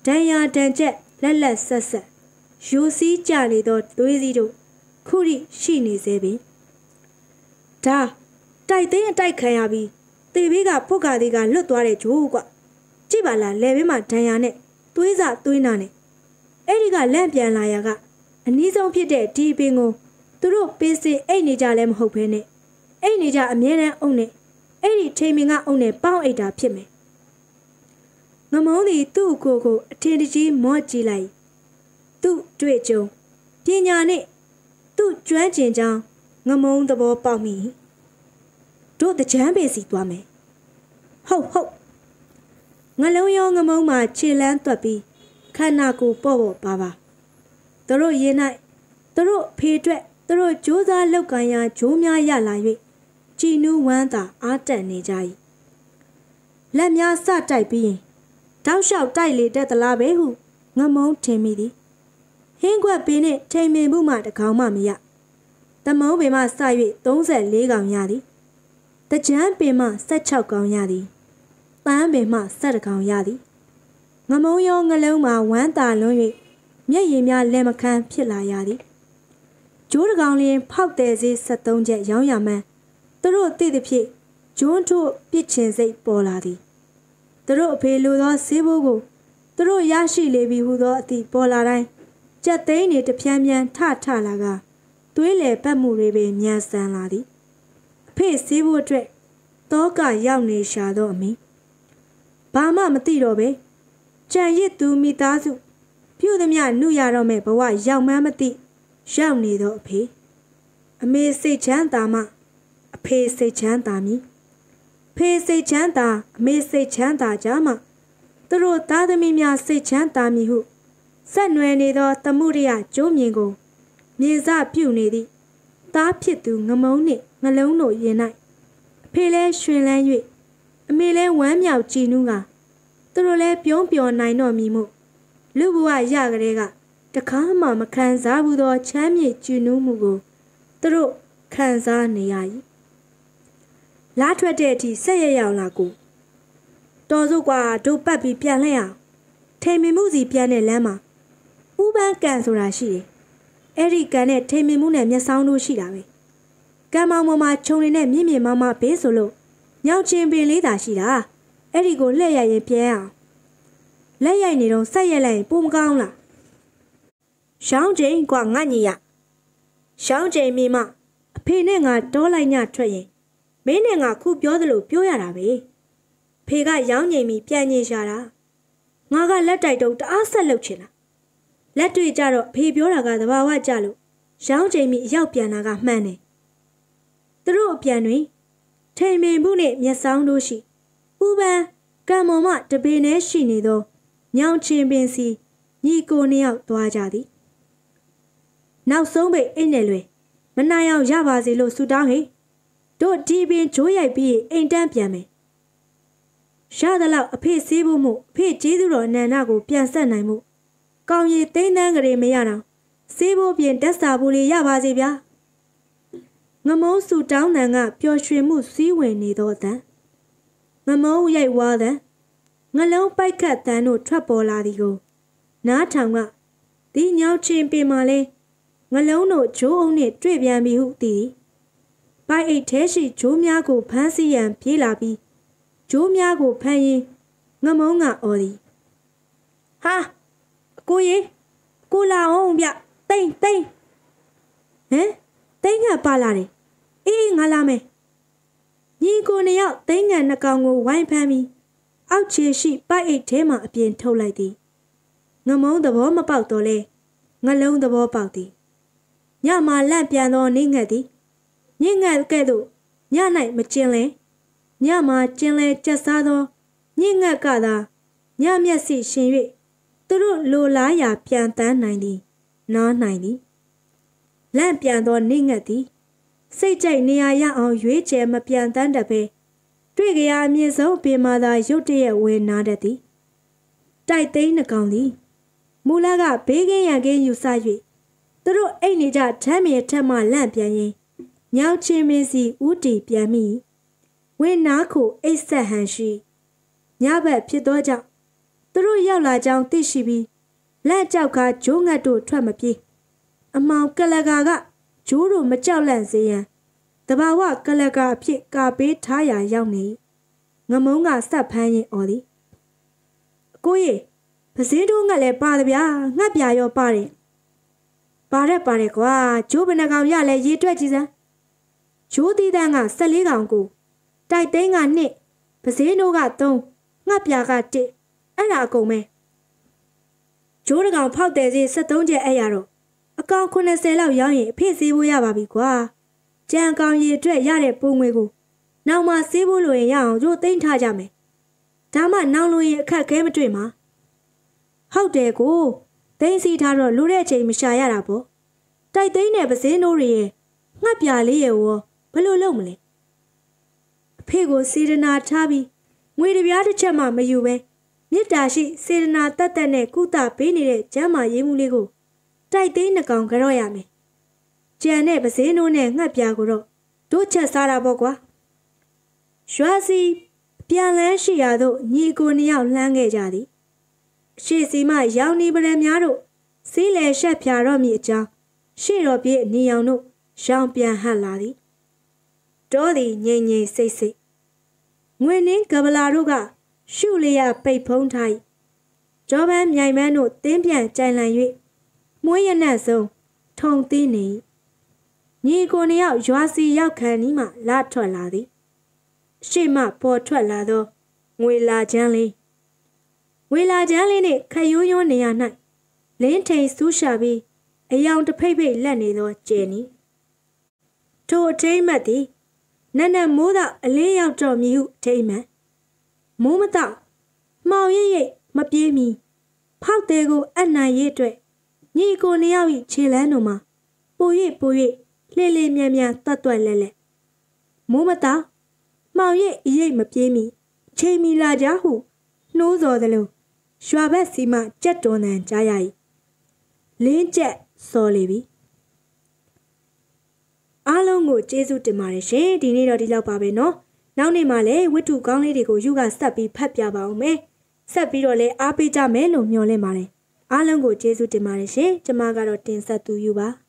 Danya Danjet, Lala Sassa, you see Charlie dot Louisido, Kuri, she needs Ebi. Ta, Tai they Tai Kayabi, the Viga Pocadiga Lutuare Juga, Chibala, Levima Diane, Tuiza Tuinane, Ediga Lampian Layaga, and Nizo Pide, T Bingo, Turu Pisi, any Jalem Hopene, any Jamina only, any taming up on a pound eight up Pime. Namoni tu coco, Tendiji Moji Tu Dwejo, Pinyane, tu Dredging, Namon the ball about me. Do the champion seat me. Ho ho. Ngalong among my chilan tuppy, Kanaku Bobo Baba. The road ye night, the road Pedre, the road Josa Lokaya, Jumia Yala, Ginu Wanda, Art and Nijai. Lamia Satai being. Thou shalt daily that the labe who, Namon Timidi. Hingua bene, take me boomat the cow mamma. The mo be my side, don't say legal yadi. The jam be ma set chow on yadi. Lamb be ma set a cow yadi. Namo young aloma went down lonely. Yea, mea lemacan pilla yadi. Jordan pop daisy sat down jet young young man. The road did the pit. John to pitches eight boladi. The road pay ludo sibogo. The road yashi levi who got the bolarine. Jet they need the piamian tata laga. Twile pamu rebe nyasan ladi. Pay sibo dread. Doga young shadow me. Bama matirobe. Jan yet do me dazu. Pew the mea new yaro me, but why young mamati. Shall need a pay. A may say chantama. A pay say chantami. Pay say chanta, may say chanta jama. The road tadamia say chanta me who. San Renido, Tamuria, Jomingo. Niza punidi. Ta pitu, Namoni, Nalono yenai. Pele shrilan ye. A mele one meow chinunga. The role pion pion nine mimo. Lubua yagarega. The kama makanza budo chamye junumugo. The road kanza neai. Latra deity say a lago. Dozo gua do papi pianea. Tame muzi piane lama. Uban gansurashi. Eri ganet tame moon and yasano shirawe. Gamma mama chonin and mimi mama pesolo. Now chamber leda shira. Eri go leya ye pia. Leya nido say a lay boom gauna. Shang Jane guangania. Shang Jane mima. A pinning a dollar tray. Meaning a coup yodelo pioyarabe. Pega young yami piani shara. Naga let I don't ask a lochina. Let to each other pay bioraga the bawa jalo. Shang Jamie yau pianaga mane. The road pianui. Tame me bune ya sound oshi. Uba, gamma the bene shini do. Nyao chimpanzee. Ni go ni out to ajadi. Now so be in elwe. Manaya Javazi lo sudangi. Do deep in joy be ain't dampiame. Shadala a pay sable mo, pay jiduro nanago piansanamo. Gao ye think angry meana. Sable bien destabuli yavazibia. Namo su down nanga pure shrimu see when need all that. Namo ye water. Nalo by cat than no trouble ladigo. Na tanga. The nyao chimpi male. Nalo no jo only trivian be who did. By a teshi Jomiago Pansy and Pilabi. Jomiago Penny Namonga Odi. Ha! Go ye? Go la on ya. Ding, ding. Eh? Ding a ballari. Eh, alame. Ye go ne out, ding and a gango wine pammy. Out cheer sheep by a tema being told like thee. Namon the warm about dole. Nalone the war about thee. Yama lampiano ning at thee. Ninga kedo, Yana Machile, Yama Chile Chasado, Ninga Gada, Yamia si Shinri, Turu Lulaya Pianta ninety, no ninety. Lampiando Ningati, say Jay Nia on Yuiche Mapiantanda Bay, Trigia Miso be mother Yotia win nadati. Tight day Nakandi Mulaga begging again you saji. Turu any jat tammy tama lampiani. Nyao chimisi uti piami. When nako a sahanshi. Nyaba pidoja. သူတို့ရောက်လာကြောင်းသိရှိပြီးလက်ကြောက်ကဂျိုးငတ်တို့ထွက်မပြေးအမောင်ကလကာကဂျိုးတို့မကြောက်လန့်စေရန်တဘာဝကလကာအဖြစ်ကာပေးထားရာရောက်နေငမုံးကဆက်ဖမ်းရင်အော်သည်အကိုကြီးပစင်းတို့ငတ်လဲပါတယ်ဗျာငတ်ပြရောပါတယ်ပါရက်ပါတယ်ကွာဂျိုးဘယ်နှကောင်ရလဲရေတွက်ကြည့်စမ်းဂျိုးသီးတန်းက၁၄ကောင်ကိုတိုက်သိန်းကနှစ်ပစင်းတို့ကသုံးငတ်ပြကတစ်အဲ့ဒါအကုန်ပဲဂျိုးတကောင်ဖောက်တယ်စီ၁၃ကျက်အဲ့ရတော့အကောင်၉၀လောက်ရောင်းရင်အဖေစေးဖို့ရပါပြီကွာကြံကောင်ရေအတွက်ရတဲ့ပုံငွေကိုနောက်မှစေးဖို့လိုရင်ရအောင်ဂျိုးသိမ်းထားကြမယ်ဒါမှနောက်လို့ရင်အခက်ခဲမတွေ့မှာဟုတ်တယ်ကိုသိမ်းစီထားတော့လိုတဲ့အချိန်မရှာရတာပေါ့တိုက်သိမ်းတဲ့ပစင်းတို့ရဲ့ငှက်ပြလေးရဲ့ရောဘယ်လိုလုပ်မလဲအဖေကိုစေတနာထားပြီးငွေတပြားတစ်ချက်မှမယူပဲမြစ်တာရှိစေတနာတတ်တတ်နဲ့ကုသပေးနေတဲ့ကျမ်းမာရေးမှုလေးကိုတိုက်သိမ်းနှကောင်ကြော့ရမယ်ကြံတဲ့ပစင်းတို့နဲ့ငှက်ပြကိုတော့တို့ချက်စားတာပေါ့ကွာရွာစီပြန်လန်းရှိရာသို့ညီကိုနှစ်ယောက်လှမ်းခဲ့ကြသည်အရှိစီမရောင်နေပရံများတို့စီးလေရှက်ဖြာတော့မိအကြောင်းရှေ့တော်ပြေးနေအောင်တို့ရောင်ပြန်ဟတ်လာသည်တောသည်ငြိမ်ငြိမ်စိတ်စိတ်ငွေနှင်းကပလာတို့ကရှုလျက်ပိတ်ဖုံးထား၏ကြောပန်းမြိုင်မန်းတို့တင်းပြန်ကြိုင်လန်၍မွေးရနက်ဆုံးထုံသိနေညီကိုနှစ်ယောက်ရွာစီရောက်ခံနီးမှလာထွက်လာသည်ရှေ့မှပေါ်ထွက်လာသောငွေလာချမ်းလေးငွေလာချမ်းလေးနှင့်ခရိုးရိုးနေရာ၌လင်းထိန်ဆူးရှာပြီးအယောင်တဖိတ်ဖိတ်လက်နေသောကျဲနီထိုအထိမ့်မှတ်သည်နက်နက်မိုးသာအလေးရောက်တော်မူဟုအထိမ့်မှတ်မိုးမတော့မှောင်ရိပ်ရိပ်မပြေးမီဖောက်သေးကိုအနိုင်ရိပ်အတွက်ညီကိုနှစ်ယောက်၏ခြေလန်းတို့မှာပို၍ပို၍လှေလှေမြန်မြန်တွတ်တွတ်လဲလဲမိုးမတော့မှောင်ရိပ်ရိပ်မပြေးမီချိန်မီလာကြဟုနှိုးစော်သလိုရွာဘက်စီမှကြက်တွန်တန်ကြားရ၏လင်းကျက်စော်လေပြီအားလုံးကိုကျေးဇူးတင်ပါတယ်ရှင်ဒီနေ့တော့ဒီလောက်ပါပဲเนาะနောက်နေ့မှလည်းဝတ္ထုကောင်းလေးတွေကိုယူကဆက်ပြီးဖတ်ပြပါအောင်မယ်ဆက်ပြီးတော့လည်းအားပေးကြမယ်လို့မျှော်လင့်ပါတယ်အားလုံးကိုကျေးဇူးတင်ပါတယ်ရှင်ကျွန်မကတော့တင်ဆက်သူယူပါ